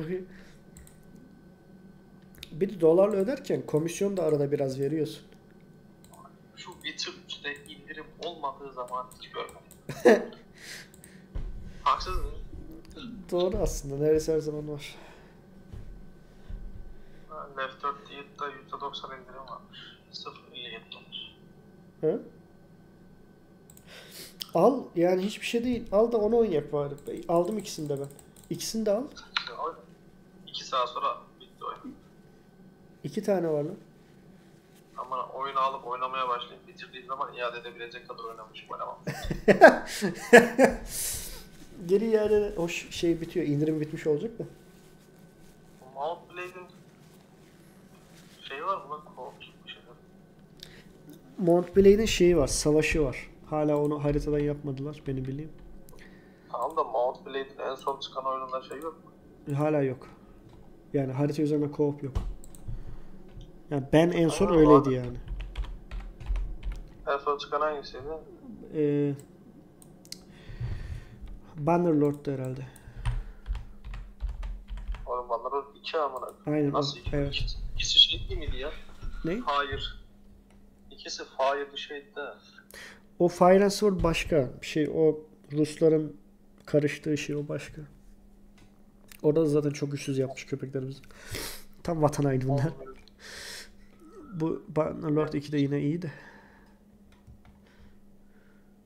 bir de dolarla öderken komisyon da arada biraz veriyorsun. Şu Witcher 3'te indirim olmadığı zaman hiç görmedim. Haksız mı? Doğru aslında. Neredeyse her zaman var. Left 4 Dead'da %90 indirim varmış. 0,57 dolar. Hı? Al yani hiçbir şey değil. Al da onu oynayak bari. Aldım ikisini de ben. İkisini de al. 2 saat sonra bitti oyun. 2 tane var lan. Ama oyunu alıp oynamaya başlayıp bitirdiği zaman iade edebilecek kadar oynamışım, oynamam. Geri iade o şey bitiyor. İndirim bitmiş olacak mı? Mount Blade'in şey var mı lan? Co-op bir şeyler. Mount Blade'in şeyi var. Savaşı var. Hala onu haritadan yapmadılar benim bildiğim. Tamam da Mount Blade'in en son çıkan oyununda şey yok mu? Hala yok. Yani harita üzerinde co-op yok. Yani ben en son Tamam, öyleydi abi. yani. En son çıkan hangisiydi? Bannerlord'da herhalde. Oğlum bunlar 2 amına. Aynen Nasıl o. 2? Evet. İkisi şey değil miydi ya? Ne? Hayır. İkisi Fire bir şeydi de. O Fire and Sword başka. Bir şey o Rusların karıştığı şey o başka. Orada da zaten çok güçsüz yapmış köpeklerimiz. Tam vatan haini bunlar. Bu Bannerlord 2'de yine iyi de.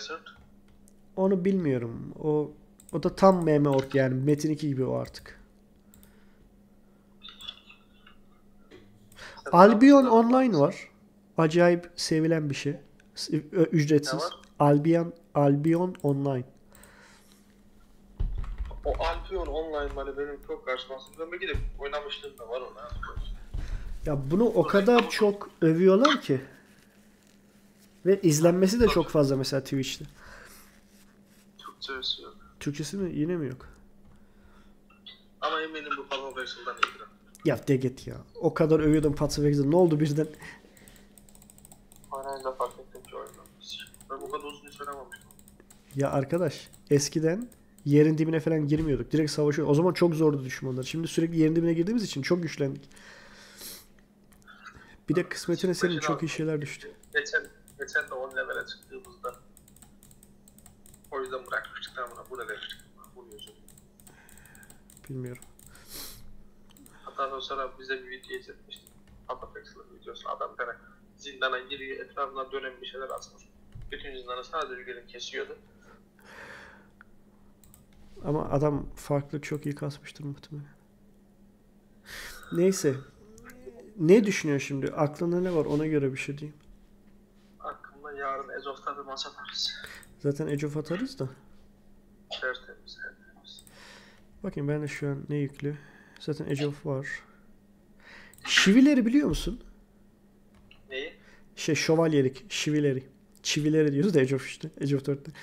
Desert. Onu bilmiyorum. O da tam MMORPG yani Metin 2 gibi o artık. Albion Online var. Acayip sevilen bir şey. Ücretsiz. Ne var? Albion Online. O Albion Online hani benim çok karşıma aslında gidip oynamışlığım da var ona. Ya bunu o kadar çok övüyorlar ki. Ve izlenmesi de çok fazla mesela Twitch'te. Türkçesi yok. Türkçesi mi? Yine mi yok? Ama eminim bu Path of Exile'dan iyidir. Ya de git ya. O kadar övüyordum Path of Exile. Ne oldu birden? Aynen de fark ettim ki oynamış. Ben bu kadar uzun hiç oynamamıştım. Ya arkadaş eskiden yerin dibine falan girmiyorduk. Direkt savaşıyorduk. O zaman çok zordu düşmanlar. Şimdi sürekli yerin dibine girdiğimiz için çok güçlendik. Bir de kısmetine senin çok iyi şeyler düştü. Geçen de 10 level'e çıktığımızda o yüzden bırakmıştık tamam mı? Burada demiştik. Buluyorsun. Bilmiyorum. Hatta sonra bize bir video izletmişti. Path of Exile'ın videosu. Adam bir tane zindana giriyor, etrafından dönen bir şeyler atmış. Bütün zindanı sadece gelip kesiyordu. Ama adam farklı çok iyi kasmıştır muhtemelen. Neyse. Ne düşünüyor şimdi? Aklında ne var? Ona göre bir şey diyeyim. Aklımda yarın Ezof'ta bir maç atarız. Zaten Age of atarız da. Tertemiz, tertemiz. Bakayım ben de şu an ne yüklü? Zaten Age of var. Şivileri biliyor musun? Neyi? Şövalyelik. Şivileri. Çivileri diyoruz da Age of işte. Age of 4'te.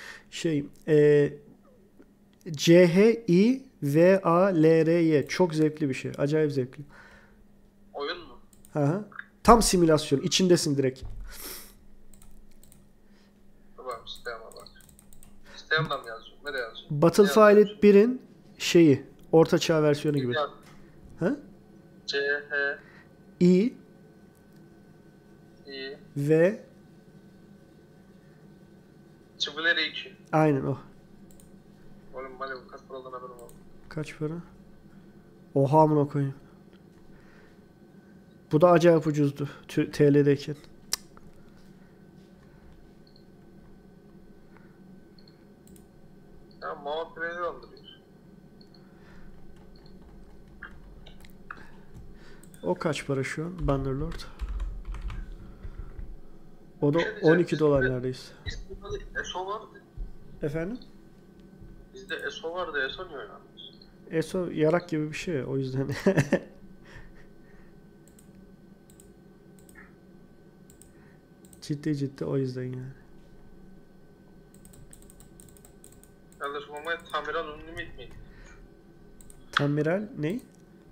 CHIVALRY. Çok zevkli bir şey. Acayip zevkli. Oyun mu? Aha. Tam simülasyon. İçindesin direkt. Tamam, Steam'a bak. Steam'da mı yazıyorum? Nereye yazıyorum? Battlefield 1'in şeyi. Orta çağ versiyonu gibi. Ha? CH I İyi. ve Çivileri 2. aynen o. Oğlum Mali kaç paradan haberim oldu. Kaç para? Oha amına koyayım. Bu da acayip ucuzdu. TL'deyken. Ya Mount Play'de andırıyor. O kaç para şu an? Bannerlord. O da Bir şey diyeceğim, 12 dolar bizde- neredeyse. Bizde ESO vardı. Efendim? Bizde ESO vardı. ESO niye oynanmış? ESO yarak gibi bir şey o yüzden. Ciddi o yüzden yani. Kardeşim ama Tamiral Unlimited miydi? Tamiral ne?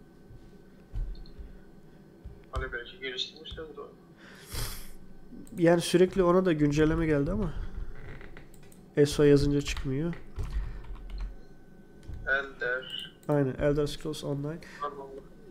Hani belki geliştirmişlerdi o. Yani sürekli ona da güncelleme geldi ama ESO yazınca çıkmıyor. Elder. Aynen Elder Scrolls Online. Allah.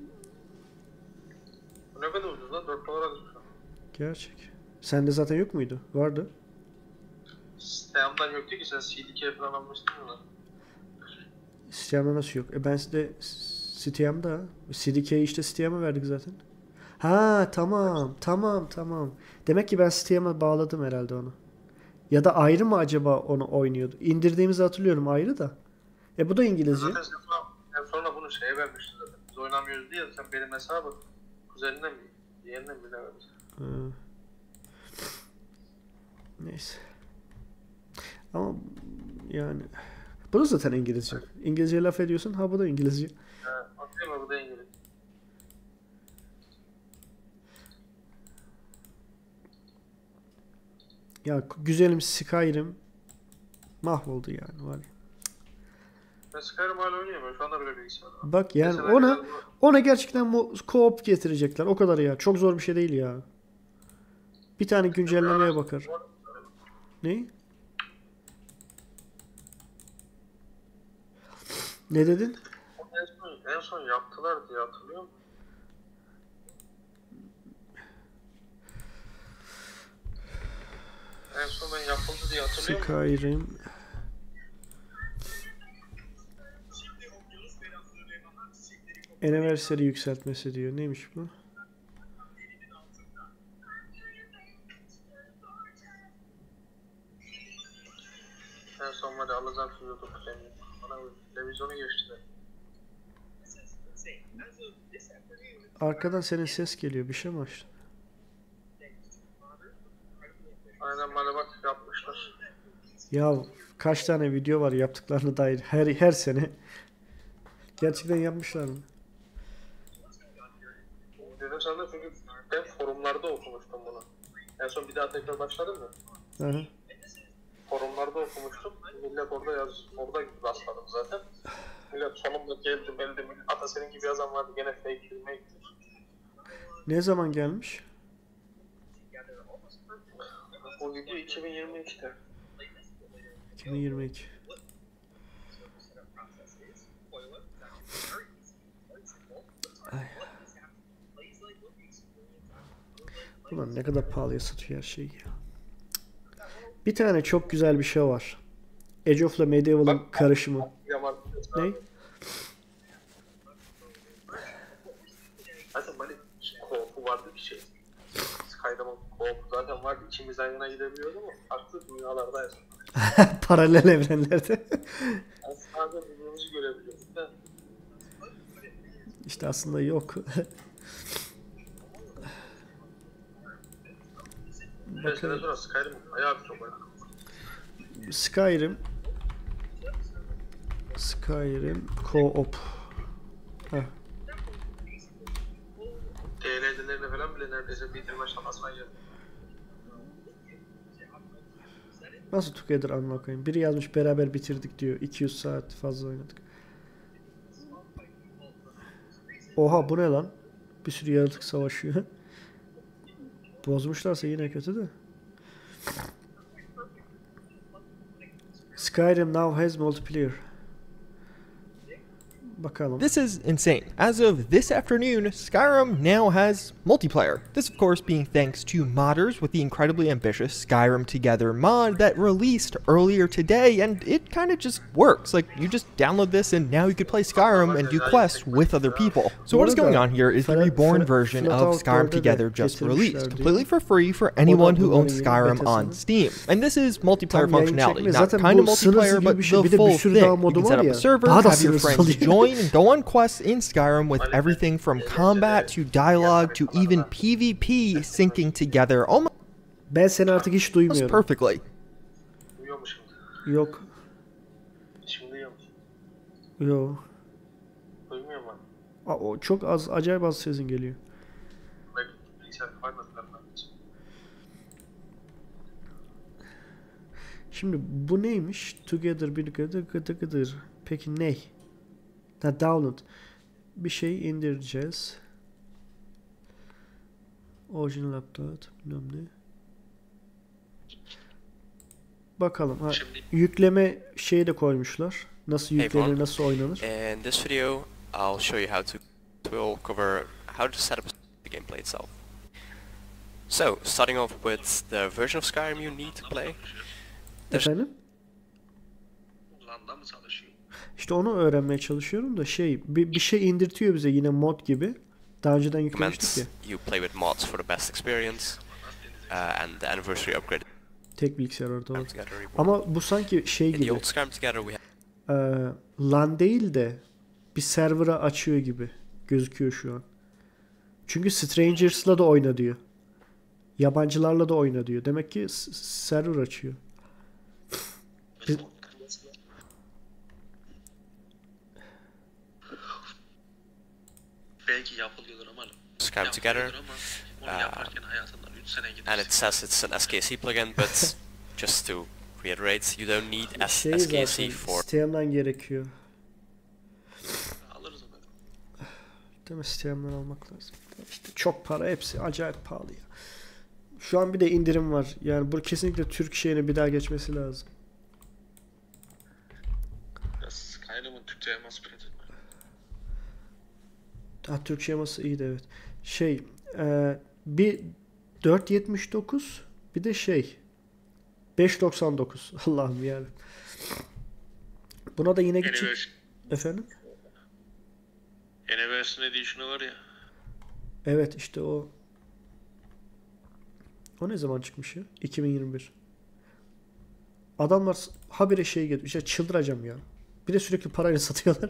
Bu ne kadar ucuz lan? 4 dolara düşmüş. Gerçek. Sende zaten yok muydu? Vardı. Steam'dan yoktu ki sen CDK falan almıştın mı? Steam'da nasıl yok? Ben de Steam'da. CDK'yi işte Steam'a verdik zaten. Ha tamam. Demek ki ben Steam'a bağladım herhalde onu. Ya da ayrı mı acaba onu oynuyordu? İndirdiğimizi hatırlıyorum ayrı da. Bu da İngilizce. Zaten sen sonra bunu şeye vermiştin zaten. Biz oynamıyoruz diye sen benim hesabı kuzeninden mi? Yeğeninden mi ne vermiştin? Ha. Neyse. Ama yani bu da zaten İngilizce. İngilizce laf ediyorsun. Ha bu da İngilizce. Atayım mı bu da İngiliz? Ya güzelim Skyrim mahvoldu yani var. Ben Skyrim hala oynuyorum. Şu anda bile bilgisayarda. Bak yani Mesela ona gerçekten bu co-op getirecekler. O kadar ya. Çok zor bir şey değil ya. Bir tane güncellemeye bakar. Ne? Ne dedin? En son yaptılar diye hatırlıyor musun? En son ben yapıldı diye hatırlıyor musun? Skyrim. Anniversary yükseltmesi diyor. Neymiş bu? En son var ya alacağım şu YouTube seni. Bana televizyonu geçtiler. Arkadan senin ses geliyor. Bir şey mi açtın? Aynen bana bak yapmışlar. Ya kaç tane video var yaptıklarına dair her sene. Gerçekten yapmışlar mı? Dedim sana çünkü ben forumlarda okumuştum bunu. En son bir daha tekrar başladım mı? Hı hı. Forumlarda okumuştum. Millet orada rastladım zaten. Millet sonunda geldim elde ata senin gibi yazan vardı gene fake filme gittim. Ne zaman gelmiş? Bu video 2022'de. 2022. Ay. Ulan ne kadar pahalıya satıyor her şeyi ya. Bir tane çok güzel bir şey var. Age of'la Medieval'ın karışımı. Ne? Zaten hani co-op'u vardı bir şey. Skyrim'ın co-op'u zaten vardı. İkimiz aynı yana gidebiliyordu ama farklı dünyalardayız. Paralel evrenlerde. Yani sadece birbirimizi görebiliyorduk da. İşte aslında yok. Bir sene sonra Skyrim bayağı bir çok oynadım. Skyrim Co-op. Heh. DLC'lerine falan bile neredeyse bitirme şansına geldi. Nasıl Together amına koyayım? Biri yazmış beraber bitirdik diyor. 200 saat fazla oynadık. Oha bu ne lan? Bir sürü yaratık savaşıyor. Bozmuşlarsa yine kötü de. Skyrim now has multiplayer. Bakalım. This is insane. As of this afternoon, Skyrim now has multiplayer. This, of course, being thanks to modders with the incredibly ambitious Skyrim Together mod that released earlier today, and it kind of just works. Like, you just download this, and now you could play Skyrim and do quests with other people. So what is going on here is the reborn version of Skyrim Together just released, completely for free for anyone who owns Skyrim on Steam. And this is multiplayer functionality, not kind of multiplayer, but the full thing. You can set up a server, have your friends join, and go on quests in Skyrim with everything from combat to dialogue to even PvP syncing together almost Ben seni artık hiç duymuyorum. perfectly. Duyuyor mu şimdi? Yok. Şimdi duyuyor musun? Yok. Duymuyor mu? O çok az, acayip az sesin geliyor. Belki bilgisayar koymadılar ben. Şimdi bu neymiş? Together bir gıdır. Peki ne? Ha, download. Bir şey indireceğiz. Original upload. Bilmem ne. Bakalım. Ha, yükleme şeyi de koymuşlar. Nasıl yüklenir, everyone. nasıl oynanır. In this video, I'll show you how to. We'll cover how to set up the gameplay itself. So, starting off with the version of Skyrim you need to play. Efendim? Landa mı çalışıyor? İşte onu öğrenmeye çalışıyorum da bir şey indirtiyor bize yine mod gibi. Daha önceden yüklemiştik Commands ya. you play with mods for the best experience, and the anniversary upgrade. Tek bilgisayar orada Skyrim var. Together Reborn. Ama bu sanki şey In the gibi. old Skyrim Together we have LAN değil de bir server'a açıyor gibi gözüküyor şu an. Çünkü Strangers'la da oyna diyor. Yabancılarla da oyna diyor. Demek ki server açıyor. Biz- Belki yapılıyordur ama. Skyrim Together, Onu yaparken hayatından 3 sene gider. and it says it's an SKC plugin, but just to reiterate, you don't need Şey SKC zaten for Steam'den gerekiyor. Alırız onu. Değil mi? Steam'den almak lazım. İşte çok para, hepsi acayip pahalı ya. Şu an bir de indirim var. Yani bu kesinlikle Türk şeyine bir daha geçmesi lazım. Skyrim'ın Türkçe yaması pratik. Ha, Türkçe yaması iyi de evet. Bir 4.79 bir de 5.99. Allah'ım yani. Buna da yine gidecek. Efendim? Anniversary Edition'ı var ya. Evet işte o. O ne zaman çıkmış ya? 2021. Adamlar habire şey getiriyor. İşte çıldıracağım ya. Bir de sürekli parayla satıyorlar.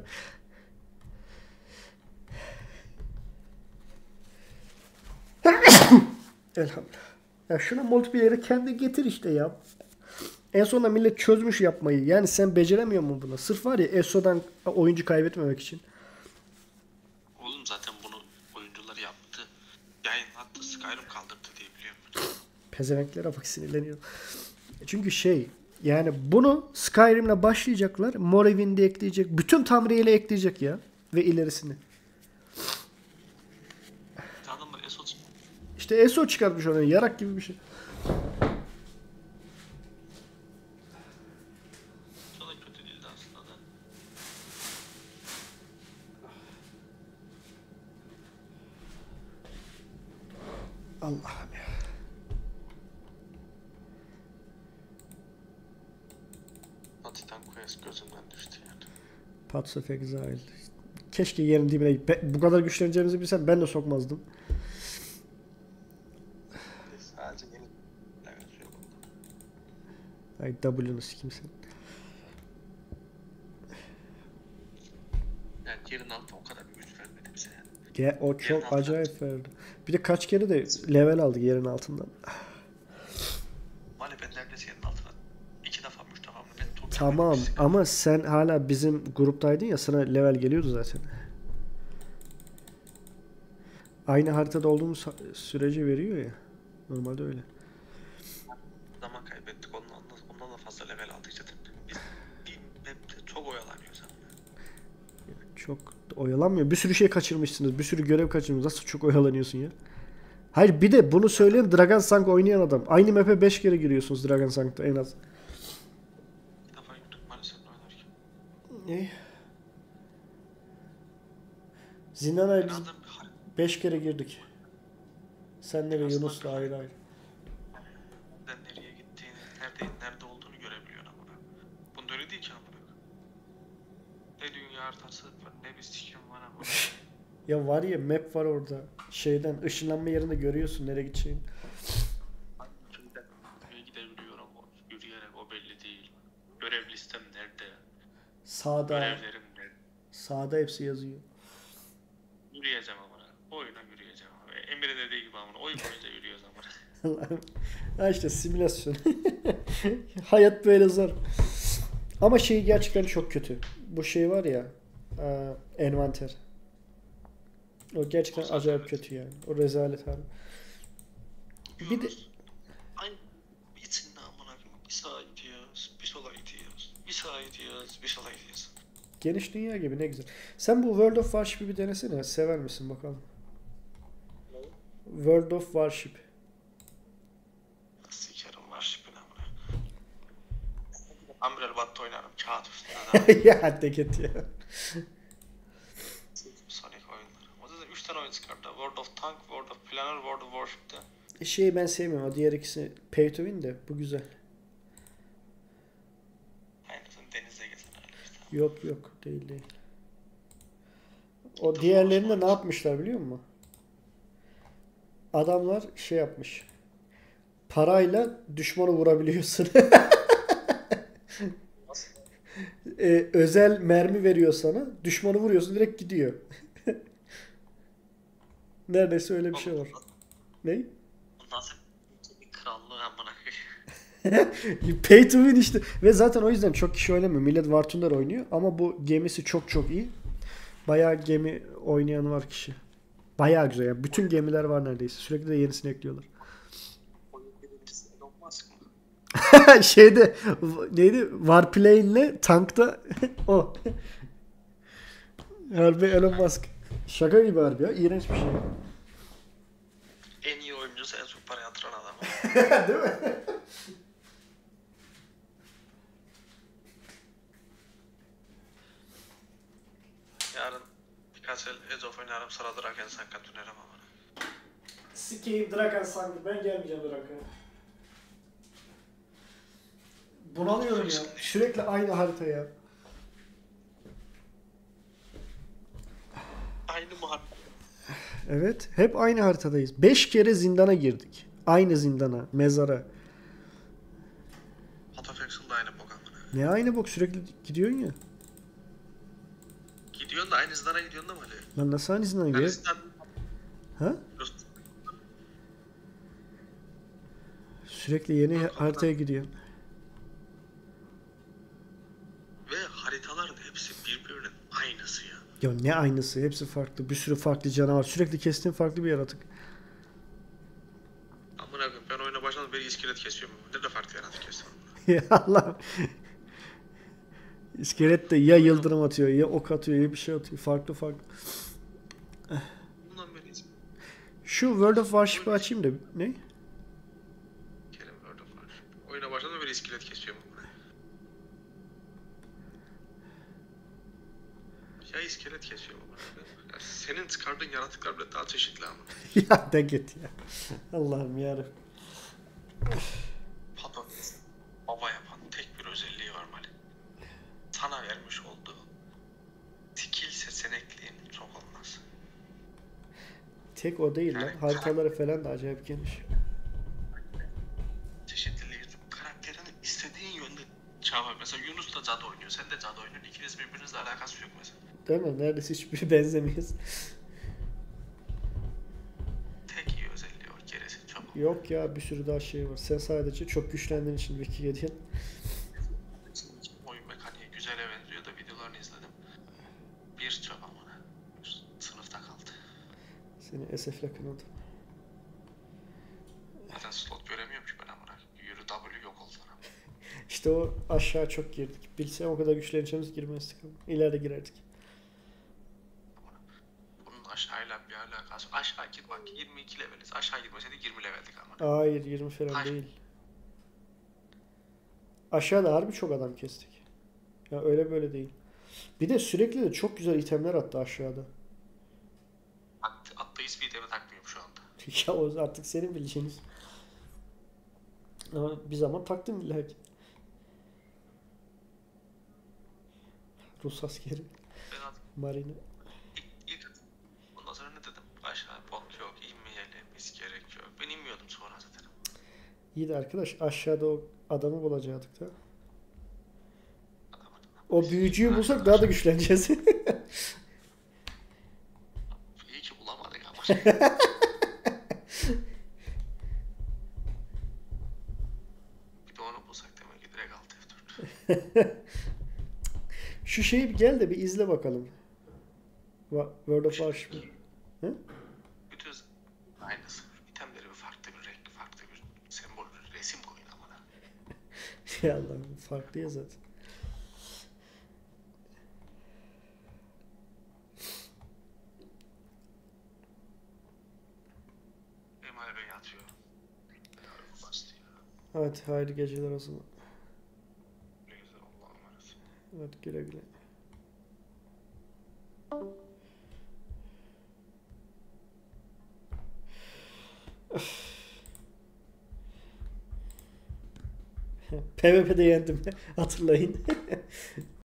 Elhamdülillah. Ya şuna multiplayer'ı kendi getir işte ya. En sonunda millet çözmüş yapmayı. Yani sen beceremiyor musun bunu? Sırf var ya ESO'dan oyuncu kaybetmemek için. Oğlum zaten bunu oyuncular yaptı. Yayınlattı, Skyrim kaldırdı diye biliyorum. Pezevenklere bak, sinirleniyor. Çünkü yani bunu Skyrim'le başlayacaklar. Morrowind'i ekleyecek. Bütün Tamriel'i ekleyecek ya. Ve ilerisini. Adamlar ESO çıktı. İşte ESO çıkartmış onu. Yarak gibi bir şey. O da kötü değildi aslında da. Allah'ım ya. Titan Quest gözümden düştü yani. Paths of Exile. Keşke yerin dibine bu kadar güçleneceğimizi bilsem ben de sokmazdım. Sadece yeni level yok. Ay W'nu sikeyim sen. Yani yerin altı o kadar bir güç vermedi bize yani. O çok acayip verdi. Bir de kaç kere de level aldık yerin altından. Mali ben neredeyse yerin altına 2 defa 3 defa mı ben top Tamam yapmamışım. ama sen hala bizim gruptaydın ya, sana level geliyordu zaten. Aynı haritada olduğumuz sürece veriyor ya. Normalde öyle. Zaman kaybettik ondan da fazla level aldık zaten. Biz bir map'te çok oyalanıyoruz ama. Çok oyalanmıyor. Bir sürü şey kaçırmışsınız. Bir sürü görev kaçırmışsınız. Nasıl çok oyalanıyorsun ya? Hayır, bir de bunu söyleyen Dragonsankh oynayan adam. Aynı map'e 5 kere giriyorsunuz Dragonsankh'ta en az. Bir defa yuttuk maalesef oynarken. Ne? Zindana'ya biz Adam bir harita 5 kere girdik. Senle ve Yunus'la ayrı ayrı. nereye gittiğini, nerede olduğunu görebiliyor ama. Bunda öyle değil ki ama. Ne dünya haritası var, ne bir sikim var ama. Ya var ya, map var orada. Şeyden ışınlanma yerinde görüyorsun nereye gideceğini. Nereye gidebiliyor ama yürüyerek o belli değil. Görev listem nerede? Sağda. Görevlerim nerede? Sağda hepsi yazıyor. Yürüyeceğim ama. Oyuna yürüyeceğim ama. Emre dediği gibi ama. Oyun boyunca yürüyoruz ama. Allah'ım. Ha işte simülasyon. Hayat böyle zor. Ama şey gerçekten çok kötü. Bu şey var ya, envanter. O gerçekten acayip kötü yani. O rezalet abi. Bir de Ay içinde amına koyayım. Bir sağa gidiyoruz, bir sola gidiyoruz. Bir sağa gidiyoruz, bir sola gidiyoruz. geniş dünya gibi, ne güzel. Sen bu World of Warship'i bir denesene. Sever misin bakalım. World of Warship. Sikerim var şipine amına. Umbrella Battı oynarım kağıt üstünde. Ya de git ya. Sonic oyunları. O da 3 tane oyun çıkardı. World of Tank, World of Planner, World of Warship'te. Şeyi ben sevmiyorum. O diğer ikisi pay to win de bu güzel. Aynısını denizde gezen hali. Yok değil. O diğerlerinde ne yapmışlar biliyor musun? Adamlar şey yapmış. Parayla düşmanı vurabiliyorsun. Özel mermi veriyor sana. Düşmanı vuruyorsun, direkt gidiyor. Neredeyse öyle bir şey var. Ne? Nasıl bir krallığı amına koyayım. Pay to win işte. Ve zaten o yüzden çok kişi oynamıyor. Millet War Thunder oynuyor. Ama bu gemisi çok iyi. Bayağı gemi oynayan var kişi. Bayağı güzel. Yani bütün gemiler var neredeyse. Sürekli de yenisini ekliyorlar. Oyun birincisi Elon Musk mı? Şeyde neydi? Warplane'le tankta o. Harbi Elon Musk. Şaka gibi harbi ya. İğrenç bir şey. En iyi oyuncusu, en çok para yatıran adam. Değil mi? Yarın birkaç el Age of oynarım, sonra Draken Sank'a dönerim ama. Sikeyim Drakan sanki. Ben gelmeyeceğim Drakan'a. Bunalıyorum ya. Sürekli aynı harita ya. Aynı muhabbet. Evet. Hep aynı haritadayız. 5 kere zindana girdik. Aynı zindana. Mezara. Path of Jackson da aynı bok amına. Ne aynı bok, sürekli gidiyorsun ya. Gidiyorsun da aynı hızlara gidiyorsun da mı Ali? Lan nasıl aynı izinden gidiyor? Hızdan Ha? Sürekli yeni haritaya gidiyor. ve haritaların hepsi birbirinin aynısı ya. Ya ne aynısı? Hepsi farklı. Bir sürü farklı canavar. Sürekli kestiğin farklı bir yaratık. Amına koyayım ben oyuna başladım beri iskelet kesiyorum. Nerede farklı yaratık kestim? Ya Allah. İskelet de ya yıldırım atıyor, ya ok atıyor, ya bir şey atıyor. Farklı farklı. Bundan beri Şu World of Warship'i açayım da. Ne? Kerem orada var. Oyuna başladım beri iskelet kesiyorum. Ya iskelet kesiyorum ama. Ya senin çıkardığın yaratıklar bile daha çeşitli ama. Ya de git ya. Allah'ım yarabbim. Patates baba yapan tek bir özelliği var Mali. Sana vermiş olduğu skill seçenekliğin çok olmaz. Tek o değil lan. Yani Haritaları falan da acayip geniş. Çeşitliliği, karakterini istediğin yönde çağır. Mesela Yunus da cadı oynuyor, sen de cadı oynuyorsun. İkiniz birbirinizle alakası yok mesela. Değil mi? Neredeyse hiçbir benzemiyoruz. Tek iyi özelliği o, gerisi çok. Yok ya, bir sürü daha şey var. Sen sadece çok güçlendiğin için Wiki'ye diyorsun. Oyun mekaniği güzele benziyor da videolarını izledim. Bir çöp amına. Sınıfta kaldı. Seni SF'le kınadım. Zaten slot göremiyorum ki ben amına. Yürü W yok oldu lan. İşte o aşağı çok girdik. Bilsem o kadar güçleneceğimiz girmezdik ama. İleride girerdik. Bunun aşağıyla bir alakası. Aşağı gir bak 22 leveliz. Aşağı girmeseydik 20 leveldik amına. Hayır, 20 falan Hayır. değil. Aşağıda harbi çok adam kestik. Ya öyle böyle değil. Bir de sürekli de çok güzel itemler attı aşağıda. Attığı hiçbir itemi takmıyorum şu anda. Ya o artık senin bileceğiniz. Ama bir zaman taktım illa ki. Rus askeri. Ben Marine. İlk ondan sonra ne dedim? Aşağı bok yok, inmeyelim, hiç gerek yok. Ben inmiyordum sonra zaten. İyi de arkadaş, aşağıda o adamı bulacaktık da. Adam. O büyücüyü bulsak daha da güçleneceğiz. İyi ki bulamadık ama. Bir de onu bulsak demek ki direkt alt F4. Şu şeyi bir gel de bir izle bakalım. World of Warship. Hı? Bütün aynısı. İtemleri bir farklı bir renk, farklı bir sembol, resim koyun amına. Ya Allah'ım, farklı ya zaten. Emel Bey yatıyor. Bastı ya. Hadi hayırlı geceler o zaman. Ne güzel Allah'a emanet. Hadi güle güle. PvP'de yendim. Hatırlayın.